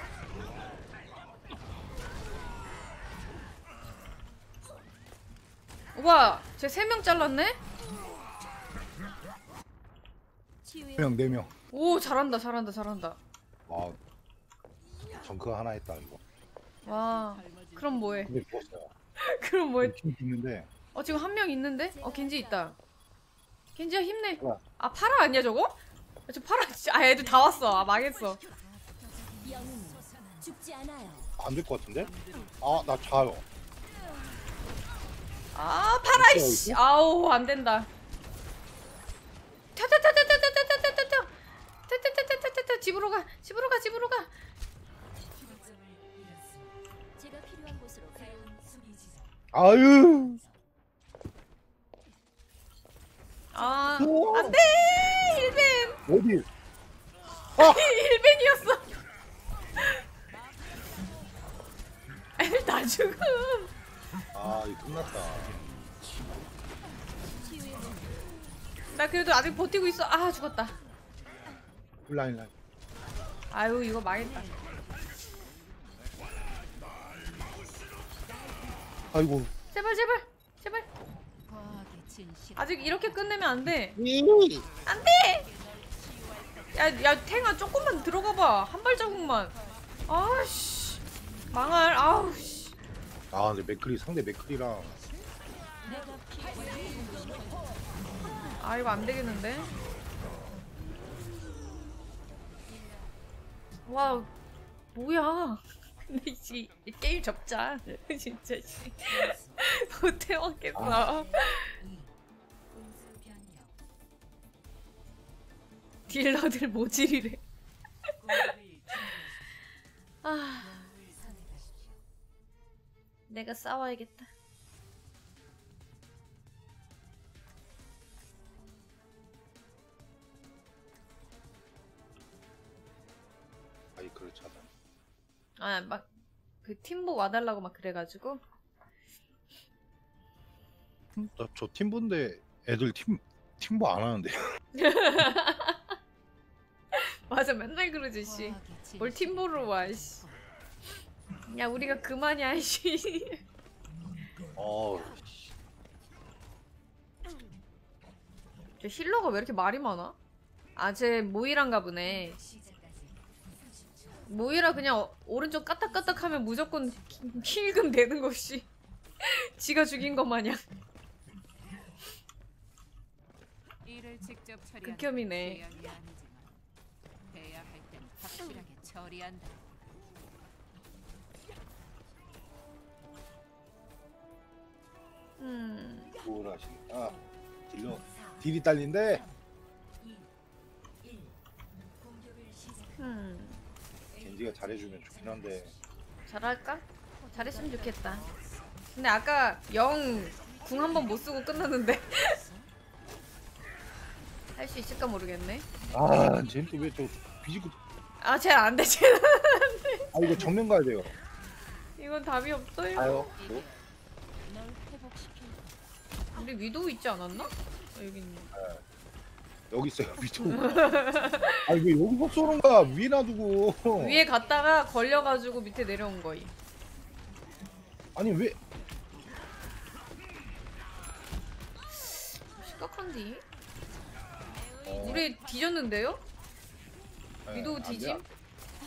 우와 쟤 세 명 잘랐네? 치유의 명 네 명. 오 잘한다 잘한다 잘한다. 아 정크 하나 했다 이거. 와 그럼 뭐해? 근데 죽었어요. 그럼 뭐해? 팀 있는데 어 지금 한 명 있는데? 어 겐지 있다. 겐지야 힘내. 뭐야? 아 파라 아니야 저거? 아, 저 파라 진짜 아 애들 다 왔어. 아 망했어. 영웅 죽지 않아요. 안 될 것 같은데? 아 나 자요. 아 파라 이씨. 아우 안 된다. 타타타타타타타타타타. 타타타타타타 집으로 가. 집으로 가. 집으로 가. 제가 필요한 곳으로 가요. 아유. 아 우와. 안돼 힐벤. 어디? 힐벤이었어. 애들 다 죽음. 아 이거 끝났다. 치유의 문. 나 그래도 아직 버티고 있어. 아 죽었다. 라인 라인. 아유 이거 망했다. 아이고. 제발 제발 제발. 과학의 진실. 아직 이렇게 끝내면 안 돼. 이. 안 돼. 야, 야 탱아 조금만 들어가 봐. 한 발자국만. 아씨. 망할. 아우 씨. 아 근데 맥크리 상대 맥크리랑 아 이거 안 되겠는데. 와 뭐야. 근데 이, 이 게임 접자. 진짜 씨. 못 해먹겠어. 아. 딜러들 모질이래. 아 내가 싸워야겠다. 아이 그렇지 않아. 아 막 그 팀보 와달라고 막 그래가지고. 저, 저 팀본데 애들 팀 팀보 안 하는데. 맞아 맨날 그러지 씨. 뭘 팀보로 와 씨. 야 우리가 그만이야 씨. 어. 저 힐러가 왜 이렇게 말이 많아? 아 쟤 모이란가 보네. 모이라 그냥 어- 오른쪽 까딱까딱하면 무조건 킬금 되는 것이 지가 죽인 것 마냥. 일을 직접 처리하는 극혐이네. 건 제약이 아니지만 해야 할 땐 확실하게 처리한다. 음. 뭘 하시나? 딜러 딜이 딸린데. 음. 겐지가 잘해주면 좋긴 한데. 잘할까? 어, 잘했으면 좋겠다. 근데 아까 영 궁 한 번 못 쓰고 끝났는데 할 수 있을까 모르겠네. 아, 쟤는 또 왜 저 비지고? 아, 쟤 안 돼, 쟤는. 아, 이거 정면 가야 돼요. 이건 답이 없어요. 가요. 뭐? 널 회복시킬 우리 위도우 있지 않았나? 아, 여기 있네. 여기 있어요, 위도. 아, 왜 여기서 쏘는 거야? 위에 놔두고. 위에 갔다가 걸려가지고 밑에 내려온 거임. 아니 왜? 심각한디? 어, 우리 뒤졌는데요? 네, 위도우 안 뒤짐? 돼.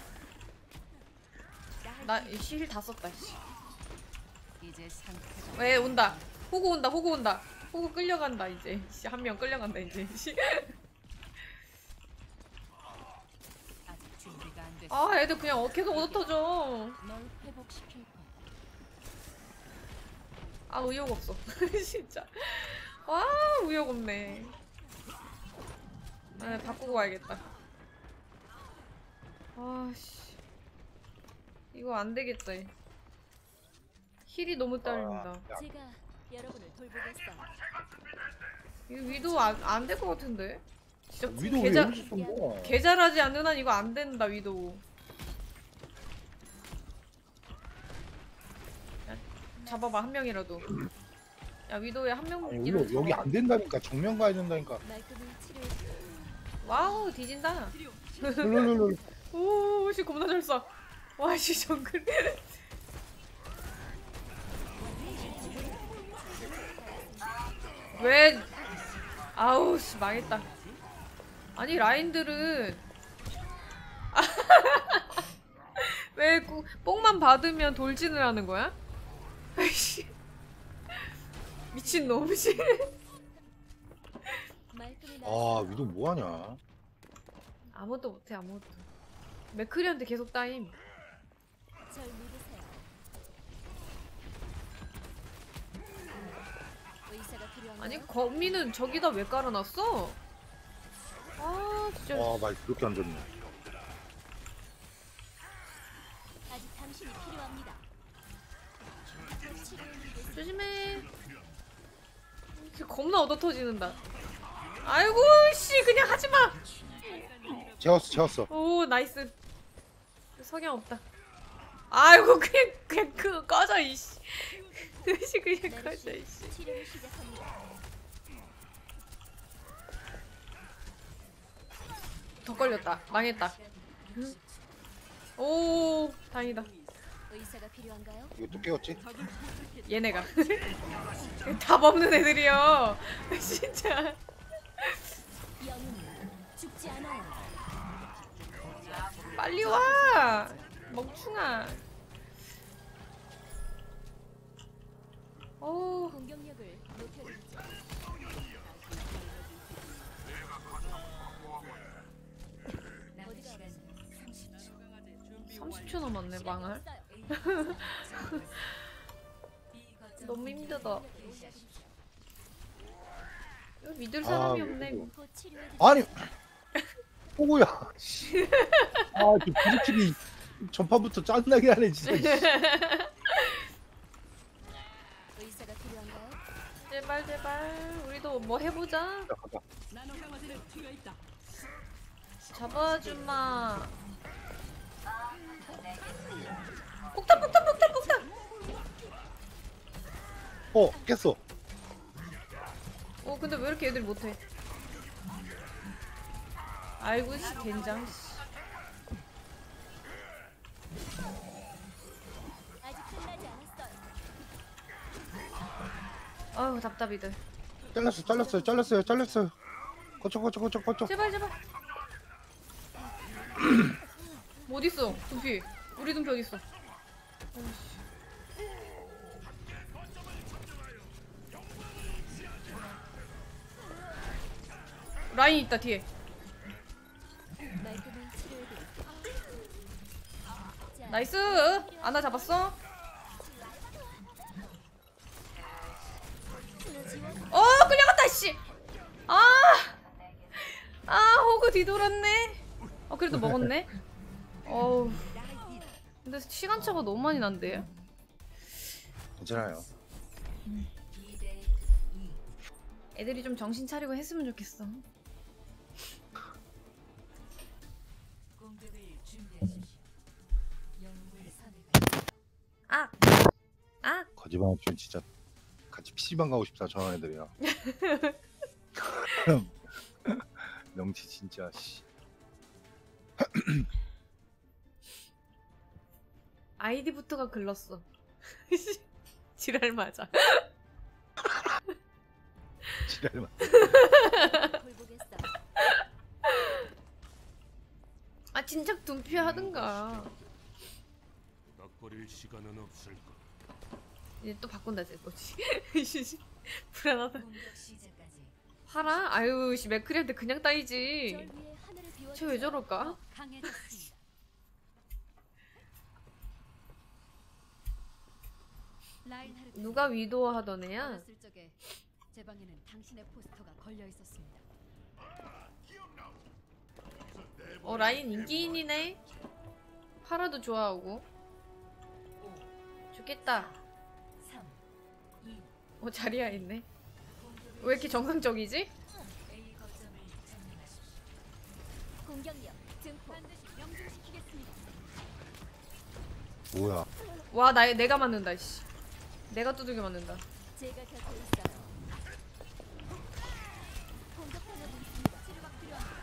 나 실 다 썼다, 씨. 이제 상태가 왜 온다. 호구 온다, 호구 온다. 호구 끌려간다, 이제. 한 명 끌려간다, 이제. 씨. 아직 준비가 안 됐어. 아, 애들 그냥 어- 계속 얻어터져. 널 회복시킬 거야. 아, 의욕 없어. 진짜. 와, 의욕 없네. 아, 바꾸고 와야겠다. 아, 씨. 이거 안 되겠다. 힐이 너무 딸린다. 야, 제가 여러분을 돌보겠어요. 이거 위도 안 될 것 같은데? 진짜 위도 왜 개, 잘, 여기서 쏜 거야? 개 잘하지 않는 한 이거 안 된다, 위도. 야, 잡아봐, 한 명이라도. 야, 위도에 한 아니, 명이라도 여기, 여기 잡아봐. 안 된다니까. 정면 가야 된다니까. 말끔히 치료해. 와우, 뒤진다. 룰루룰루. 오, 씨, 겁나 잘 쏴. 와, 씨, 정글. 왜? 아우, 씨, 망했다. 아니, 라인들은. 왜 꾸- 뽕만 받으면 돌진을 하는 거야? 아이씨. 미친놈, 씨. 말끔히 아, 위도 뭐 하냐? 아무것도 못해, 아무것도. 맥크리한테 계속 따임. 절 믿으세요. 의사가 필요한가요? 아니, 거미는 저기다 왜 깔아놨어? 아, 진짜. 와, 말 그렇게 안 좋네. 아직 당신이 필요합니다. 치료해드리겠습니다. 조심해. 진짜 겁나 얻어 터지는다. 아이고, 씨, 그냥 하지 마. 재웠어, 재웠어. 오, 나이스. 석양 없다. 아이고, 그냥 그냥 그 꺼져 이씨. 씨, 그냥 꺼져 이씨. 치료를 시작합니다. 더 걸렸다. 망했다. 오, 다행이다. 의사가 필요한가요? 이거 또 깨웠지? 얘네가 답 없는 애들이요. 진짜. 영웅은 죽지 않아요. 빨리 와, 멍충아. 오, 공격력을 높여드리죠. 어디가 삼십 초 남았네, 망할. 너무 힘들다. 이거 믿을 사람이 아, 없네. 이거. 곧 치료해드리죠. 아니, 호구야. 씨. 아, 저 비리킬이 전판부터 짜증나게 하네 진짜. 의사가 필요한가요? 제발 제발 우리도 뭐 해보자. 자, 가자. 나노 강화제는 튀어 있다. 잡아주마. 폭탄 폭탄 폭탄 폭탄. 어, 깼어. 어 근데 왜 이렇게 애들 못해? 아이고 씨 젠장. 아직 끝나지 않았어요. 아우 답답이들. 잘랐어, 잘랐어요, 잘랐어요, 잘랐어요. 거쳐, 거쳐, 거쳐, 거쳐. 제발 제발. 어딨어 둠피. 우리 둠피 어딨어. 라인 있다 뒤에. 말끔히 치료해드릴게요. 자, 나이스. 아나 잡았어. 어 끌려갔다 씨. 아, 아 호그 뒤돌았네. 어 그래도 먹었네. 어우. 근데 시간차가 너무 많이 난대. 괜찮아요. 애들이 좀 정신 차리고 했으면 좋겠어. 아, 아. 거짓말 좀 진짜 같이 피시방 가고 싶다 저런 애들이야. 명치 진짜 씨. 아이디부터가 글렀어. 지랄 맞아. 지랄만. 돌보겠어. 아 진작 둠피 하든가. 낚버릴 시간은 없을까? 이제 또 바꾼다 제 거지. 불안하다. 팔아? 아유 씨 맥크리한테 그냥 따이지. 절 위에 하늘을 비워주세요. 쟤 왜 저럴까? 강해졌습니다. 라인하르트. 누가 위도우 하던 애야? 어렸을 적에 제 방에는 당신의 포스터가 걸려 있었습니다. 어 라인 인기인이네. 파라도 좋아하고. 좋겠다. 어 자리야 있네. 왜 이렇게 정상적이지? 공격력 증폭. 반드시 명중시키겠습니다. 뭐야? 와 나 내가 맞는다 씨. 내가 두들겨 맞는다. 제가 곁에 있어요. 공격하고 있습니다. 치료가 필요합니다.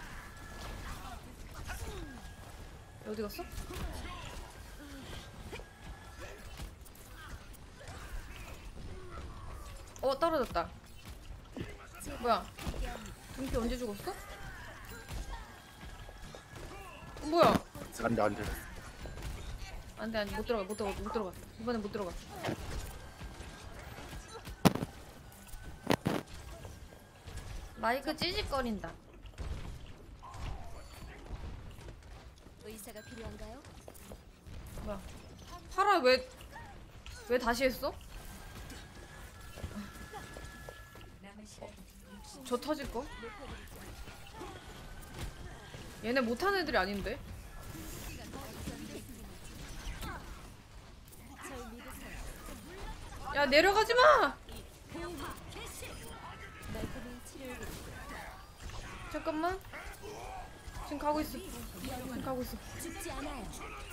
어디 갔어? 어 떨어졌다. 뭐야? 둠피 언제 죽었어? 어, 뭐야? 안돼 안돼. 안돼 안돼 못 들어가 못 들어가 못 들어가 이번엔 못 들어가. 마이크 찌직거린다. 의사가 필요한가요? 뭐야? 파라 왜 왜 다시 했어? 어, 저 터질 거? 얘네 못하는 애들이 아닌데? 절 믿으세요. 야 내려가지 마! 말끔히 치료해드릴게요. 잠깐만. 지금 가고 있어. 지금 가고 있어. 죽지 않아요.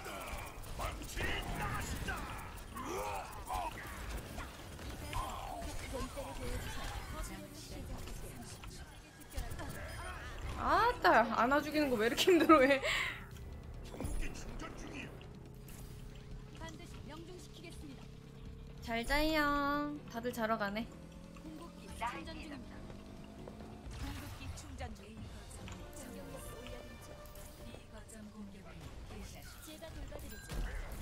본때를 보여주세요. 아따 안아 죽이는 거 왜 이렇게 힘들어해? 반드시 명중시키겠습니다. 잘 자요. 다들 자러 가네. 궁극기 충전 중입니다. 궁극기 충전 중. 공격력 올려드리죠. 제가 돌봐드리죠.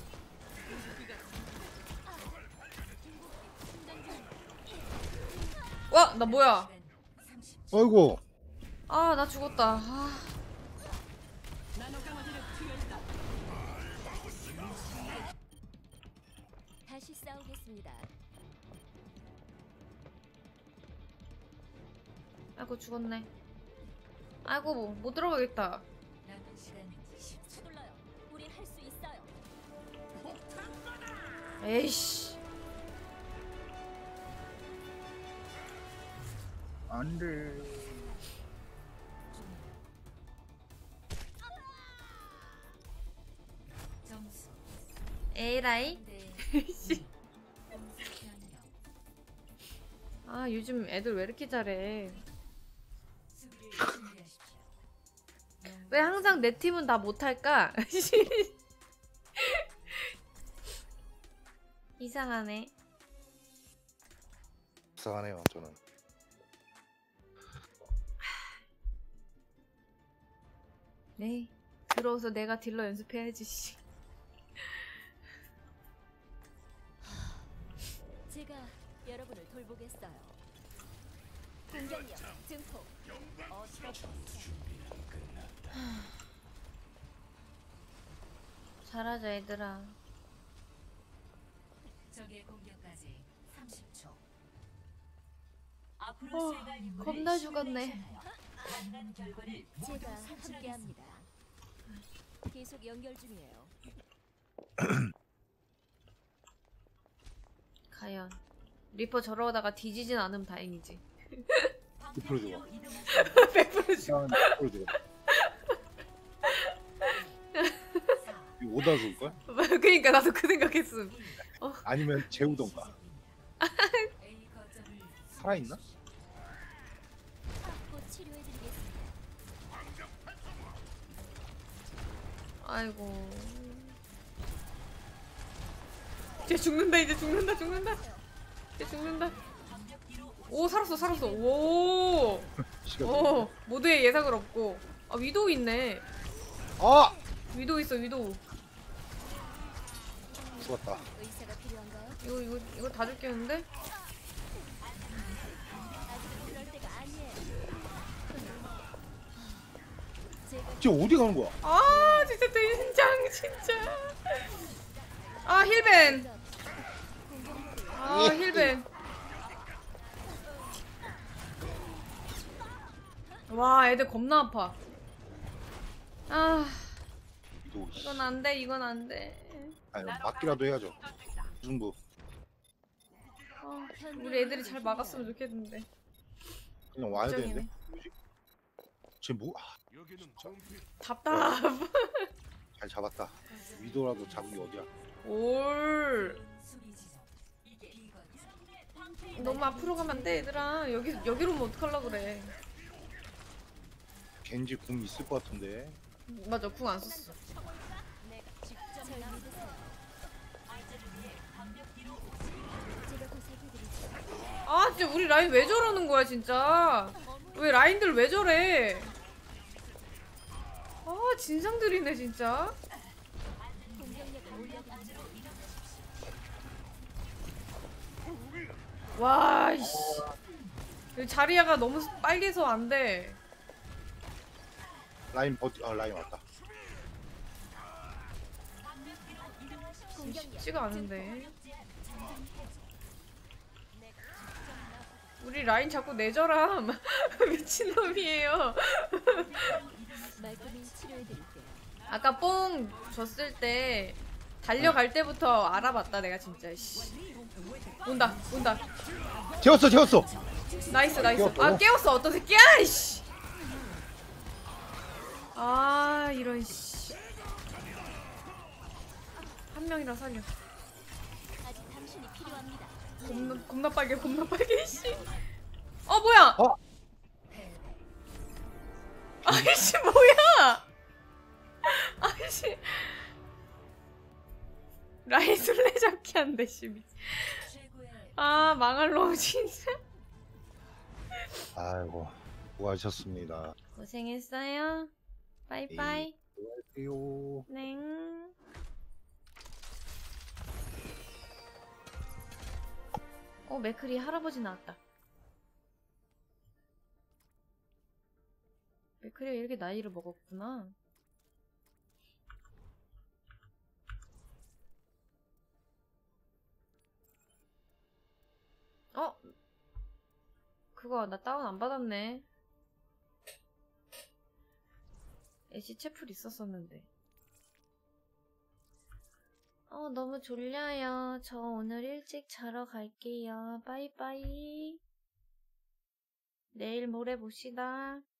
와 나 뭐야? 아이고. 아 나 죽었다. 아, 나노 강화제를 투여했다. 다시 싸우겠습니다. 아이고 죽었네. 아이고 뭐, 못 들어가겠다. 서둘러요. 우린 할 수 있어요. 에이씨. 안돼. 에라이. 아 요즘 애들 왜 이렇게 잘해? 왜 항상 내 팀은 다 못할까? 이상하네. 불쌍하네요 저는. 네, 들어서 내가 딜러 연습해야지. 씨. 제가 여러분을 돌보겠어요. 공격력 증폭. 잘하자 얘들아. 적의 공격까지 삼십 초. 어, 겁나 죽었네. 제가 함께합니다. 계속 연결 중이에요. 과연 리퍼 저러다가 뒤지진 않으면 다행이지. 백 퍼센트 줘봐. 백 퍼센트 백 퍼센트 줘봐. 이거 오다 줄걸? 그니까 나도 그 생각했음. 아니면 재우던가. 살아있나? 곧 치료해드리겠습니다. 아이고. 이제 죽는다 이제 죽는다 죽는다. 이제 죽는다. 오 살았어 살았어. 오. 시간 오 모두의 예상을 없고. 아 위도우 있네. 아! 위도우 있어 위도우. 죽었다. 의사가 필요한가요? 이거 이거 이거 다 죽겠는데? 아직은 그럴 때가 아니에요. 제가 지금 어디 가는 거야? 아 진짜 된장 진짜. 아 힐벤. 아 힐벤. 와 애들 겁나 아파. 아 위도 씨. 이건 안 돼 이건 안 돼. 아니 막기라도 해야죠. 승부. 아, 우리 애들이 잘 막았으면 좋겠는데. 그냥 와야 걱정이네. 되는데. 뭐지? 쟤 뭐? 아, 여기는 정피. 답답. 잘 잡았다. 위도라도 잡은 게 어디야? 올. 너무 앞으로 가면 안 돼 얘들아. 여기 여기로 오면 어떡하려고 그래. 겐지 궁 있을 것 같은데. 맞아 궁 안 썼어. 절 믿으세요. 제가 보살펴드리죠. 아 진짜 우리 라인 왜 저러는 거야 진짜. 왜 라인들 왜 저래. 아 진상들이네 진짜. 공격력을 올려드리죠. 와 이씨. 여기 자리야가 너무 빨개서 안 돼. 라인 버티. 아 라인 왔다. 공격력 쉽지가 않은데. 우리 라인 자꾸 내절함. 미친놈이에요. 말끔히 치료해드릴게요. 아까 뽕 줬을 때 달려갈 때부터 알아봤다 내가 진짜. 씨. 온다 온다. 재웠어 재웠어. 나이스 나이스. 깨웠어. 아 깨웠어 어떤 새끼야 이씨. 아 이런 씨. 한 명이라 살려. 아직 당신이 필요합니다. 겁나 겁나 빨개 겁나 빨개 씨. 어 뭐야? 어? 아이씨 뭐야? 아이씨. 라인 술래잡기 한대 씨. 아 망할 놈 진짜. 아이고 수고하셨습니다. 고생했어요. 빠이빠이. 수고하세요. 네. 어 맥크리 할아버지 나왔다. 맥크리가 이렇게 나이를 먹었구나. 어? 그거 나 다운 안 받았네. 애쉬 채플 있었었는데. 어 너무 졸려요. 저 오늘 일찍 자러 갈게요. 빠이빠이. 내일 모레 봅시다.